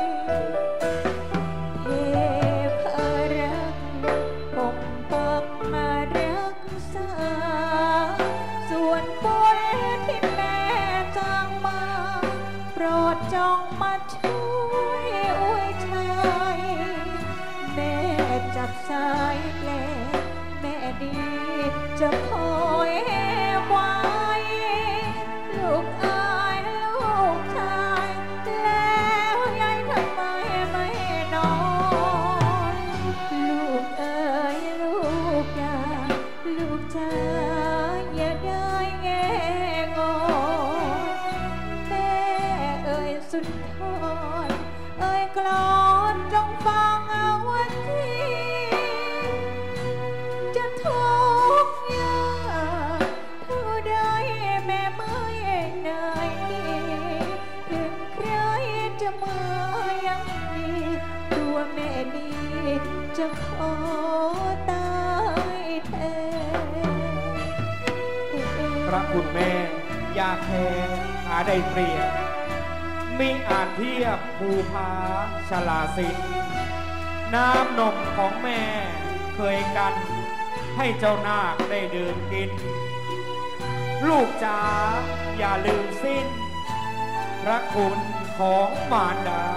เทพรักปกปักมารักษาส่วนบุญที่แม่สร้างมาโปรดจงมาช่วยอวยชัยแม่จับสายแปลแม่ดีจะคอยไว้ลูกอายลูกชายแล้วยายทำไมไม่นอนลูกเอ๋ยลูกยาลูกชายอย่าได้แง่งอนแม่เอ๋ยสุนทรเอ๋ยกลอนจงฟังเอาไว้ทีจะทุกข์ยากเท่าใดแม่ไม่เหนื่อยถึงใครจะมายังมีตัวแม่นี้จะขอตายแทนพระคุณแม่ยาแพ้หาได้เปรียบมิอาจเทียบภูผาชลาสิทธิ์น้ำนมของแม่เคยกันให้เจ้านาคได้ดื่มกินลูกจ๋าอย่าลืมสิ้นพระคุณของมารดา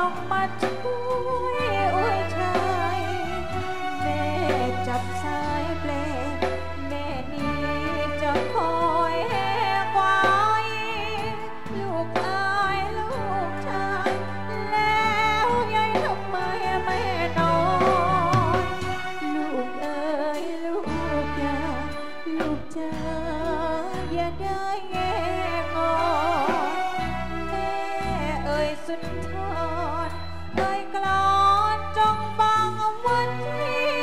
ต้องมาช่วยอวยชัยแม่จับสายเปลแม่นี้จะคอยแหกไว้ลูกอายลูกชายแล้วยายทำไมแม่น้อยลูกเอ๋ยลูกอย่าลูกจ๋าอย่าได้แงงอนแม่เอ๋ยสุนทรเอ๋ยกลอนจงฟังวันที่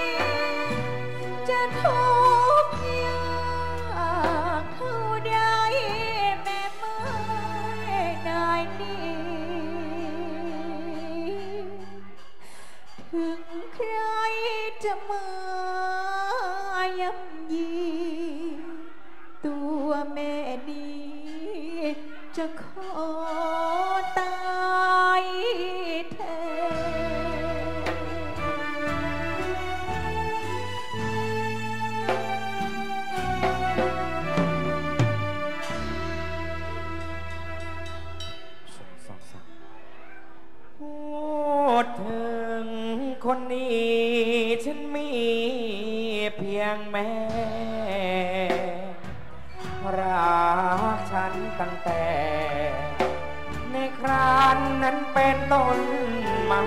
จะทุกข์ยากเท่าใดแม่ไม่ได้นี้ถึงใครจะมาย่ำยีตัวแม่นี้จะขอตายแทพูดถึงคนนี้ฉันมีเพียงแม่รักฉันตั้งแต่ในครั้นนั้นเป็นต้นมา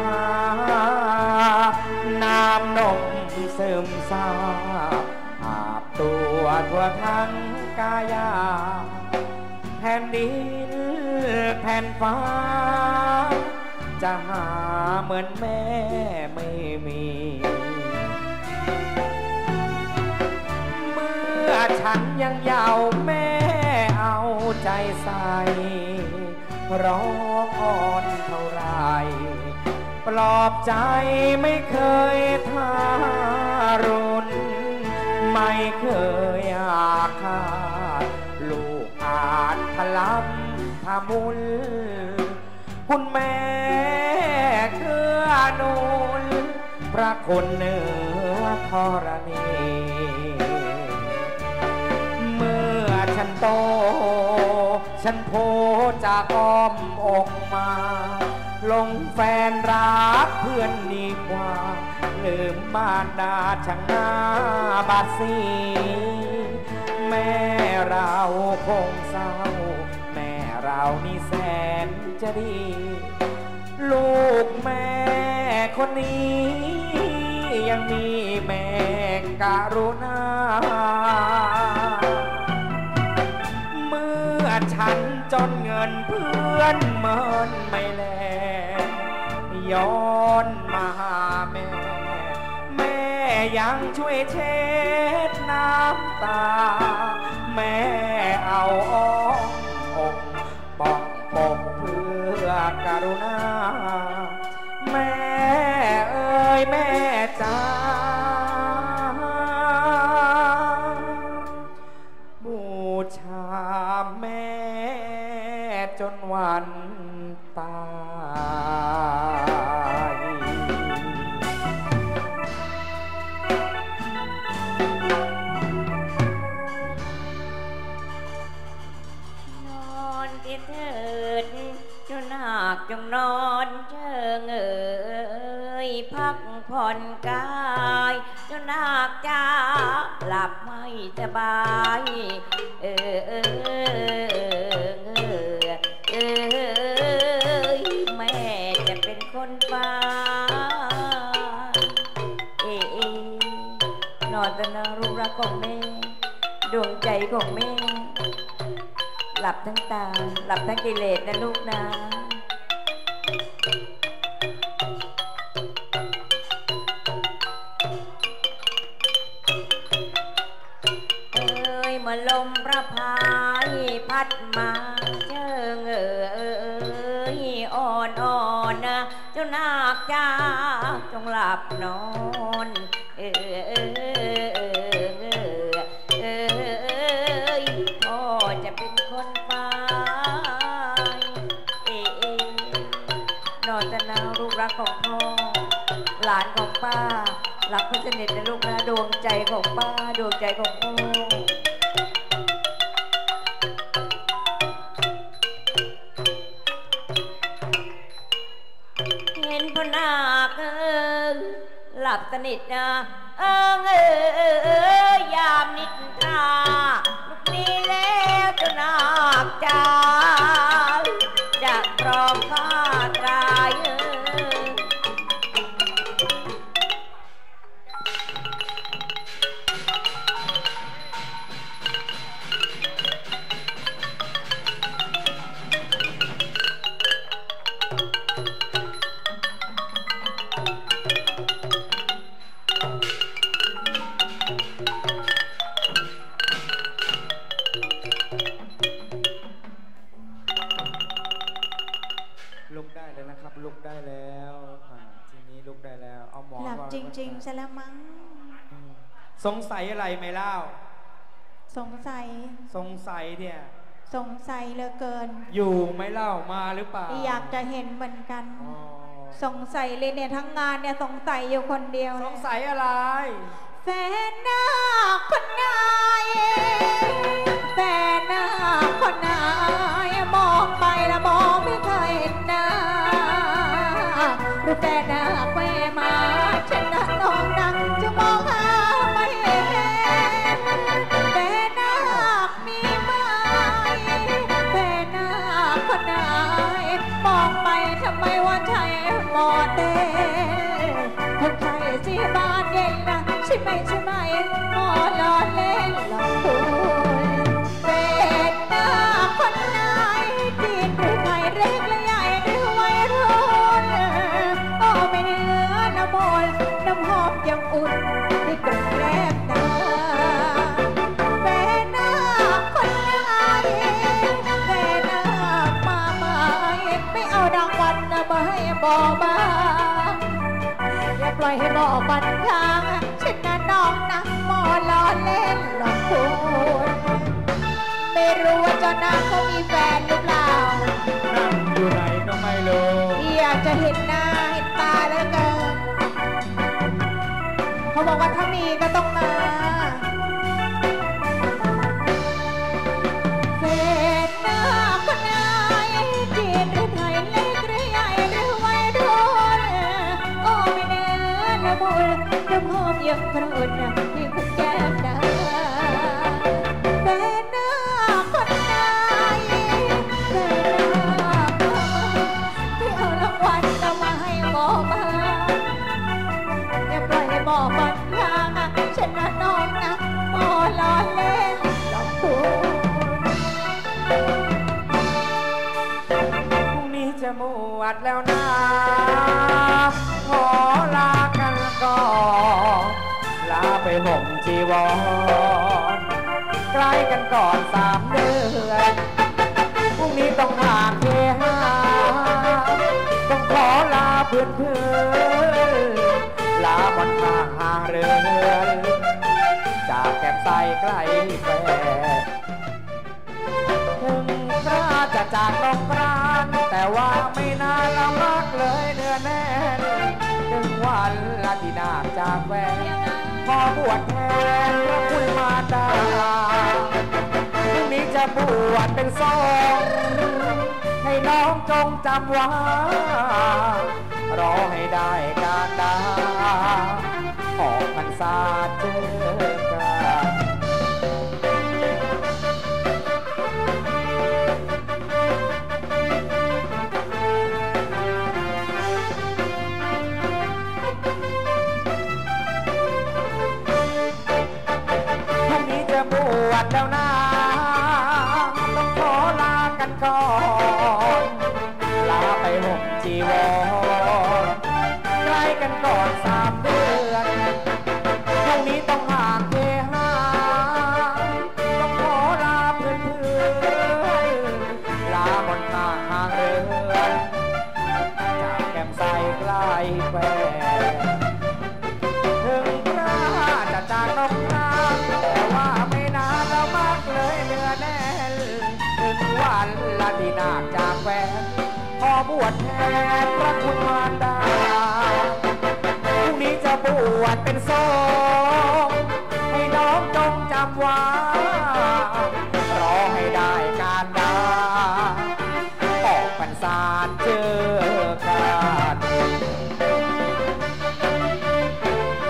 น้ำนมซึมซาบอาบตัวทั่วทั้งกายาแผ่นดินแผ่นฟ้าจะหาเหมือนแม่ไม่มีเมื่อฉันยังเยาว์แม่เอาใจใส่ร้องอ่อนเท่าไรปลอบใจไม่เคยทารุณไม่เคยอาฆาตลูกอาจทะล้ำทะมุนคุณแม่เกื้อหนุนพระคุณเหนือธรณีเมื่อฉันโตฉันโพจากอ้อมอกมาหลงแฟนรักเพื่อนดีกว่าลืมมารดาช่างหน้าบาดสีแม่เราคงเศร้าแม่เรานี่แสนจะดีลูกแม่คนนี้ยังมีแม่กรุณาเมื่อฉันจนเงินเพื่อนเมินไม่แลย้อนมาหาแม่แม่ยังช่วยเช็ดน้ำตาแม่เอาอ้อมอกป้องปกเพื่อกรุณาแม่เอ้ยแม่จ้าบูชาแม่จนวันตายนอนที่เถิดเจ้านาคจงนอนเชิงเอ๋ยพักผ่อนกายเจ้านาคจ้าหลับไม่สบายเออเออเออเออแม่จะเป็นคนฟ้าเอเอนอนแต่นารูปรักของแม่ดวงใจของแม่หลับทั้งตาหลับทั้งกิเลสนะลูกนะเอ้ยเมื่อลมประพายพัดมาเชิงเอ๋ยอ่อนอ่อนนะเจ้านาคจ้าจงหลับนอนเออเออเออพ่อจะเป็นคนฟ้าเอเอนอนแต่นาลูกรักของพ่อหลานของป้ารักเพื่อนสนิทนะลูกนะดวงใจของป้าดวงใจของพ่ออสนิทนะเอิงเออเออเออยามนิทราลูกนี้แล้วเจ้านาคจ๋าจะครองข้าตรายเออลุกได้แล้วนะครับลุกได้แล้วอ่าทีนี้ลุกได้แล้วเอาหมอนหลับวางจริงๆซะแล้วมั้งอืมสงสัยอะไรไหมเล่าสงสัยสงสัยเนี่ยสงสัยเหลือเกินอยู่ไหมเล่ามาหรือเปล่าอยากจะเห็นเหมือนกันอ๋อสงสัยเลยเนี่ยทั้งงานเนี่ยสงสัยอยู่คนเดียวสเลงยสัยอะไรแฟนหน้าคนไหนแฟนหน้าคนไหนมองไปแล้วมองไม่เคยเห็นหน้าหรือแฟนหน้าแควมาฉันน่ะน้องนักจะมองหาไม่เห็นแฟนหน้ามีไหมแฟนหน้าคนไหนมองไปทำไมว่าใช่หมอเต้คนไทยที่บ้านเย็นนะใช่ไหมใช่ไหมหมอล้อเล่นหลอกคุณเป็นหน้าคนไหนจีนหรือไทยเล็กและใหญ่หรือวัยรุ่นโอ้ไม่เนื้อน้ำมนต์น้ำหอมยังอุ่นที่กระแรกตาเป็นหน้าคนไหนเป็นหน้ามาไหมไม่เอารางวัลนะมาให้บอกมาอย่าปล่อยให้หมอฟันข้างฉันน่ะน้องนะหมอล้อเล่นหลอกคุณไม่รู้ว่าเจ้านางเขามีแฟนหรือเปล่านั่งอยู่ไหนก็ไม่รู้อยากจะเห็นหน้าเห็นตาแล้วเกินเขาบอกว่าถ้ามีก็ต้องมาเศษหน้าคนไหนจีนหรือไทยเล็กหรือใหญ่หรือวัยรุ่นโอ้ไม่เนื้อละมุนน้ำหอมยังกระอุ่นที่คุณแก้มดาเป็นหน้าคนไหนเป็นหน้าที่เอารางวัลเอามาให้หมอมาอย่าปล่อยให้หมอฟันข้างฉันน่ะน้องนะหมอล้อเล่นหลอกคุณพรุ่งนี้จะบวชแล้วนะ ขอลากันก่อนลาไปห่มจีวรใกล้กันก่อนสามเดือนพรุ่งนี้ต้องหาเคหาต้องขอลาเพื่อนเพื่อนลาบนทางหาเรือนจากแก้มใสใกล้แฟถึงพระจะจากลงกรานแต่ว่าไม่นานละมากเลยเนื้อแน่นถึงวันละที่นาคจากแฟนพอบวชแทนพระคุณมาดาพรุ่งนี้จะบวชเป็นสงฆ์ให้น้องจงจำไว้รอให้ได้การดาออกพรรษาเจอกัน พรุ่งนี้จะบวชแล้วนะต้องขอลากันก่อนลาไปห่มจีวรใกล้กันก่อนสามเดือนพรุ่งนี้ต้องห่างเกหาต้องขอลาเพื่อนเพื่อนลาบนทางห่างเรือนจากแก้มใสใกล้แฟนถึงพระจะจากนกน้ำแต่ว่าไม่นานแล้วมากเลยเนื้อแน่นถึงวันละที่นาคจากแฟนพอบวชแทนพระคุณมารดาพรุ่งนี้จะบวชเป็นสงฆ์ให้น้องจงจำไว้รอให้ได้การดาออกพรรษาเจอกัน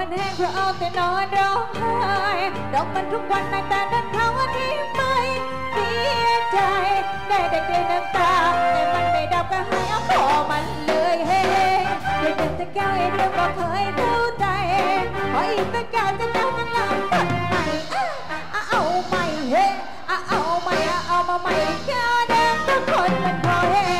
มันแห้งเพราะเอาแต่นอนร้องไห้ดอกมันทุกวันในแต่นั้นเขาที่ไม่เสียใจได้แต่กลืนน้ำตาแต่มันไม่ดับก็ให้เอาคอมันเลยเฮ้เด็กเด็กตะแก้วไอ้เรื่องก็เคยเข้าใจพออีกตะแก้วจะเจ้าจะหลับฝันใหม่เอาใหม่เฮ้เอาใหม่เอามาใหม่แค่เดิมทุกคนมันพอเฮ้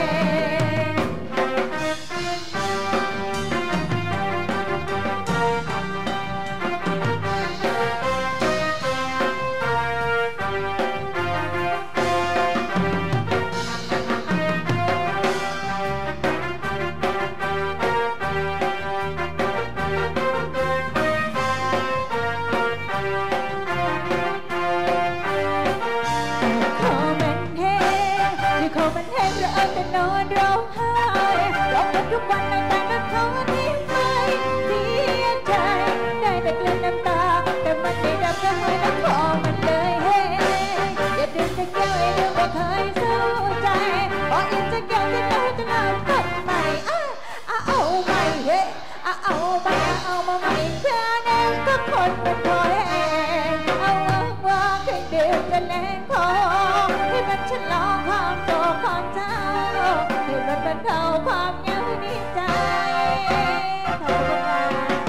นอนร้องไห้ร้องมันทุกวันในแต่นั้นเขาที่ไม่เสียใจได้แต่กลืนน้ำตาแต่มันไม่ดับก็ให้น้ำคอมันเลยเฮ้อย่าดึงจะแก้วไอ้เรื่องว่าเคยเศร้าใจพออีกจะแก้วจะเล่าจะเล่าฝันใหม่อ่ะเอาใหม่เฮ้เอาใหม่เอามาใหม่เพื่อแน่ทุกคนมันพอเฮ้เอาว่าให้ดื่มกันแรงพอให้มันฉลองความโตความเจ้าให้มันบรรเทาความเหงาในใจขอบคุณค่ะ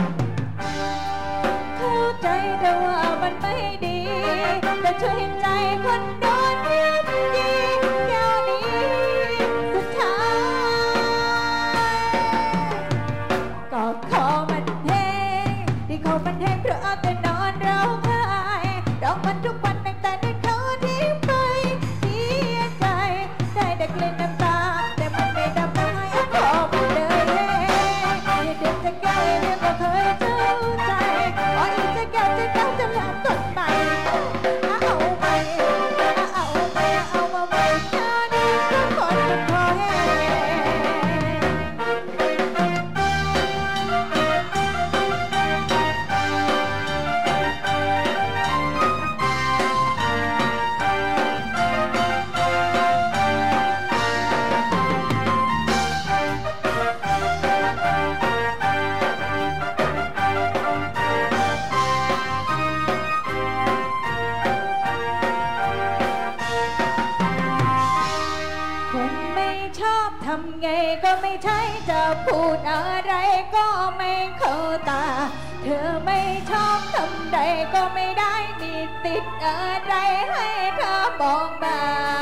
เข้าใจแต่ว่ามันไม่ดีแต่ช่วยเห็นใจคนโดนเยี่ยมดีแก้วนี้สุดท้ายก็ขอมันแห้งที่ขอมันแห้งเพราะเอาแต่นอนร้องไห้ร้องมันทุกวันตั้งแต่ได้เขาที่ไปเสียใจได้แต่กลืนน้ำตาแต่มันไม่ดับก็ให้เอาขอมันเลยอย่าดึงจะแก้วเรื่องก็เคยเจ้าใจพออีกจะแก้วจะเจ้าจะหลับต้นใหม่เอาใหม่เอาใหม่เอามาใหม่แค่นี้ทุกคนมันพอแห้ทำไงก็ไม่ใช่จะพูดอะไรก็ไม่เข้าตาเธอไม่ชอบทำใดก็ไม่ได้มีติดอะไรให้เธอบอกมา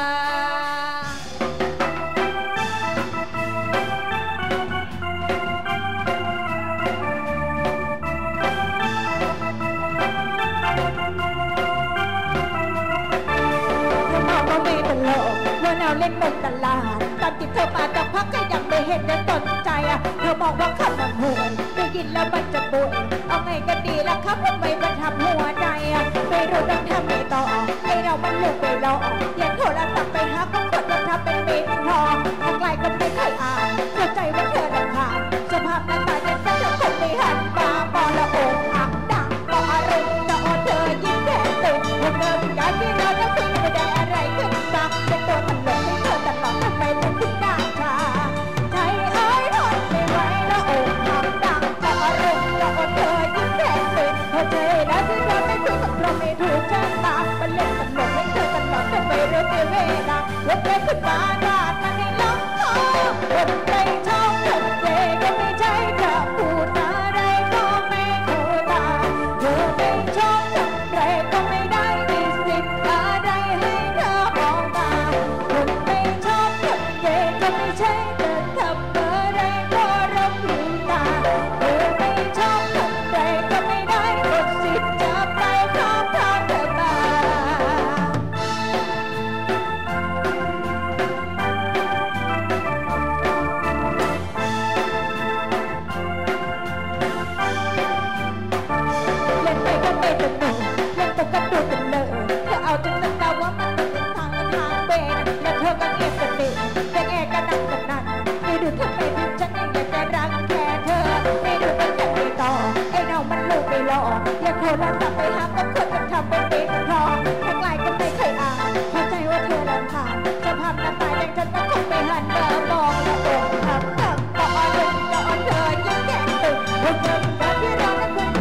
ว่าเราเล่นมุกตลาดตอนที่เธอมาจากพักก็ยังไม่เห็นจะสนใจอ่ะเธอบอกว่าคำมันห่วยได้ยินแล้วมันจะปวดเอาไงก็ดีล่ะครับทำไมมันทำหัวใจอ่ะไม่รู้ต้องทำไงต่อไอเรามันลูกไปรออย่าโทรศัพท์ไปหาก็กดมันทำเป็นเมนทองทางไกลก็ไม่เคยอ่านเข้าใจว่าเธอดังขาดสภาพหน้าตาจะจะจะคนไม่หันมาบอละโอกหักดังบออารมณ์จะอ่อนเธอยิ้มแย้มตื่นวันเดิมการที่เราจะคุยไม่ได้อะไรขึ้นมาเป็นตัวมันหลงให้เธอตลอดทำไมเป็นคุณด่าชาใจเอ้ยทนไม่ไหวละโอกหักดังบออารมณ์จะอ่อนเธอยิ้มแย้มตื่นพอเจอแล้วที่เธอไม่คุยกับเราไม่ถูกชะตามันเล่นมันหลงให้เธอตลอดแต่ไม่รู้เสียเวลาวันเดิมขึ้นมาราดมันให้ล้มคอคนใจชอบคนเย่ก็ไม่ใช่จะพูดอะไรก็ไม่เข้าตาเธอไม่ชอบทำไรก็ไม่ได้มีสิทธิ์อะไรให้เธอมองมาคนไม่ชอบคนเย่ก็ไม่ใช่จะทำอะไรก็รับรู้ตาเธอไม่ชอบทำไรก็ไม่ได้หมดสิทธิ์จะไปข้ามทางเธอมาเล่นไปก็ไม่สนุกเล่นไปก็ดูเป็นเลยเธอเอาจนนึกแล้วว่ามันเป็นทางและทางเบนและเธอก็เงียบกันดิยังแอบกันนั่งกันนั่นไม่ดูทำไมถึงฉันยังอยากจะรักแค่เธอไม่ดูต้องยังไม่ต่อไอ้เรามันลูกไม่หล่ออย่าโทรศัพท์ไปหาก็ควรจะทำเป็นเด็กพอทางไลน์ก็ไม่เคยอ่านเข้าใจว่าเธอรำคาญสภาพหน้าตาอย่างฉันก็คงไม่หันมามองและอกหักดังบอกอารมณ์จะอ่อนเธอยิ่งแก่ตื่นวันเดิมการที่เราไม่เคย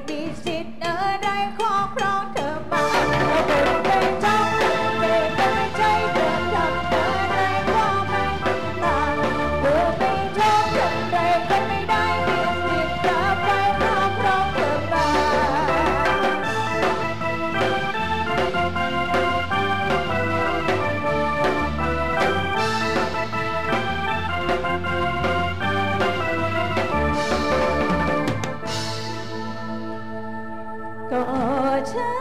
มีสิทธิ์อะไรครอบครองเธอมาเราเป็นไปจงไม่ก็ไม่ใช่เธอทำอะไรก็ไม่ตามเธอไม่ชอบทำไรก็ไม่ได้มีสิทธิ์จะไปครอบครองเธอมาก็ฉั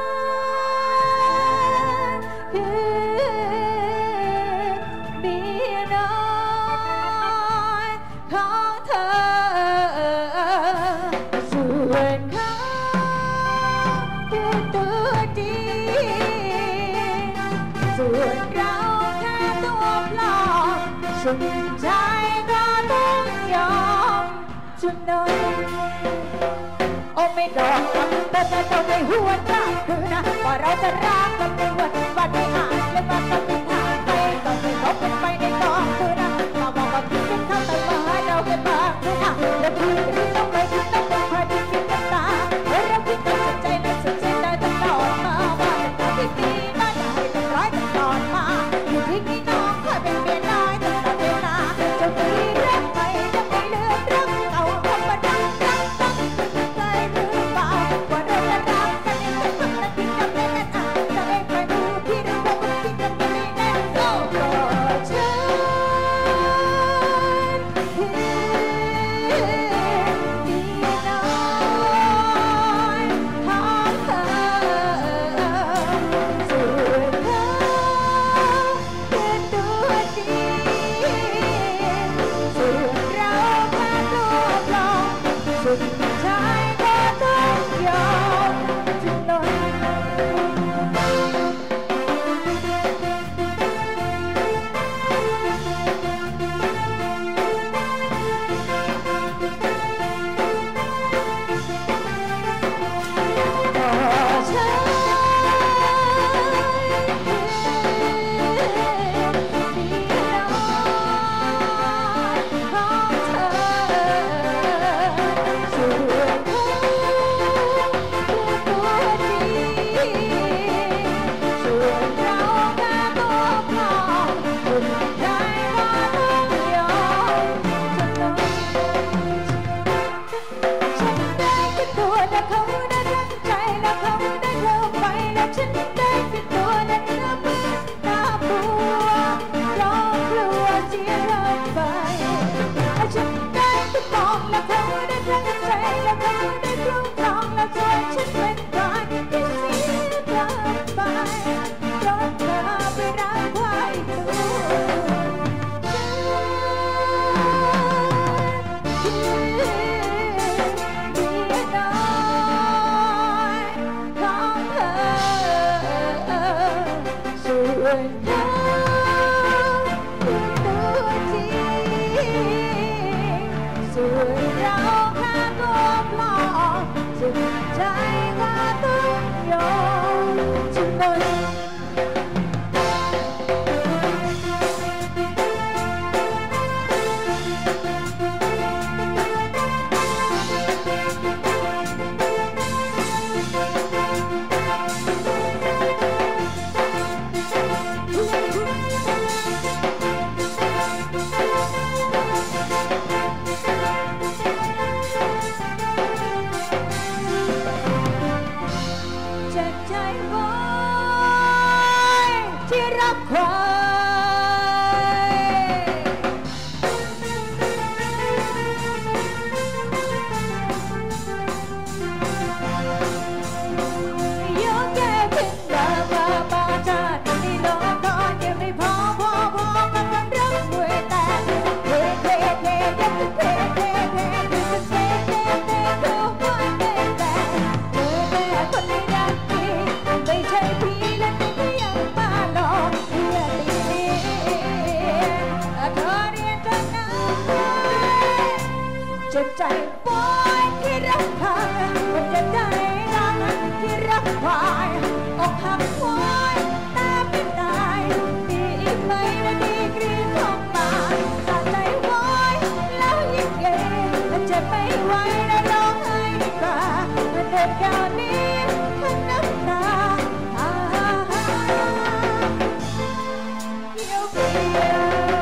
นคือเมียน้อยของเธอส่วนเขาคือตัวดีส่วนเราแค่ตัวปลอมสุดใจก็ต้องยอมจนนอนโอ้ไม่ดอกแต่จะต้องในหัวใจคือนะว่าเราจะรักกันในวันวันไม่อาจและวันก็ไม่ผ่านไปต้องไปลบกันไปในกองคือนะมาบอกว่าพี่เป็นเขาแต่ว่าเราเป็นบ้างคือนะและพี่จะไม่ต้องไปที่ต้องเป็นใครที่คิดกันตาและเราคิดกันสุดใจและสุดใจได้ตลอดมาว่าแต่ที่ดีมาได้แต่ร้ายตลอดมาอยู่ที่นี่น้องคอยเป็นเมียน้อยตลอดเวลาจะมีเรื่องใหม่จะไม่เลือกเรื่องเก่าธรรมดาตั้งตั้งใจหรือเปล่าว่าเราจะรักกันในทุกนาทีจำได้กันอาจจะไม่เคยรู้ที่เราคงคิดกันไม่แน่โอ้โหฉันคือมีน้อยของเธอส่วนเขาคือตัวดีส่วนเราแค่ตัวปลอมสุดท้ายก็ต้องยอมจนนนดินแก้วนี้ทั้งน้ำตาเพียวเพียว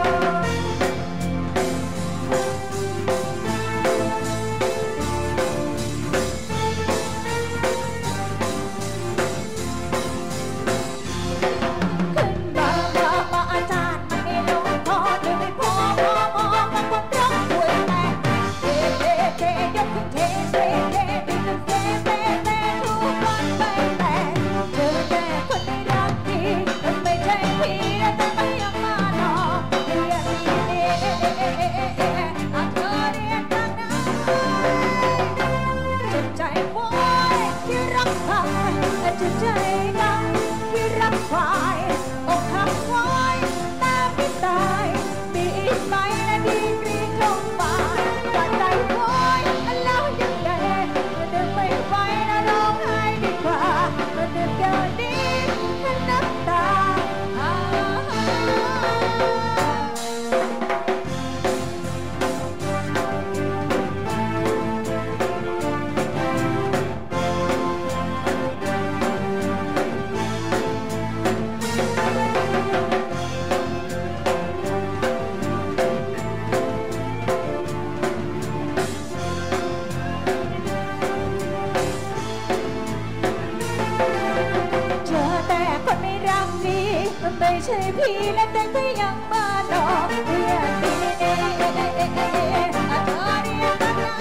ไม่ใช่พี่และแต่ก็ยังมาหลอกเรียนดีเอเอเอเออาเธอเรียนกันนะ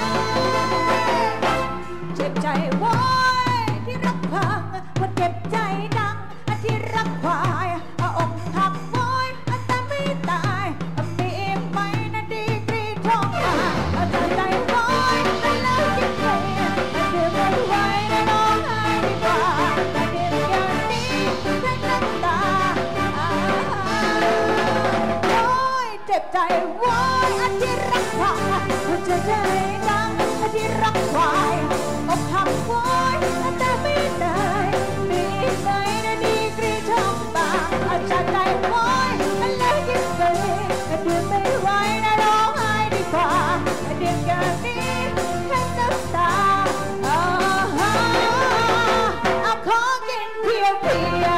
เจ็บใจวายที่รักพังว่าเจ็บใจดังที่รักควายอกหักวายแต่ไม่ตายมีไหมนะดีกรีทองมาเธอใจวายแล้วยิ่งไปเดือดไม่ไหวนะร้องไห้ดีกว่าแต่เดือดอย่างนี้แค่น้ำตาเจ็บใจวายอันที่รักควายหัวใจใจดังอันที่รักควายอกหักวายแต่ไม่ได้มีไหมนะดีกรีทองบางอาจจะใจวายแล้วยิ่งไปเดือดไม่ไหวนะร้องไห้ดีกว่าเดือดอย่างนี้แค่น้ำตาเอาขอกินเพียวเพียว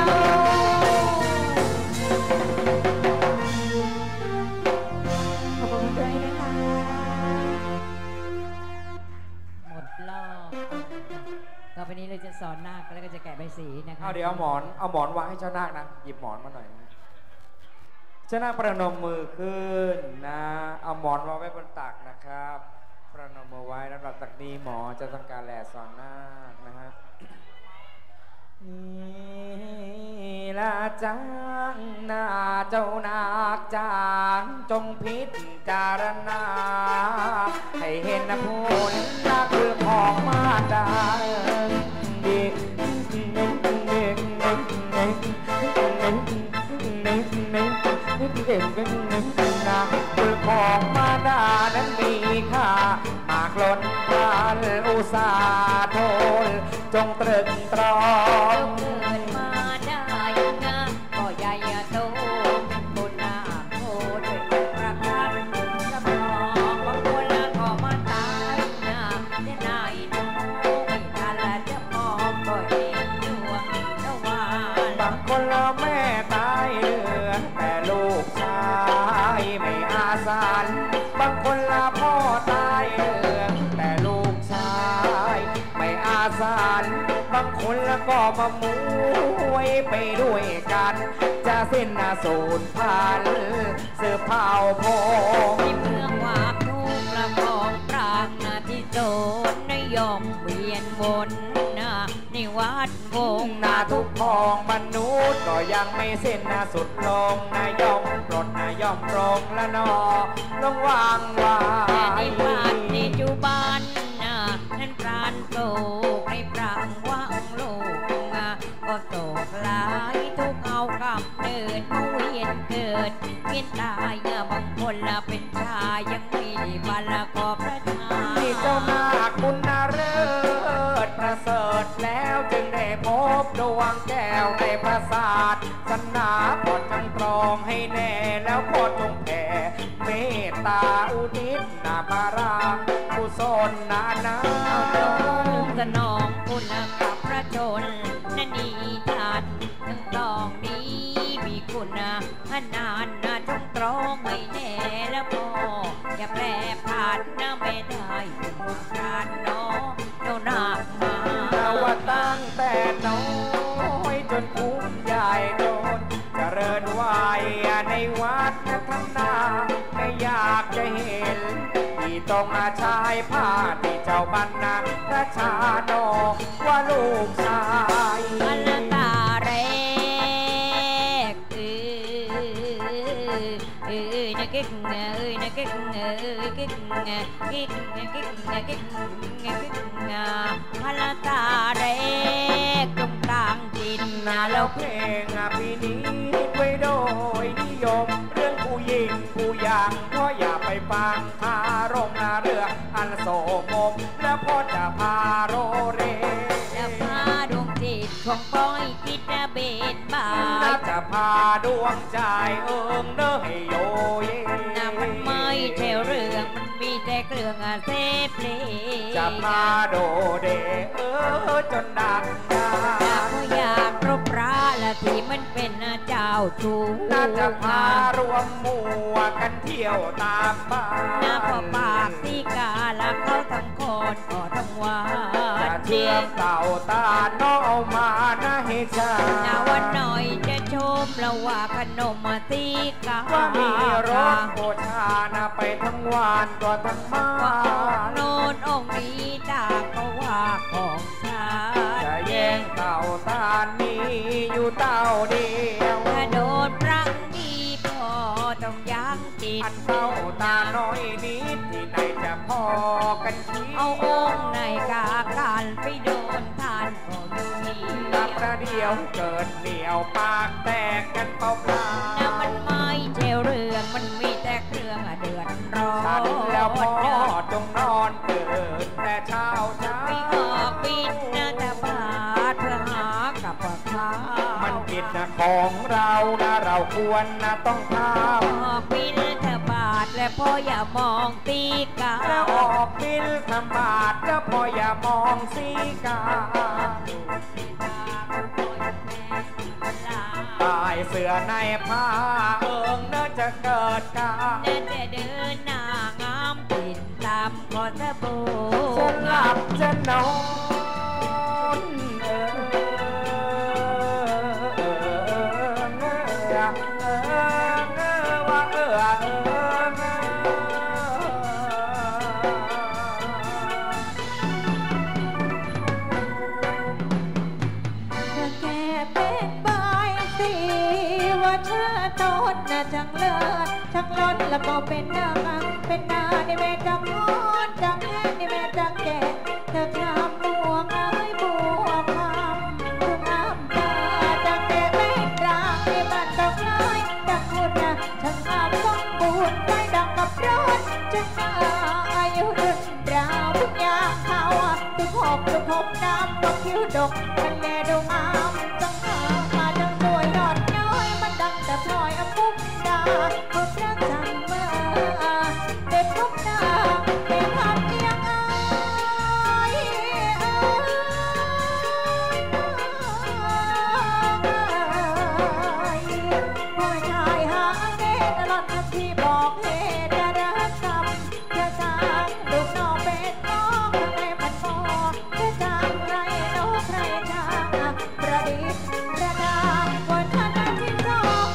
ต่อไปนี้เราจะสอนนาคแล้วก็จะแกะใบสีนะคะเอาเดี๋ยวเอาหมอนเอาหมอนวางให้เจ้านาคนะหยิบหมอนมาหน่อยนะเจ้านาคประนมมือขึ้นนะเอาหมอนวางไว้บนตักนะครับประนมมือไว้แล้วหลับจากนี้หมอจะทำการแหล่สอนนาคนะฮะนี่ละจังนาเจ้านาคจางจงพิจารณาให้เห็นนะพูนนาคือของมาดาดีนาคือของมาดานั้นมีค่ามากล้นพันอุตสาห์ทนจงตรึกตรองเกิดมาได้นะก็ใหญ่โตเป็นคนหน้าโคด้วยประการรับรองบางคนละก็มาตายนะจะนายดูไม่ทันละจะมองก็เห็นตัวระหว่างบางคนละแม่ตายเหลือแต่ลูกชายไม่อาสันบางคนละพ่อตายเหลือแต่ลูกชายไม่อาสันบางคนละก็มามุยไปด้วยกันจะสิ้นสูญพันธุ์สืบเผ่าพงที่เมืองวาทุกละของปรางนาที่โจรนยอมเวียนวนนะในวัดวงนาทุกพองมนุษย์ก็ยังไม่สิ้นนาสุดลงนายอมปลดนายอมรงละนอลงวางวาในวัดในจุบันนะนั้นปราณโศกในปรางว่างโลกก็โศกหลายทุกเอากำเนิดมาเวียนเกิดเวียนตายบางคนละเป็นชายยังไม่ได้บาลขอพระทานที่เจ้านาคบุญนาเลิศประเสริฐแล้วจึงได้พบดวงแก้วในปราสาทสนั้นหนาพอจำตรองให้แน่แล้วพอจงแผ่เมตตาอุทิศนาบารางกุศลนานาสนองคุณกับพระชนนันดีทันทั้งตองนี้มีคุณขนานนาจงตรองให้แน่แล้วพออย่าแปรผ่านนะไม่ได้บุญทานน้องเจ้านาคมาว่าตั้งแต่น้อยจนคุ้มใหญ่โดนเจริญวายในวัดทั้งนาไม่อยากจะเห็นที่ต้องมาชายผ้าที่เจ้าบรรณาพระชานองว่าลูกชายอันตาเรกเออเออนักเก่งเอ้ยนักเก่งเอ้ยเก่งเก่งเก่งเก่งเก่งเก่งอันตาเรกตรงกลางจิตนาแล้วเพลงปีนี้ไว้โดยนิยมเรื่องผู้หญิงผู้ยังก็อย่าไปฟังคารมนาเรืออันโสมมและพ่อจะพาโรเรจะพาดวงจิตของป้อยคิดเบ็ดบาน่าจะพาดวงใจเอิงเด้อให้โยเยน่ามันไม่ใช่เรื่องมันมีแต่เครื่องเซฟเลจะพาโดเดเออจนดังดาก็อยากรบราละที่มันเป็นเจ้าชู้น่าจะพารวมหมู่กันเที่ยวตามบ้านน่าพอปากที่กาละเขาทั้งคนก็ทั้งว่าจะเชื่อมเต่าตาน้องเอามานะให้ชาน่าวันหน่อยจะชมละว่าขนมมาตีกาว่ามีรถโอชานะไปทั้งวันก็ทั้งมาโน่นองนี้ดาก็ว่าของชาจะแย่งเต่าตานี้อยู่เต่าเดียวถ้าโดนพระดีพอต้องยั้งจิตอันเต่าตาน้อยนิดที่ไหนจะพอกันทีเอาองค์ในกาการไปโดนทานก็มีนับประเดียวเกิดเหนียวปากแตกกันเปล่าเปล่านะมันไม่เทเรื่องมันมีแต่เครื่องเดือดร้อนฉันแล้วพ่อจงนอนเกิดแต่เช้าเช้าไม่ออกบินนะแต่บาทเพื่อหากับข้าวมันผิดนะของเรานะเราควรนะต้องทำออกบินเธอบาทและพ่ออย่ามองตีกาแล้วออกบินทำบาทแล้วพ่ออย่ามองสีกาตายเสือในผ้าเอิงเนื้อจะเกิดกาเนื้อจะเดินหน้างามปิดตามคอสะโบจะหลับจะนอนเออเออเออเออเออว่าเออเออจังเลิศจังล้นและบอกเป็นนางเป็นนาในแม่จังฮอนจังแห้งในแม่จังแก่เธอคำบวงเอ้ยบวงคำถึงอ้ำตาจังแก่เป็นรางในบ้านจังเลยจังคุณนะจังงามสมบูรณ์ไฟดังกับร้อนจังนาอายุรุ่นราวทุกอย่างเขาทุกหอบทุกหอบน้ำทุกคิ้วดกมันแม่ดงอ้ำจังหามาจังสวยหลอดน้อยมันดังแต่พลอยอมุกดาพบรักจังเมื่อเด็ดทุกหน้าเป็นภาพเพียงอายพ่อชายหางเด็ดหลอดทับที่บอกเหตุรักจำจะจางลูกน้องเป็นน้องทำไมมันมองจะจางไรน้องใครจางประดิษฐ์ประดาวันท่านที่สอง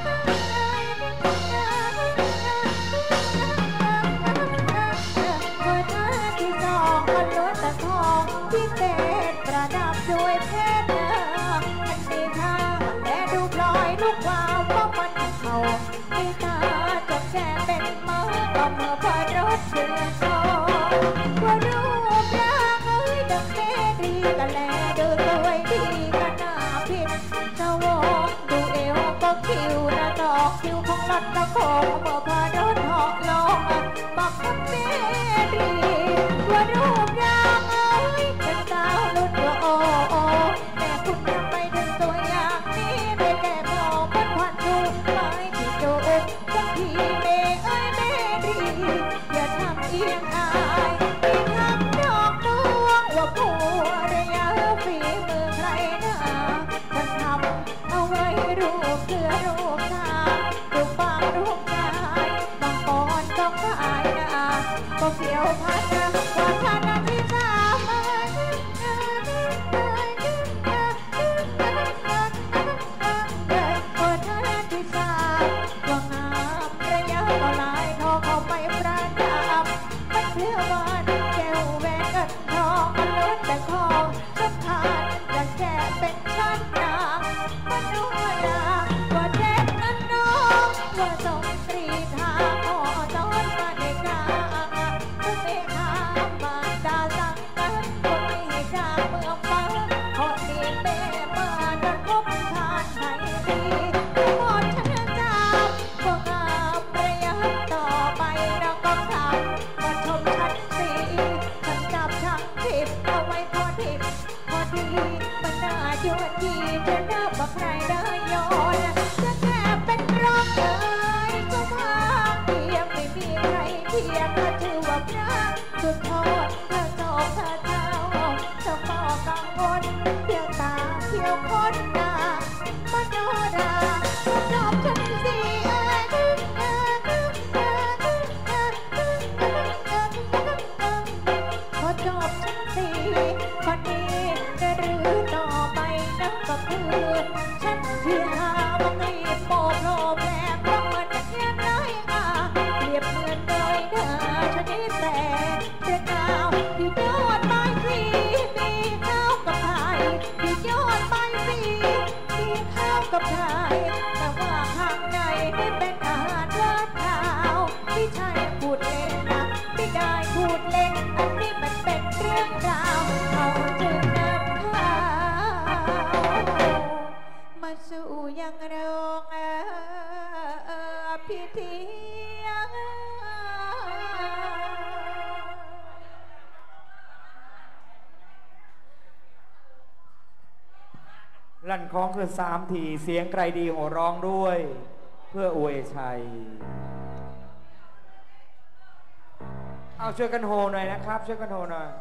พิเศษประดับด้วยเพชรอันมีค่าและดูพลอยลูกวาวเพราะมันเขามีตาจบแค่เป็นมือก็เมื่อพอรถเดือดร้อนว่ารูปร่างเอ้ยดังเมรีก็แลดูสวยดีก็น่าพิมพ์สวงดูเอวก็คิวนะดอกคิวของรัตนโคเมื่อพอรถเหาะลงบอกกับเมรีว่ารูปร่างเป็นสาวรุ่นโอโอแม่คุณยังไม่ถึงตัวอย่างนี้ไม่แก่พอโยนทีจะรับว่าใครได้ย้อนจะแค่เป็นร้องเอ่ยก็มาเทียมไม่มีใครเทียมก็ถือว่าพระสุดโทษเธอโศกเธอเจ้าเธอเฝ้ากังวลเที่ยวตาเที่ยวคนหน้ามโนราก็ชอบฉันสิเอ้ยพอจบฉันสิคนนี้จะหรือต่อไปนั่นก็คือฉันที่หาว่าไม่โปรโลแผลเพราะมันจะแค่ไหนอ่ะเปรียบเหมือนโดยเธอชนิดแต่เรื่องราวที่ยอดไม้สีมีข้าวกับไข่ที่ยอดไม้สีมีข้าวกับไข่แต่ว่าข้างในไม่เป็นอาหารว่านข้าวไม่ใช่พูดเล่นนะไม่ได้พูดเล่นอันนี้มันเป็นเรื่องราวเขาจึงนำข่าวมาสู่ยังโรงพิธีลั่นคล้องคือสามทีเสียงไกรดีโห่ร้องด้วยเพื่ออวยชัยเอาช่วยกันโห่หน่อยนะครับช่วยกันโห่หน่อย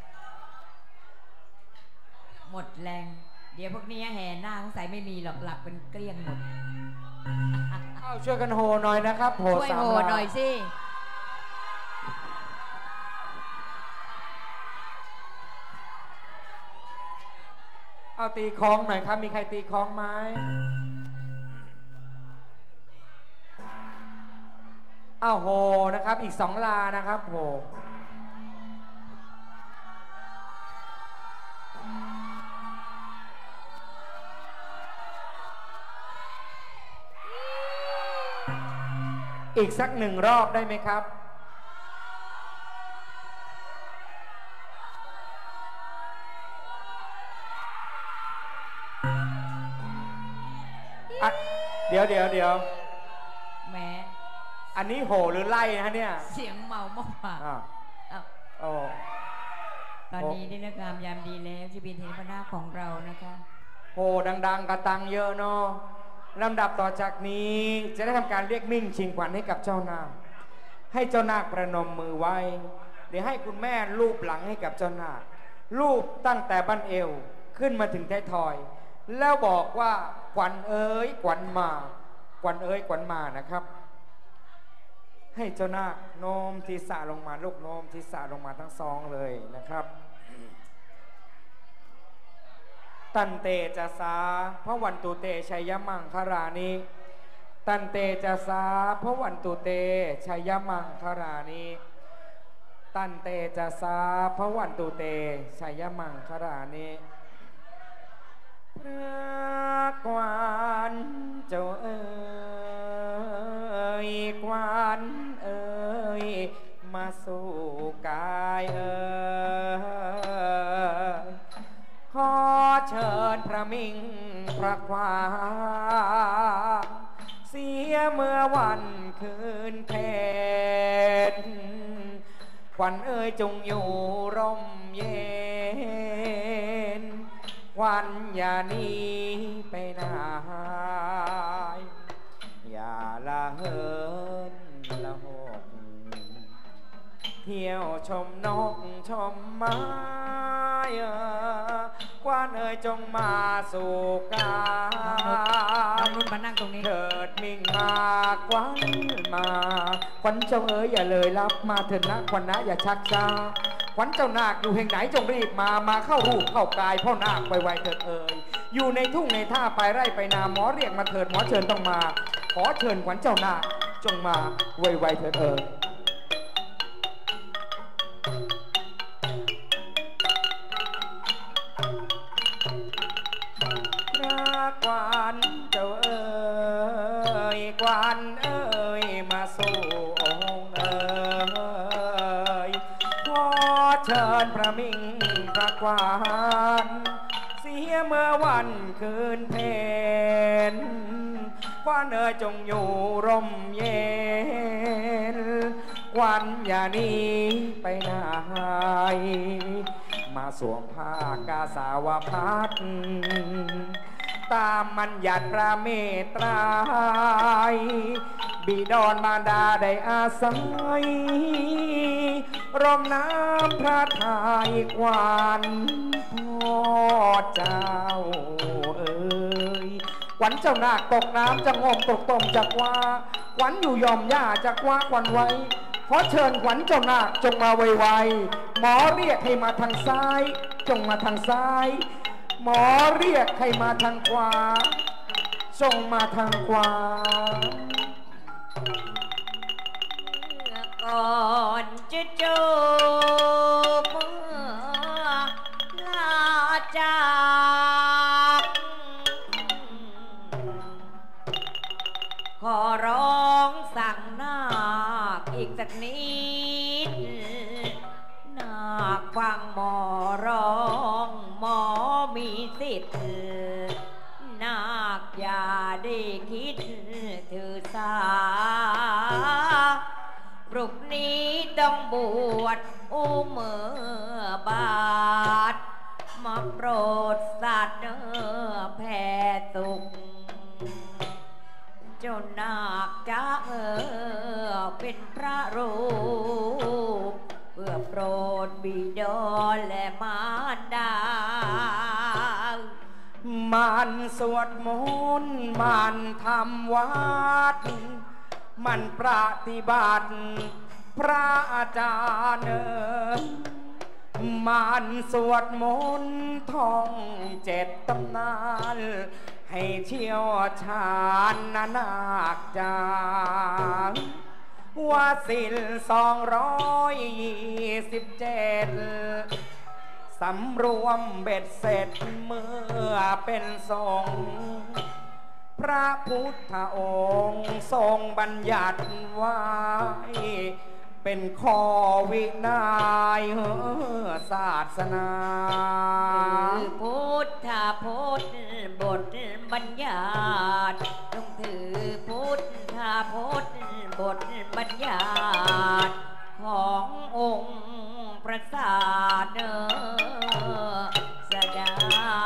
หมดแรงเดี๋ยวพวกนี้แห่หน้าสงสัยไม่มีหรอกหลับเป็นเกลี้ยงหมดเอาช่วยกันโห่หน่อยนะครับโห่ช่วยสามโหลาหน่อยสิเอาตีคล้องหน่อยครับมีใครตีคล้องไหมเอาโห่นะครับอีกสองลานะครับโห่อีกสักหนึ่งรอบได้ไหมครับเดี๋ยวเดี๋ยวเดี๋ยวแหมอันนี้โห่หรือไล่นะเนี่ยเสียงเมามากกว่าโอ้ตอนนี้ได้เลิกงามยามดีแล้วที่เป็นเทพนาของเรานะคะโห่ดังๆกระตังเยอะเนาะลำดับต่อจากนี้จะได้ทำการเรียกมิ่งชิงขวัญให้กับเจ้านาคให้เจ้านาคประนมมือไว้เดี๋ยวให้คุณแม่ลูบหลังให้กับเจ้านาคลูบตั้งแต่บั้นเอวขึ้นมาถึงท้ายทอยแล้วบอกว่าขวัญเอ๋ยขวัญมาขวัญเอ๋ยขวัญมานะครับให้เจ้านาคโน้มศีรษะลงมาลูกโน้มศีรษะลงมาทั้งสองเลยนะครับตันเตจะสาพระวันตุเตชัยมังคารานิตันเตจะสาพระวันตุเตชัยมังคารานิตันเตจะสาพระวันตุเตชัยมังคารานิพระกวานเจ้าเอ๋ยกวานเอ๋ยมาสู่กายเอ๋ยขอเชิญพระมิงพระควานเสียเมื่อวันคืนเพนขวัญเอ๋ยจงอยู่ร่มเย็นขวัญอย่าหนีไปไหนอย่าละเหินละหกเที่ยวชมนกชมไม้กวานเอ๋ยจงมาสู่กายน้องนุ่นมานั่งตรงนี้เถิดมิ่งมากวานมาขวัญเจ้าเอ๋ยอย่าเลยรับมาเถิดนะขวัญนะอย่าชักช้าขวัญเจ้านาคอยู่แห่งไหนจงรีบมามาเข้ารูปเข้ากายพ่อนาคไวๆเถิดเอ๋ยอยู่ในทุ่งในท่าไปไร่ไปนาหมอเรียกมาเถิดหมอเชิญต้องมาขอเชิญขวัญเจ้านาคจงมาไวๆเถิดเอ๋ยกวานเจ้าเอ๋ยกวานเอ๋ยมาสู่องค์เอ๋ยขอเชิญพระมิงพระควานเสียเมื่อวันคืนเพนกวานเอ๋ยจงอยู่ร่มเย็นกวานอย่าหนีไปไหนมาสวมผ้ากาสาวพัดตามมัญญัติพระเมตไตรบิดรมารดาได้อาศัยร่มน้ำพระทัยขวัญพ่อเจ้าเอ๋ยขวัญเจ้านาคตกน้ำจะงมตกต้มจากว่าขวัญอยู่ยอมย่าจากว่าขวัญไว้ขอเชิญขวัญเจ้านาคจงมาไวๆหมอเรียกให้มาทางซ้ายจงมาทางซ้ายหมอเรียกให้มาทางขวาจงมาทางขวาก่อนจะจบลาจากขอร้องสั่งนาคอีกสักนิดนาคฟังหมอร้องหมอมีสิทธิ์นาคอย่าได้คิดถือสาปลุกนี้ต้องบวชอุเมื่อบาทมาโปรดสัตว์เนื้อแผ่สุขเจ้านาคจะเออเป็นพระรูปเพื่อโปรดบิดาและมารดามันสวดมนต์มันทำวัดมันปฏิบัติพระอาจารย์มันสวดมนต์ท่องเจ็ดตำนานให้เชี่ยวชาญนานาคจางว่าศีลสองร้อยยี่สิบเจ็ดสำรวมเบ็ดเสร็จเมื่อเป็นสงฆ์พระพุทธองค์ทรงบัญญัติไว้เป็นข้อวินัยศาสนาพุทธพจน์บทบัญญัติต้องถือพุทธพจน์บทบัญญัติขององค์พระศาสดา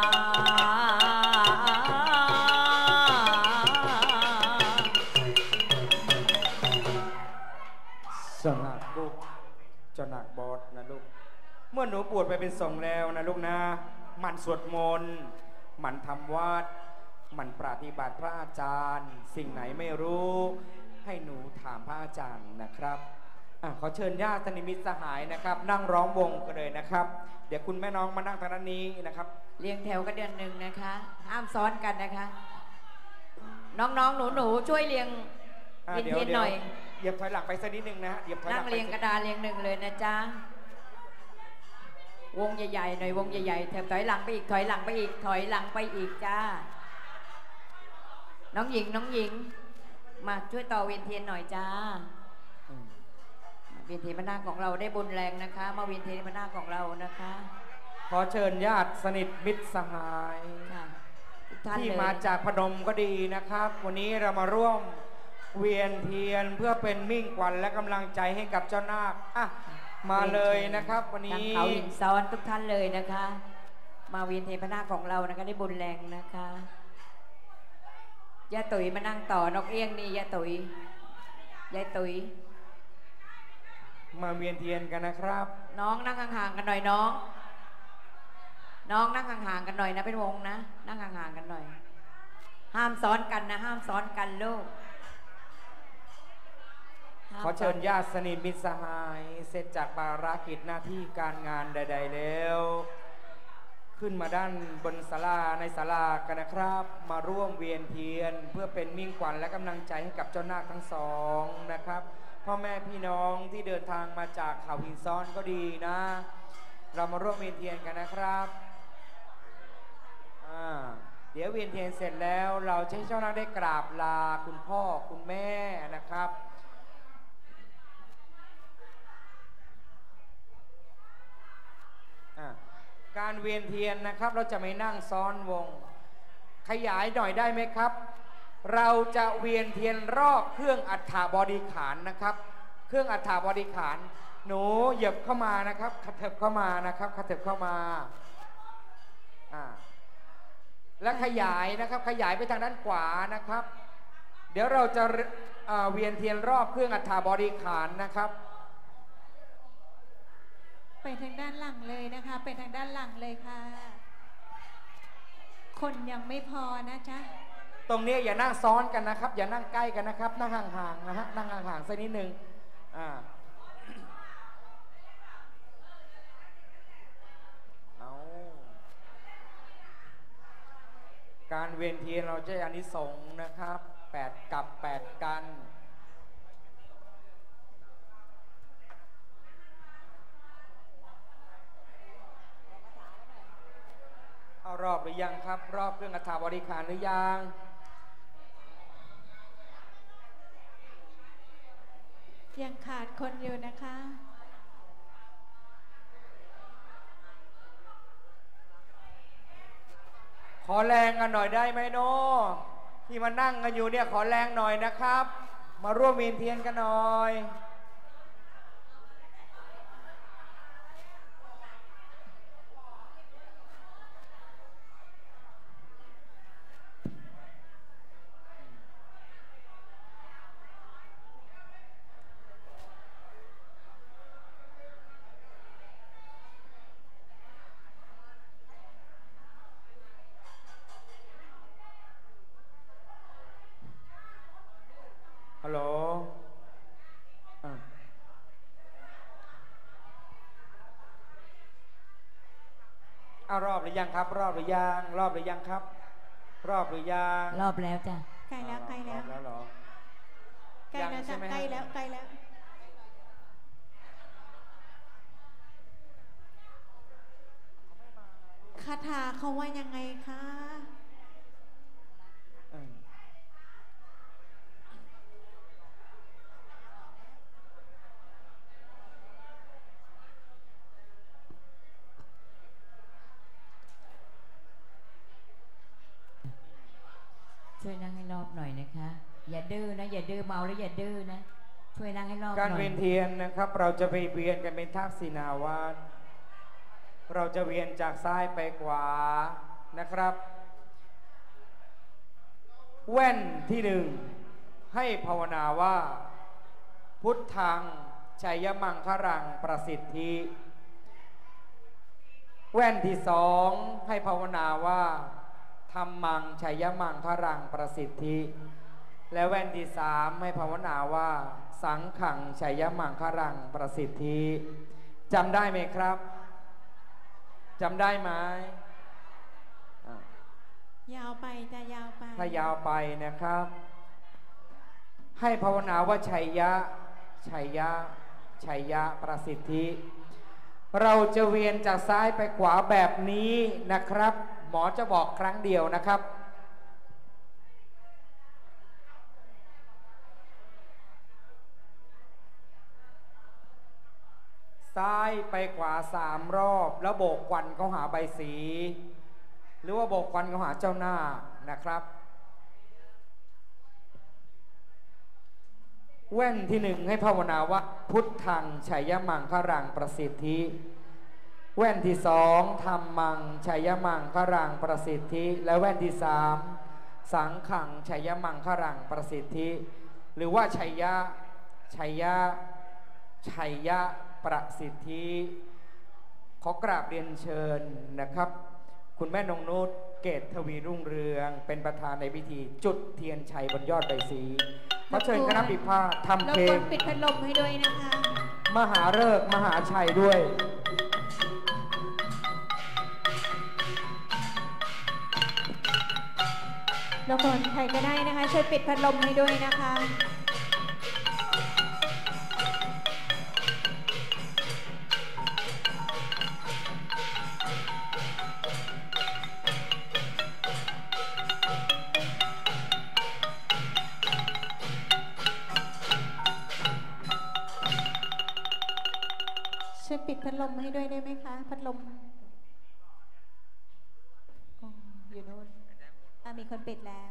สนักลูกจะหนักบอสนะลูกเมื่อหนูบวชไปเป็นสงฆ์แล้วนะลูกนะมันสวดมนต์มันทำวัดมันปฏิบัติพระอาจารย์สิ่งไหนไม่รู้ให้หนูถามพระอาจารย์นะครับอ่ะขอเชิญญาติสนิทมิตรสหายนะครับนั่งร้องวงกันเลยนะครับเดี๋ยวคุณแม่น้องมานั่งทางด้านนี้นะครับเรียงแถวกันเดือนหนึ่งนะคะห้ามซ้อนกันนะคะน้องๆหนูๆช่วยเรียงวินเทียนหน่อยเหยียบถอยหลังไปสักนิดนึงนะเหยียบถอยหลังนั่งเรียงกระดานเรียงหนึ่งเลยนะจ๊ะวงใหญ่ๆหน่อยวงใหญ่ๆแถวถอยหลังไปอีกถอยหลังไปอีกถอยหลังไปอีกจ้าน้องหญิงน้องหญิงมาช่วยต่อเวียนเทียนหน่อยจ้าเวียนเทียนพระนาคของเราได้บุญแรงนะคะมาเวียนเทียนพระนาคของเรานะคะขอเชิญญาติสนิทมิตรสหายที่มาจากพนมก็ดีนะครับวันนี้เรามาร่วมเวียนเทียนเพื่อเป็นมิ่งขวัญและกำลังใจให้กับเจ้านาคอ่ะมาเลยนะครับวันนี้เขาหินซ้อนทุกท่านเลยนะคะมาเวียนเทียนพระนาคของเรานะคะได้บุญแรงนะคะยายตุ๋ยมานั่งต่อนกเอี้ยงนี่ยายตุ๋ยยายตุ๋ยมาเวียนเทียนกันนะครับน้องนั่งห่างๆกันหน่อยน้องน้องนั่งห่างๆกันหน่อยนะเป็นวงนะนั่งห่างๆกันหน่อยห้ามซ้อนกันนะห้ามซ้อนกันลูกขอเชิญญาติสนิทมิตรสหายเสร็จจากภารกิจหน้าที่การงานใดๆแล้วขึ้นมาด้านบนศาลาในศาลากันนะครับมาร่วมเวียนเทียนเพื่อเป็นมิ่งขวัญและกำลังใจให้กับเจ้านาคทั้งสองนะครับพ่อแม่พี่น้องที่เดินทางมาจากเขาหินซ้อนก็ดีนะเรามาร่วมเวียนเทียนกันนะครับอ่าเดี๋ยวเวียนเทียนเสร็จแล้วเราจะให้เจ้านาคได้กราบลาคุณพ่อคุณแม่นะครับการเวียนเทียนนะครับเราจะไม่นั่งซ้อนวงขยายหน่อยได้ไหมครับเราจะเวียนเทียนรอบเครื่องอัฐบริขารนะครับเครื่องอัฐบริขารหนูเหยียบเข้ามานะครับขยับเข้ามานะครับขยับเข้ามาอ่าและขยายนะครับขยายไปทางด้านขวานะครับเดี๋ยวเราจะเอ่อเวียนเทียนรอบเครื่องอัฐบริขารนะครับไปทางด้านหลังเลยนะคะไปทางด้านหลังเลยค่ะคนยังไม่พอนะจ๊ะตรงนี้อย่านั่งซ้อนกันนะครับอย่านั่งใกล้กันนะครับนั่งห่างๆนะฮะนั่งห่างๆสักนิดนึงอ่าเอาการเวียนเทียนเราจะอานิสงส์นะครับแปดกับแปดกันเอารอบหรือยังครับรอบเครื่องอัฐบริขารหรือยังยังขาดคนอยู่นะคะขอแรงกันหน่อยได้ไหมโนที่มานั่งกันอยู่เนี่ยขอแรงหน่อยนะครับมาร่วมเวียนเทียนกันหน่อยฮัลโหลเอารอบหรือยังครับรอบหรือยังรอบหรือยังครับรอบหรือยังรอบแล้วจ้ะใกล้แล้วใกล้แล้วแล้วเหรอใกล้แล้วจ้ะใกล้แล้วใกล้แล้วคาถาเขาว่ายังไงคะช่วยนั่งให้รอบหน่อยนะคะอย่าดื้อนะอย่าดื้อเมาแล้วอย่าดื้อนะช่วยนั่งให้รอบหน่อยการเวียนเทียนนะครับเราจะไปเวียนกันเป็นทักษิณาวัตรเราจะเวียนจากซ้ายไปขวานะครับแว่นที่หนึ่งให้ภาวนาว่าพุทธังชัยมังครังประสิทธิแว่นที่สองให้ภาวนาว่าธัมมังชัยมังครังประสิทธิและแว่นที่สามให้ภาวนาว่าสังขังชัยมังครังประสิทธิจำได้ไหมครับจำได้ไหมยาวไปจะยาวไปถ้ายาวไปนะครับให้ภาวนาว่าชัยยะชัยยะชัยยะประสิทธิเราจะเวียนจากซ้ายไปขวาแบบนี้นะครับหมอจะบอกครั้งเดียวนะครับซ้ายไปขวาสามรอบแล้วโบกควันเขาหาใบสีหรือว่าโบกควันเขาหาเจ้าหน้านะครับแว่นที่หนึ่งให้ภาวนาว่าพุทธังชัยมังครังประสิทธิแว่นที่สองธัมมังชัยมังครังประสิทธิและแว่นที่สามสังขังชัยมังครังประสิทธิหรือว่าชัยยะชัยยะชัยยะประสิทธิขอกราบเรียนเชิญนะครับคุณแม่นงนุชเกตทวีรุ่งเรืองเป็นประธานในพิธีจุดเทียนชัยบนยอดใบสีขอเชิญคณะปิพาทำเพลงปิดพัดลมให้ด้วยนะคะมหาฤกษ์มหาชัยด้วยแล้วคนใครก็ได้นะคะช่วยปิดพัดลมให้ด้วยนะคะช่วยปิดพัดลมให้ด้วยได้ไหมคะพัดลมอยู่โน่นมีคนปิดแล้ว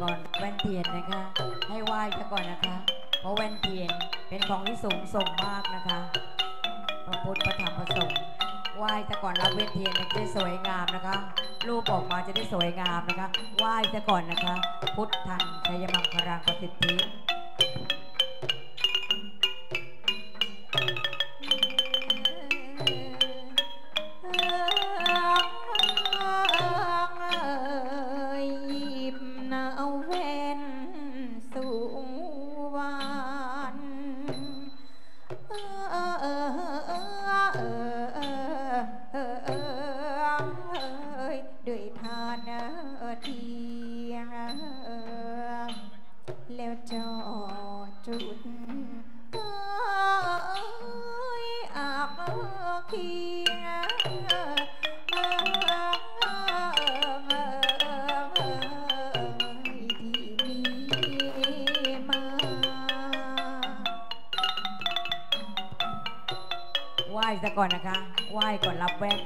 ก่อนแว่นเทียนนะคะให้ไหว้ซะก่อนนะคะเพราะแว่นเทียนเป็นของที่สูงส่งมากนะคะพระพุทธพระธรรมพระสงฆ์ไหว้ซะก่อนรับแว่นเทียนจะได้สวยงามนะคะรูปออกมาจะได้สวยงามนะคะไหว้ซะก่อนนะคะพุทธังชัยมังคลังประสิทธิด้วยทานเทียงแล้วจอจุดอาบเคียงที่มีมาไหว้ซะก่อนนะคะไหว้ก่อนรับแว่น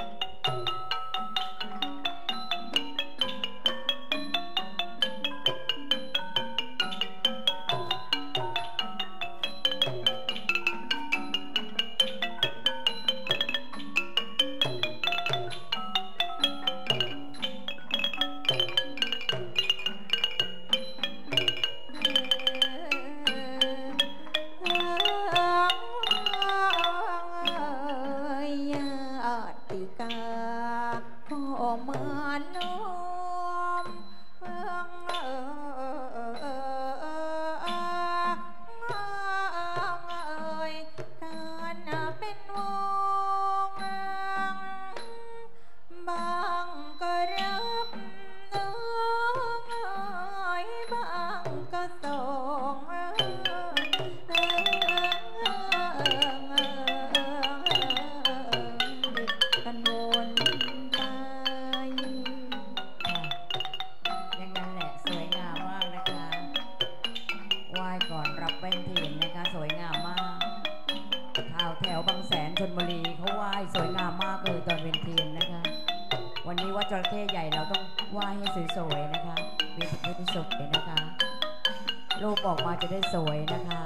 จระเข้ใหญ่เราต้องไหว้ให้สวยๆนะคะมีพระพุทธสวยนะคะรูปออกมาจะได้สวยนะคะ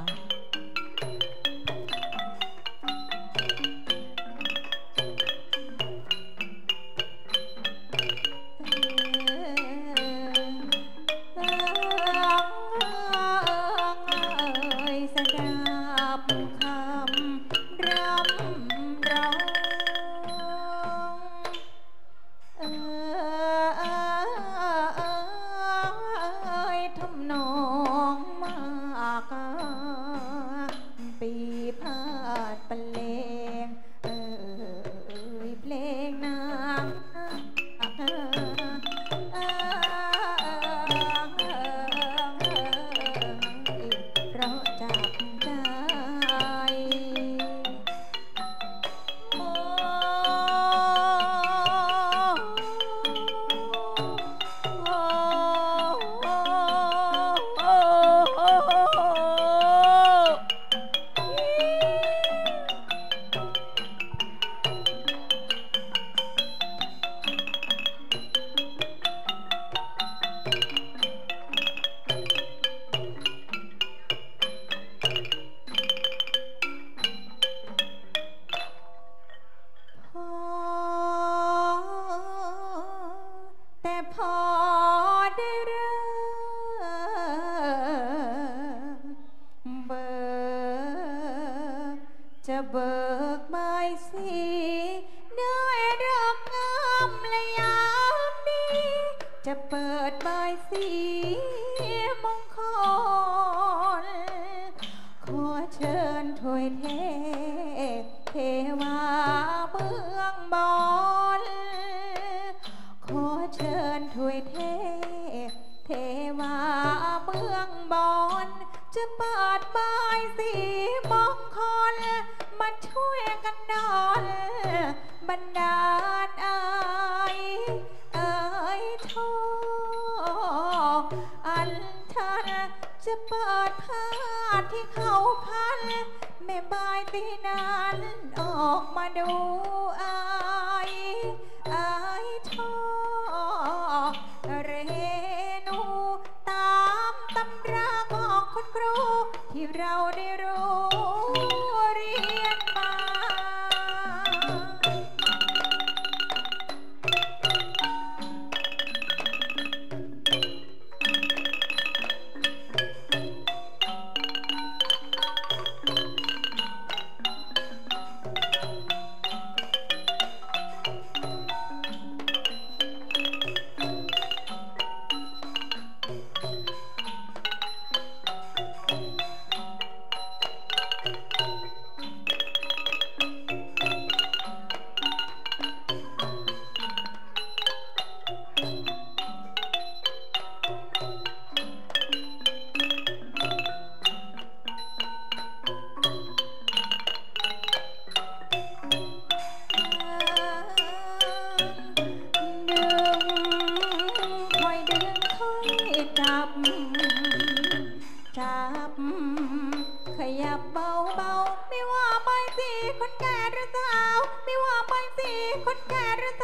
จะเบิกใบสีได้รักงามและยามนี้จะเปิดใบสีมงคลขอเชิญถวยเทเทวาเบื้องบนขอเชิญถวยเทเทวาเบื้องบนจะเปิดใบสีมงคลมาช่วยกันดอนบรรดาลเอ่ยเอ่ยโทอันท่านจะเปิดผ้าที่เขาพันแม่บายตีนั้นออกมาดูอายอายโทเรนูตา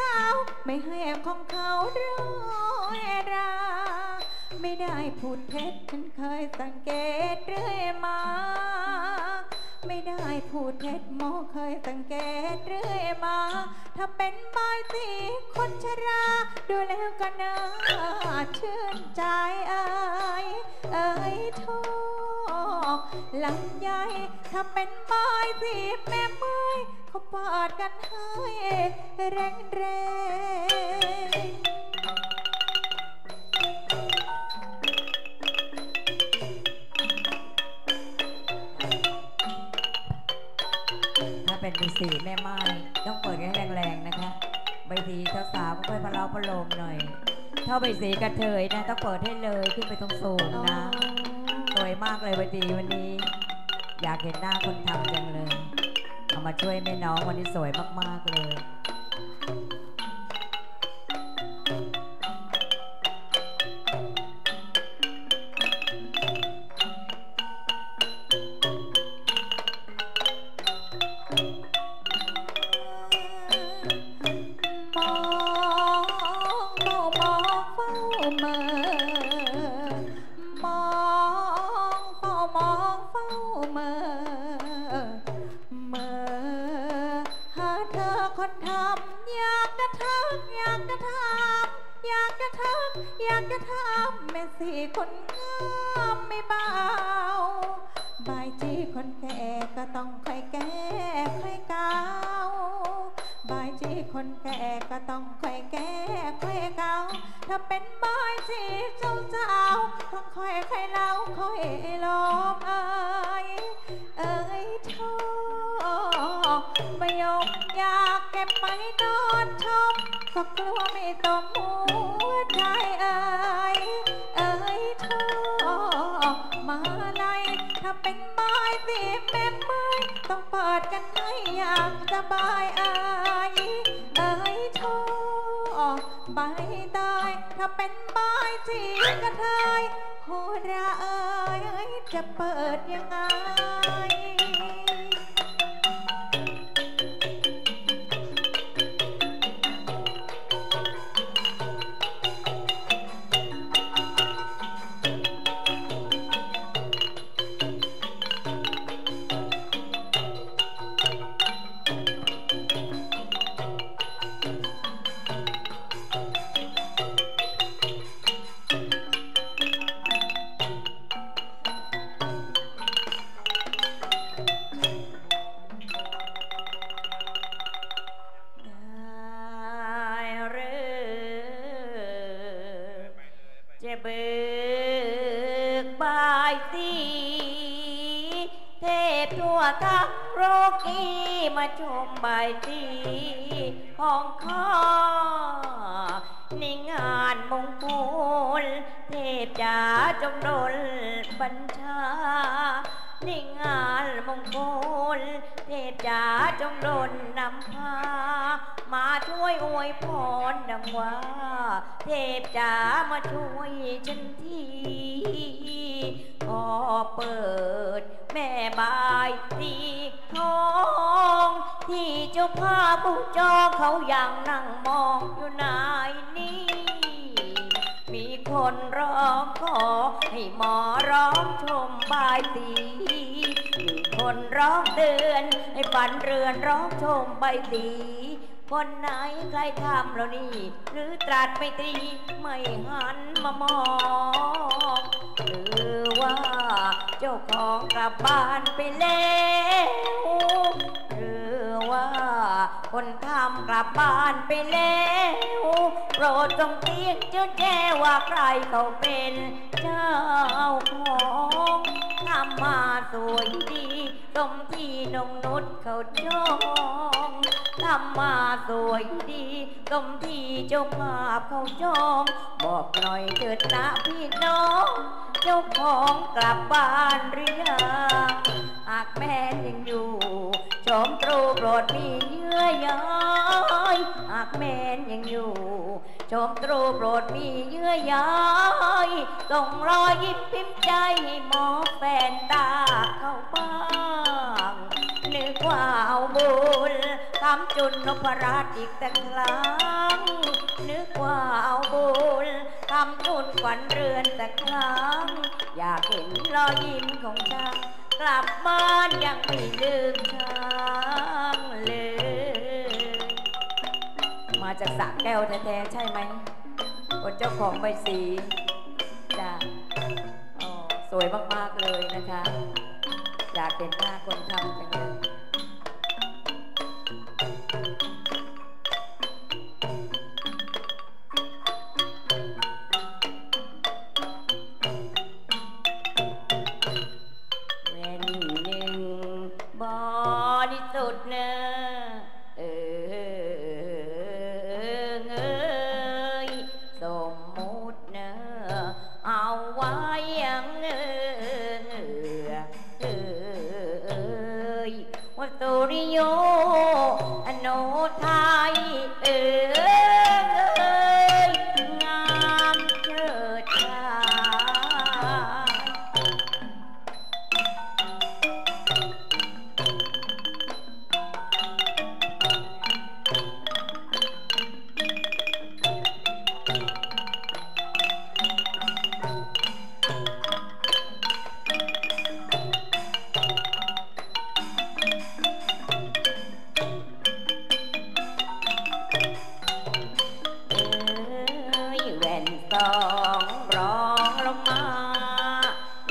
าวไม่ให้ของเขาโรยราไม่ได้พูดเท็จฉันเคยสังเกตเรื่อยมาไม่ได้พูดเท็จหมอเคยสังเกตเรื่อยมาถ้าเป็นใบสีคนชราดูแล้วก็น่าชื่นใจเอ้ยเอ้ยโทลำใหญ่ถ้าเป็นใบสีแม่ไม้เขาเปิดกันให้แรงแรงถ้าเป็นใบสีแม่ไม้ต้องเปิดให้แรงๆนะคะใบสีสาวๆก็ค่อยพะเลาะพะโลมหน่อยถ้าใบสีกระเทยนะต้องเปิดให้เลยขึ้นไปตรงสูงนะสวยมากเลยใบสีวันนี้อยากเห็นหน้าคนทำจังเลยเอามาช่วยแม่น้องวันนี้สวยมากๆเลยสี่คนงามไม่เบาบายจีคนแก่ก็ต้องค่อยแก้ค่อยเกาบายจีคนแก่ก็ต้องค่อยแก้ค่อยเกาถ้าเป็นบายจีเจ้าเจ้าต้องค่อยค่อยเล่าค่อยลมเอ้ยเอ้ยโทไม่ยอมอยากเก็บไปนอนชมก็กลัวไม่ตรงหัวใจเอ้ยเอ้ยโทมาเลยถ้าเป็นไม้สีแม่ไม้ต้องเปิดกันให้อย่างสบายเอ้ยเอ้ยโทใบตายถ้าเป็นไม้สีกระเทยโหราเอ้ยจะเปิดยังไงทั้งโรกีมาชมใบสีของข้าในงานมงคลเทพจ๋าจงดลบัญชาในงานมงคลเทพจ๋าจงดลนำพามาช่วยอวยพรดังว่าเทพจ๋ามาช่วยฉันทีขอเปิดแม่บายสีทองที่เจ้าภาพผู้จองเขายังนั่งมองอยู่ในนี้มีคนร้องขอให้หมอร้องชมบายสีมีคนร้องเตือนให้ฝันเรือนร้องชมใบสีคนไหนใครทำแล้วนี่หรือตรัสไม่ตรีไม่หันมามองหรือว่าเจ้าของกลับบ้านไปแล้วหรือว่าคนทำกลับบ้านไปแล้วโปรดจงเตียงเจ้าแจ้ว่าใครเขาเป็นเจ้าของทำมาสวยดีสมที่นงนุชเขาจองทำมาสวยดีสมที่เจ้าภาพเขาจองบอกหน่อยเถิดนะพี่น้องเจ้าของกลับบ้านหรือยังหากแม่ยังอยู่ชมตรูโปรดมีเยื่อใยหากแม่ยังอยู่ชมตรูโปรดมีเยื่อใยส่งรอยยิ้มพิมพ์ใจให้หมอแฟนตาเข้าบ้างนึกว่าเอาบุญทำจุนนพราชอีกแต่ครั้งนึกว่าเอาบุญทำจุนขวัญเรือนแต่ครั้งอยากเห็นรอยยิ้มของช้างกลับบ้านยังไม่ลืมช้างเลยมาจากสระแก้วแท้ๆใช่ไหมคนเจ้าของใบสีจ้ะอ๋อสวยมากๆเลยนะคะอยากเห็นหน้าคนทำจังเลยเว้นหนึ่งบริสุทธิ์เนอะเออเงยสมมุติเนอะเอาไว้ยังเงยเอยว่าสุริโยอโนไทยเอยงามเชิดชายต้องร้องลงมาเอ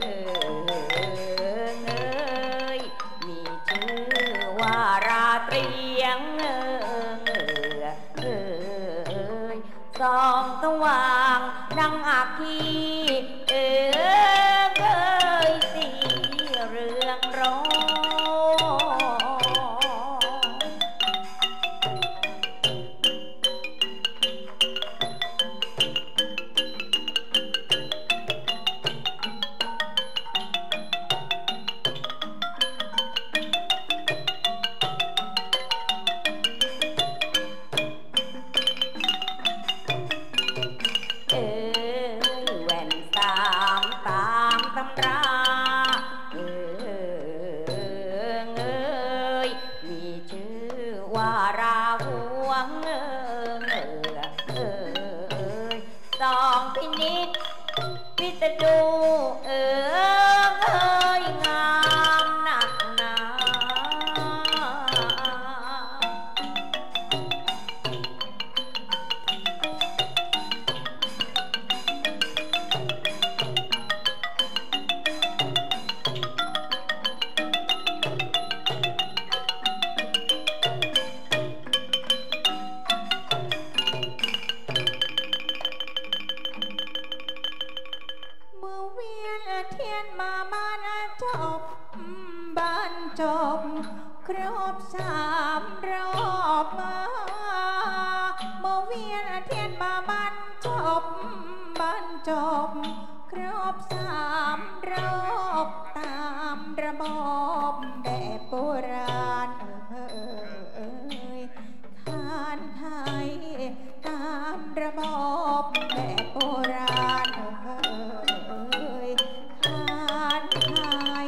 อเงยมีชื่อว่าราตรียังเออเออส่องสว่างดังอาคีเออเงยสีเรืองรองต้องพินิจพิจารณาเออเอ้ยงามหนักหนาจบครบสามรอบมาเมื่อเวียนเทียนมามันจบบันจบครบสามรอบตามระบอบแบบโบราณเอ้ยทานไทยตามระบอบแบบโบราณเอ้ยทานไทย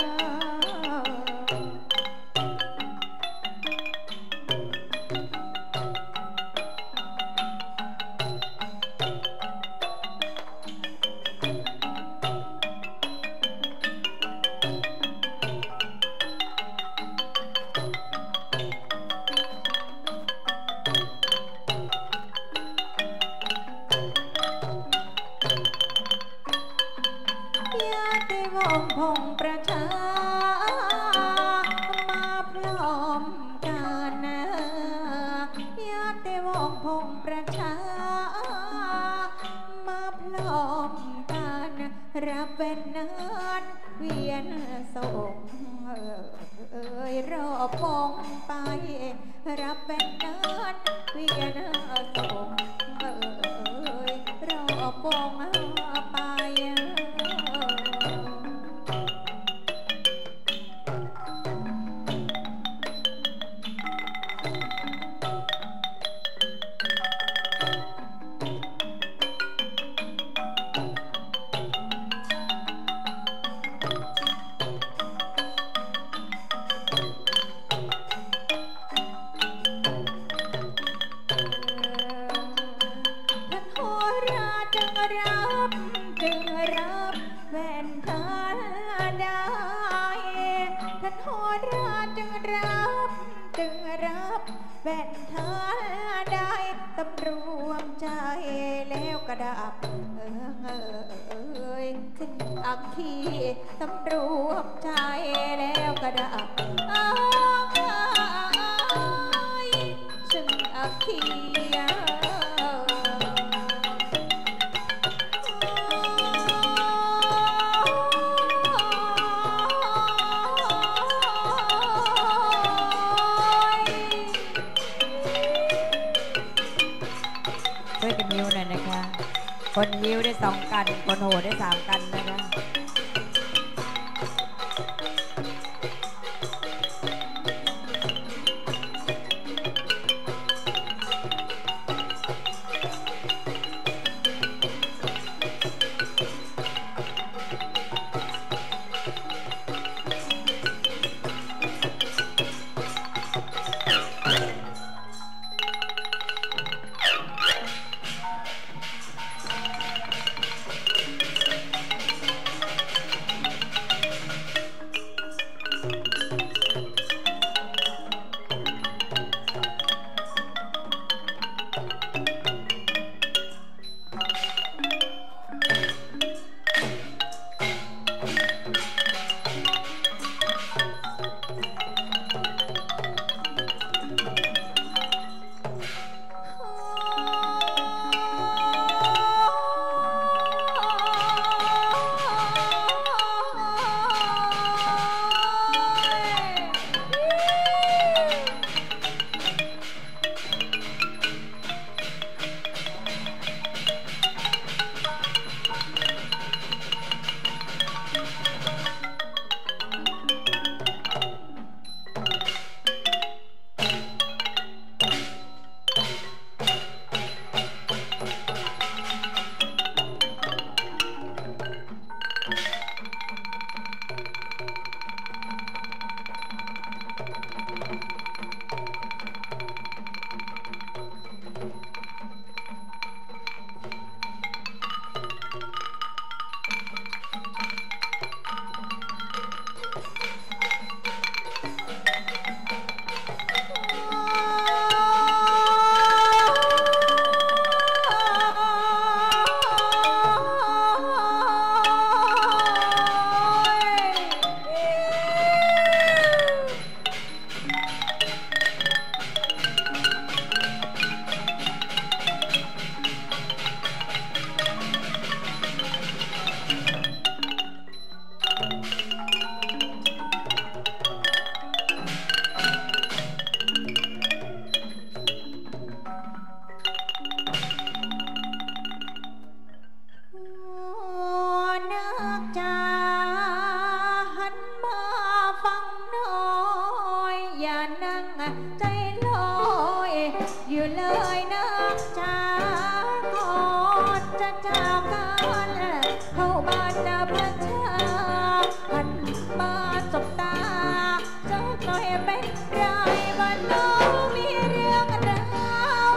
วงพงประชามาพร้อมกันญาติวงพงประชามาพร้อมกันรับเป็นนานเวียนส่งเอ่ยรอพงไปรับเป็นนานเวียนส่งเอ่ยรอพงไปรับจึงรับแว่นเธอได้ท่านโหราจึงรับจึงรับแว่นเธอได้ตำรวมใจแล้วกระดับเออเออเอยขึ้นอักขีตำรวมใจแล้วกระดับเอยซึ่งอักขีช่วยกันยิ้วหน่อยนะคะ คนยิ้วได้สองกัน คนโหได้สามกันนะคะใจลอยอยู่เลยนะจ้าก่อนจะจากกันเข้าบ้านนาพระชาหันมาสบตาเจ้าหน่อยเป็นไรบ้านน้องมีเรื่องราว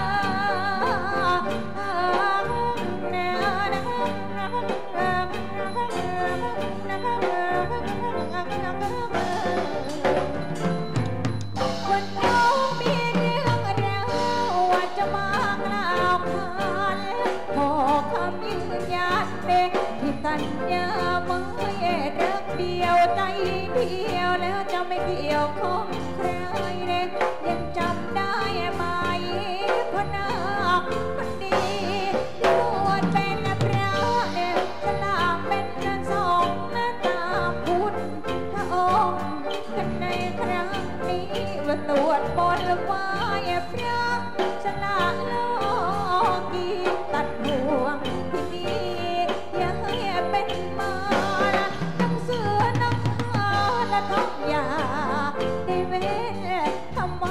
วันน้องมีเรื่องราวว่าจะมากล่าวขานขอคำยืนยันเด็กที่สัญญาไว้รักเดียวใจเดียวแล้วจะไม่เกี่ยวข้องใครเด็กยังจำได้ไหมพนาคคนดีที่บวชเป็นพระเนี่ยฉลามเป็นสองหน้าตาพุทธพระองค์กันในครั้งนี้ว่าตรวจบนไหว้พระฉลาดโลกีตัดห่วงที่นี่อย่าให้เป็นมาทั้งเสือนังหาและท้องยาได้เว้นทำไม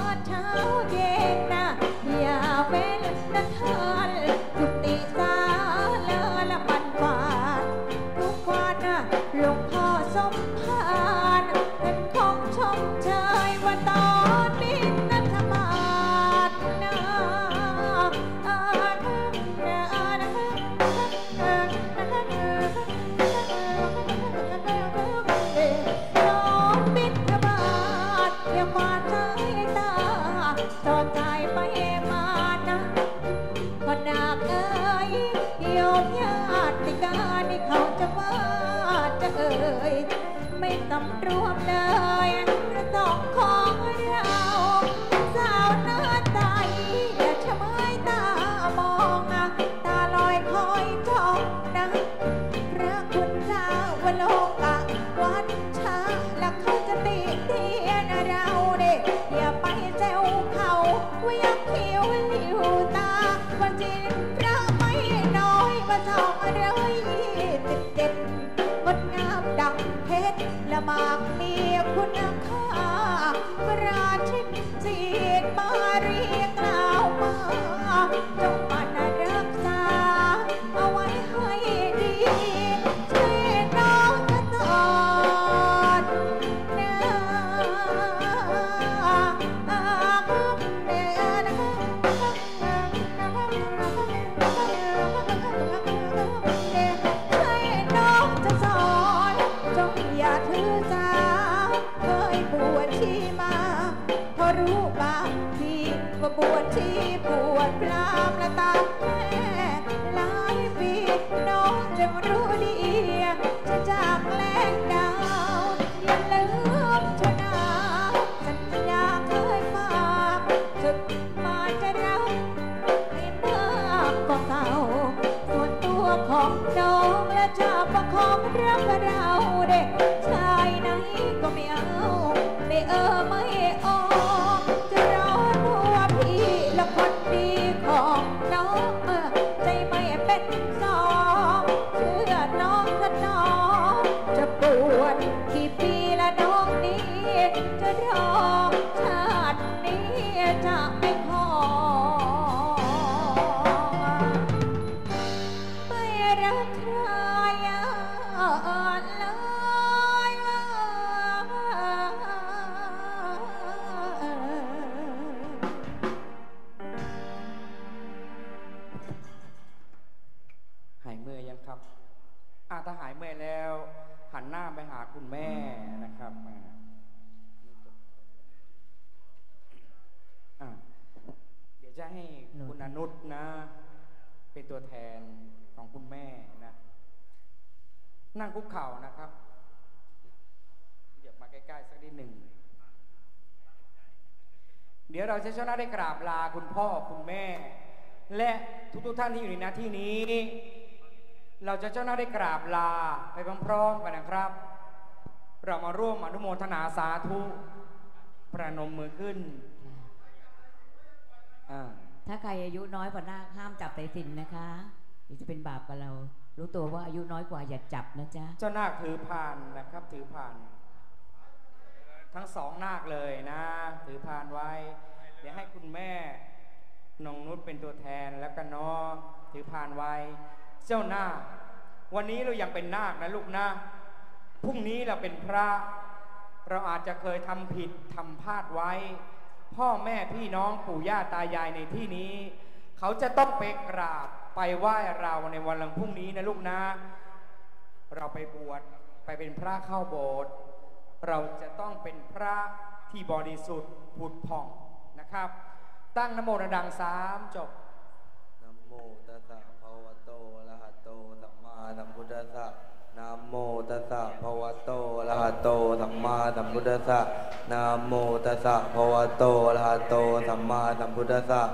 สำรวมเลยประสองของเราสาวหน้าใสอย่าชะเมยตามองนะตาลอยคอยจ้องนะพระคุณเจ้าวโลกะวัดช้างแล้วเขาจะตีเตียนเราเด็กอย่าไปแซวเขาว่ายังคิ้วลิวตาวันจินพระไม่น้อยมาสองร้อยยี่สิบเจ็ดงดงามดังเพชรละมากมีคุณค่าราชินีจีนมาเรียกล่าวมาจงมันรักษาเอาไว้ให้ดีช่วยน้องกันตอนนะให้น้องจะสอนจงอย่าถือสาเคยบวชชีมาพอรู้บางทีว่าบวชชีบวชพรามละตาแม่หลายปีน้องจะรู้ดีจะจากแล้งดาวอย่าลืมชนะสัญญาเคยฝากถึงมาจะรักให้มากกว่าเก่าส่วนตัวของน้องและจะประคองรักเราเด็กชายไหนก็ไม่เอาไม่เออไม่ออกจะรอตัวพี่และคนดีของน้องใจไม่เป็นสองเชื่อน้องถ้าน้องจะปวดกี่ปีละน้องนี้จะรอชาตินี้จะไม่ขอไม่รักใครเลยหายเมื่อยยังครับอาถ้าหายเมื่อยแล้วหันหน้าไปหาคุณแม่นะครับอ่าอ่าเดี๋ยวจะให้คุณอนุชนะ เป็นตัวแทนของคุณแม่นะนั่งคุกเข่านะครับเหยียบมาใกล้ๆสักนิดหนึ่งเดี๋ยวเราจะเจ้าหน้าได้กราบลาคุณพ่อคุณแม่และทุกๆท่านที่อยู่ในหน้าที่นี้เราจะเจ้าหน้าได้กราบลาไปพร้อมๆกันนะครับเรามาร่วมอนุโมทนาสาธุประนมมือขึ้นถ้าใครอายุน้อยกว่านาคห้ามจับไตรสินนะคะเดี๋ยวจะเป็นบาปกับเรารู้ตัวว่าอายุน้อยกว่าอย่าจับนะจ๊ะเจ้านาคถือพานนะครับถือพานทั้งสองนาคเลยนะถือพานไว้เดี๋ยวให้คุณแม่นงนุชเป็นตัวแทนแล้วก็น้องถือพานไว้เจ้านาควันนี้เรายังเป็นนาคนะลูกนะพรุ่งนี้เราเป็นพระเราอาจจะเคยทำผิดทำพลาดไว้พ่อแม่พี่น้องปู่ย่าตายายในที่นี้เขาจะต้องไปกราบไปไหว้เราในวันหลังพรุ่งนี้นะลูกนะเราไปบวชไปเป็นพระเข้าโบสถ์เราจะต้องเป็นพระที่บริสุทธิ์ผุดผ่องนะครับตั้งนะโมดังสามจบนะโมตัสสะภะวะโตอะระหะโตสัมมาสัมพุทธัสสะนะโมตัสสะภะวะโตอะระหะโตสัมมาสัมพุทธัสสะนะโมตัสสะภะวะโตอะระหะโตสัมมาสัมพุทธัสสะ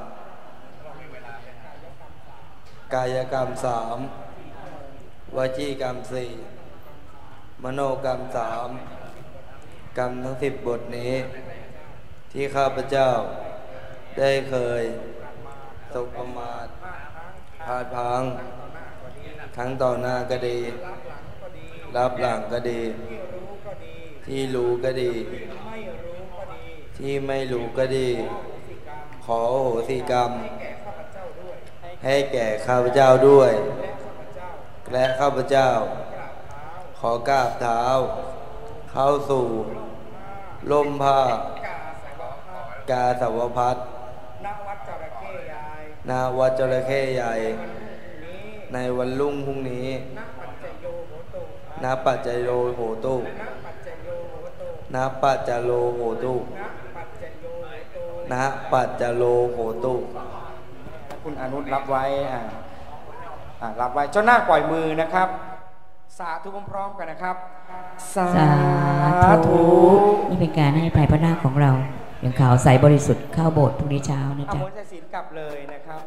กายกรรมสามวจีกรรมสี่มโนกรรมสามกรรมทั้งสิบบทนี้ที่ข้าพเจ้าได้เคยสบประมาทพลาดพลั้งทั้งต่อหน้าก็ดีรับหลังก็ดีที่รู้ก็ดีที่ไม่รู้ก็ดีขอโหสิกรรมให้แก่ข้าพเจ้าด้วยและข้าพเจ้าขอกราบเท้าเข้าสู่ล่มผ้ากาสาวพัสณวัดจระเข้ใหญ่ณวัดจระเข้ใหญ่ในวันรุ่งพรุ่งนี้ณปัจจโยโหตุณปัจจโลโหตุณปัจจโลโหตุคุณอนุชรับไว้อ่าอ่ารับไว้เจ้าหน้าปล่อยมือนะครับสาธุพร้อมๆกันนะครับสาสาธุธุนี่เป็นการให้ภัยพระนาคของเราอย่างขาวใสบริสุทธิ์เข้าโบสถ์พรุ่งนี้เช้านะเอาจ๊ะมนต์ศีลกลับเลยนะครับ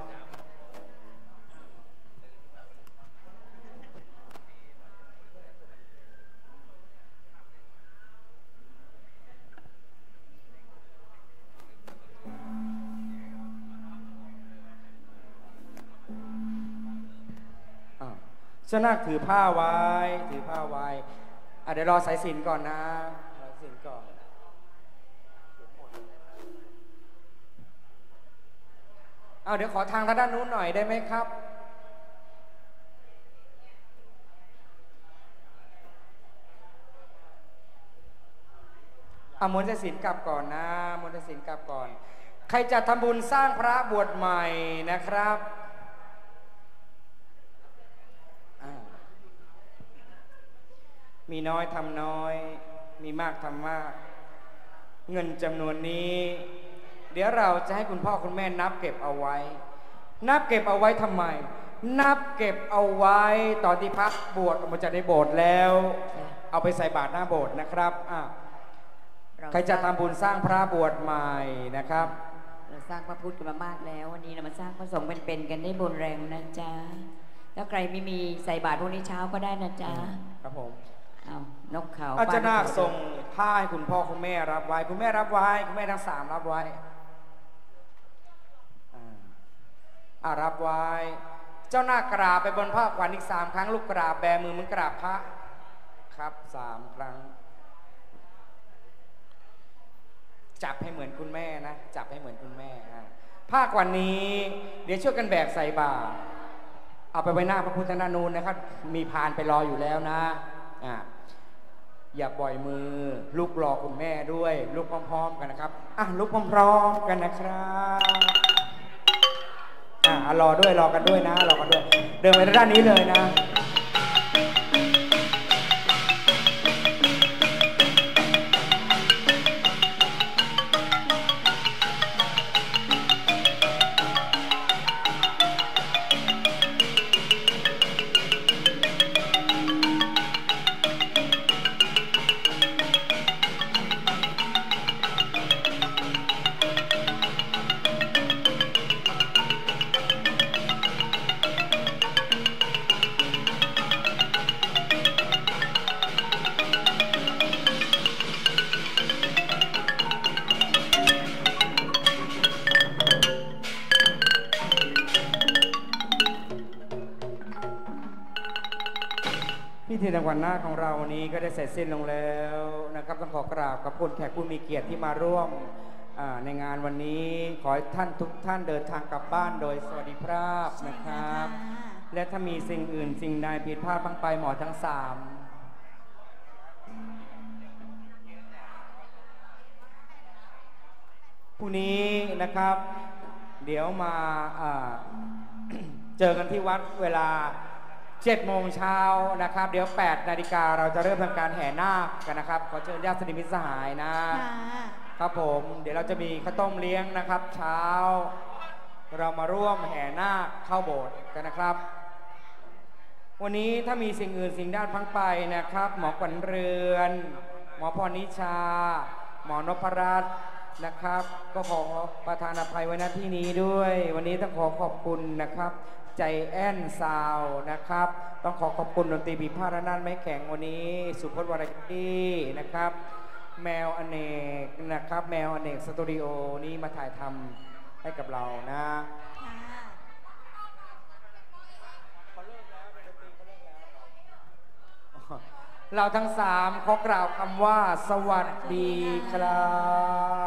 เจ้านาคถือผ้าไว้ถือผ้าไว้อ่ะเดี๋ยวรอสายสิญจน์ก่อนนะสายสิญจน์ก่อนเอาเดี๋ยวขอทางทางด้านนู้นหน่อยได้ไหมครับเอามนต์สายสิญจน์กลับก่อนนะมนต์สายสิญจน์กลับก่อนใครจะทำบุญสร้างพระบวชใหม่นะครับมีน้อยทำน้อยมีมากทำมากเงินจำนวนนี้เดี๋ยวเราจะให้คุณพ่อคุณแม่นับเก็บเอาไว้นับเก็บเอาไว้ทำไมนับเก็บเอาไว้ตอนที่พักบวชออกมาจากในโบสถ์แล้วเอาไปใส่บาตรหน้าโบสถ์นะครับอ่ะใครจะทำบุญสร้างพระบวชใหม่นะครับเราสร้างพระพุทธกันมามากแล้ววันนี้เรามาสร้างพระสงฆ์เป็นๆกันได้บุญแรงนะจ๊ะถ้าใครไม่มีใส่บาตรพรุ่งนี้เช้าก็ได้นะจ๊ะครับผมเอานกเขาอาจารย์นาคส่งผ้าให้คุณพ่อคุณแม่รับไว้คุณแม่รับไว้คุณแม่ทั้งสามรับไว้อ่ารับไว้เจ้าหน้ากราบไปบนผ้าขวัญอีกสามครั้งลูกกราบแบมือเหมือนกราบพระครับสามครั้งจับให้เหมือนคุณแม่นะจับให้เหมือนคุณแม่ผ้าขวัญนี้เดี๋ยวช่วยกันแบกใส่บาตรเอาไปไว้หน้าพระพุทธนานูนนะครับมีพานไปรออยู่แล้วนะอ่าอย่าปล่อยมือลุกรอคุณแม่ด้วยลุกพร้อมๆกันนะครับอ่ะลุกพร้อมๆกันนะครับอ่ะรอด้วยรอกันด้วยนะรอกันด้วยเดินไปด้านนี้เลยนะพิธีในวันหน้าของเราวันนี้ก็ได้เสร็จสิ้นลงแล้วนะครับต้องขอกราบขอบคุณแขกผู้มีเกียรติที่มาร่วมในงานวันนี้ขอให้ท่านทุกท่านเดินทางกลับบ้านโดยสวัสดิภาพนะครับและถ้ามีสิ่งอื่นสิ่งใดผิดพลาดบ้างไปหมอทั้งสามผู้นี้นะครับเดี๋ยวมาเจอกันที่วัดเวลาเจ็ดโมงเช้านะครับเดี๋ยวแปดนาฬิกาเราจะเริ่มทำการแห่นาคกันนะครับขอเชิญญาติสนิทมิตรสหายนะครับผมเดี๋ยวเราจะมีข้าวต้มเลี้ยงนะครับเช้าเรามาร่วมแห่นาคเข้าโบสถ์กันนะครับวันนี้ถ้ามีสิ่งอื่นสิ่งด้านพังไปนะครับหมอขวัญเรือนหมอพรนิชาหมอนพรัตน์นะครับก็ขอประทานอภัยไว้ณที่นี้ด้วยวันนี้ต้องขอขอบคุณนะครับใจแอนซาวนะครับต้องขอขอบคุณดนตรีปีพาระนันท์ไม้แข็งวันนี้สุพจน์วรกีนะครับแมวอเนกนะครับแมวอเนกสตูดิโอนี้มาถ่ายทำให้กับเรานะเราทั้งสามขอกล่าวคำว่าสวัสดีครับ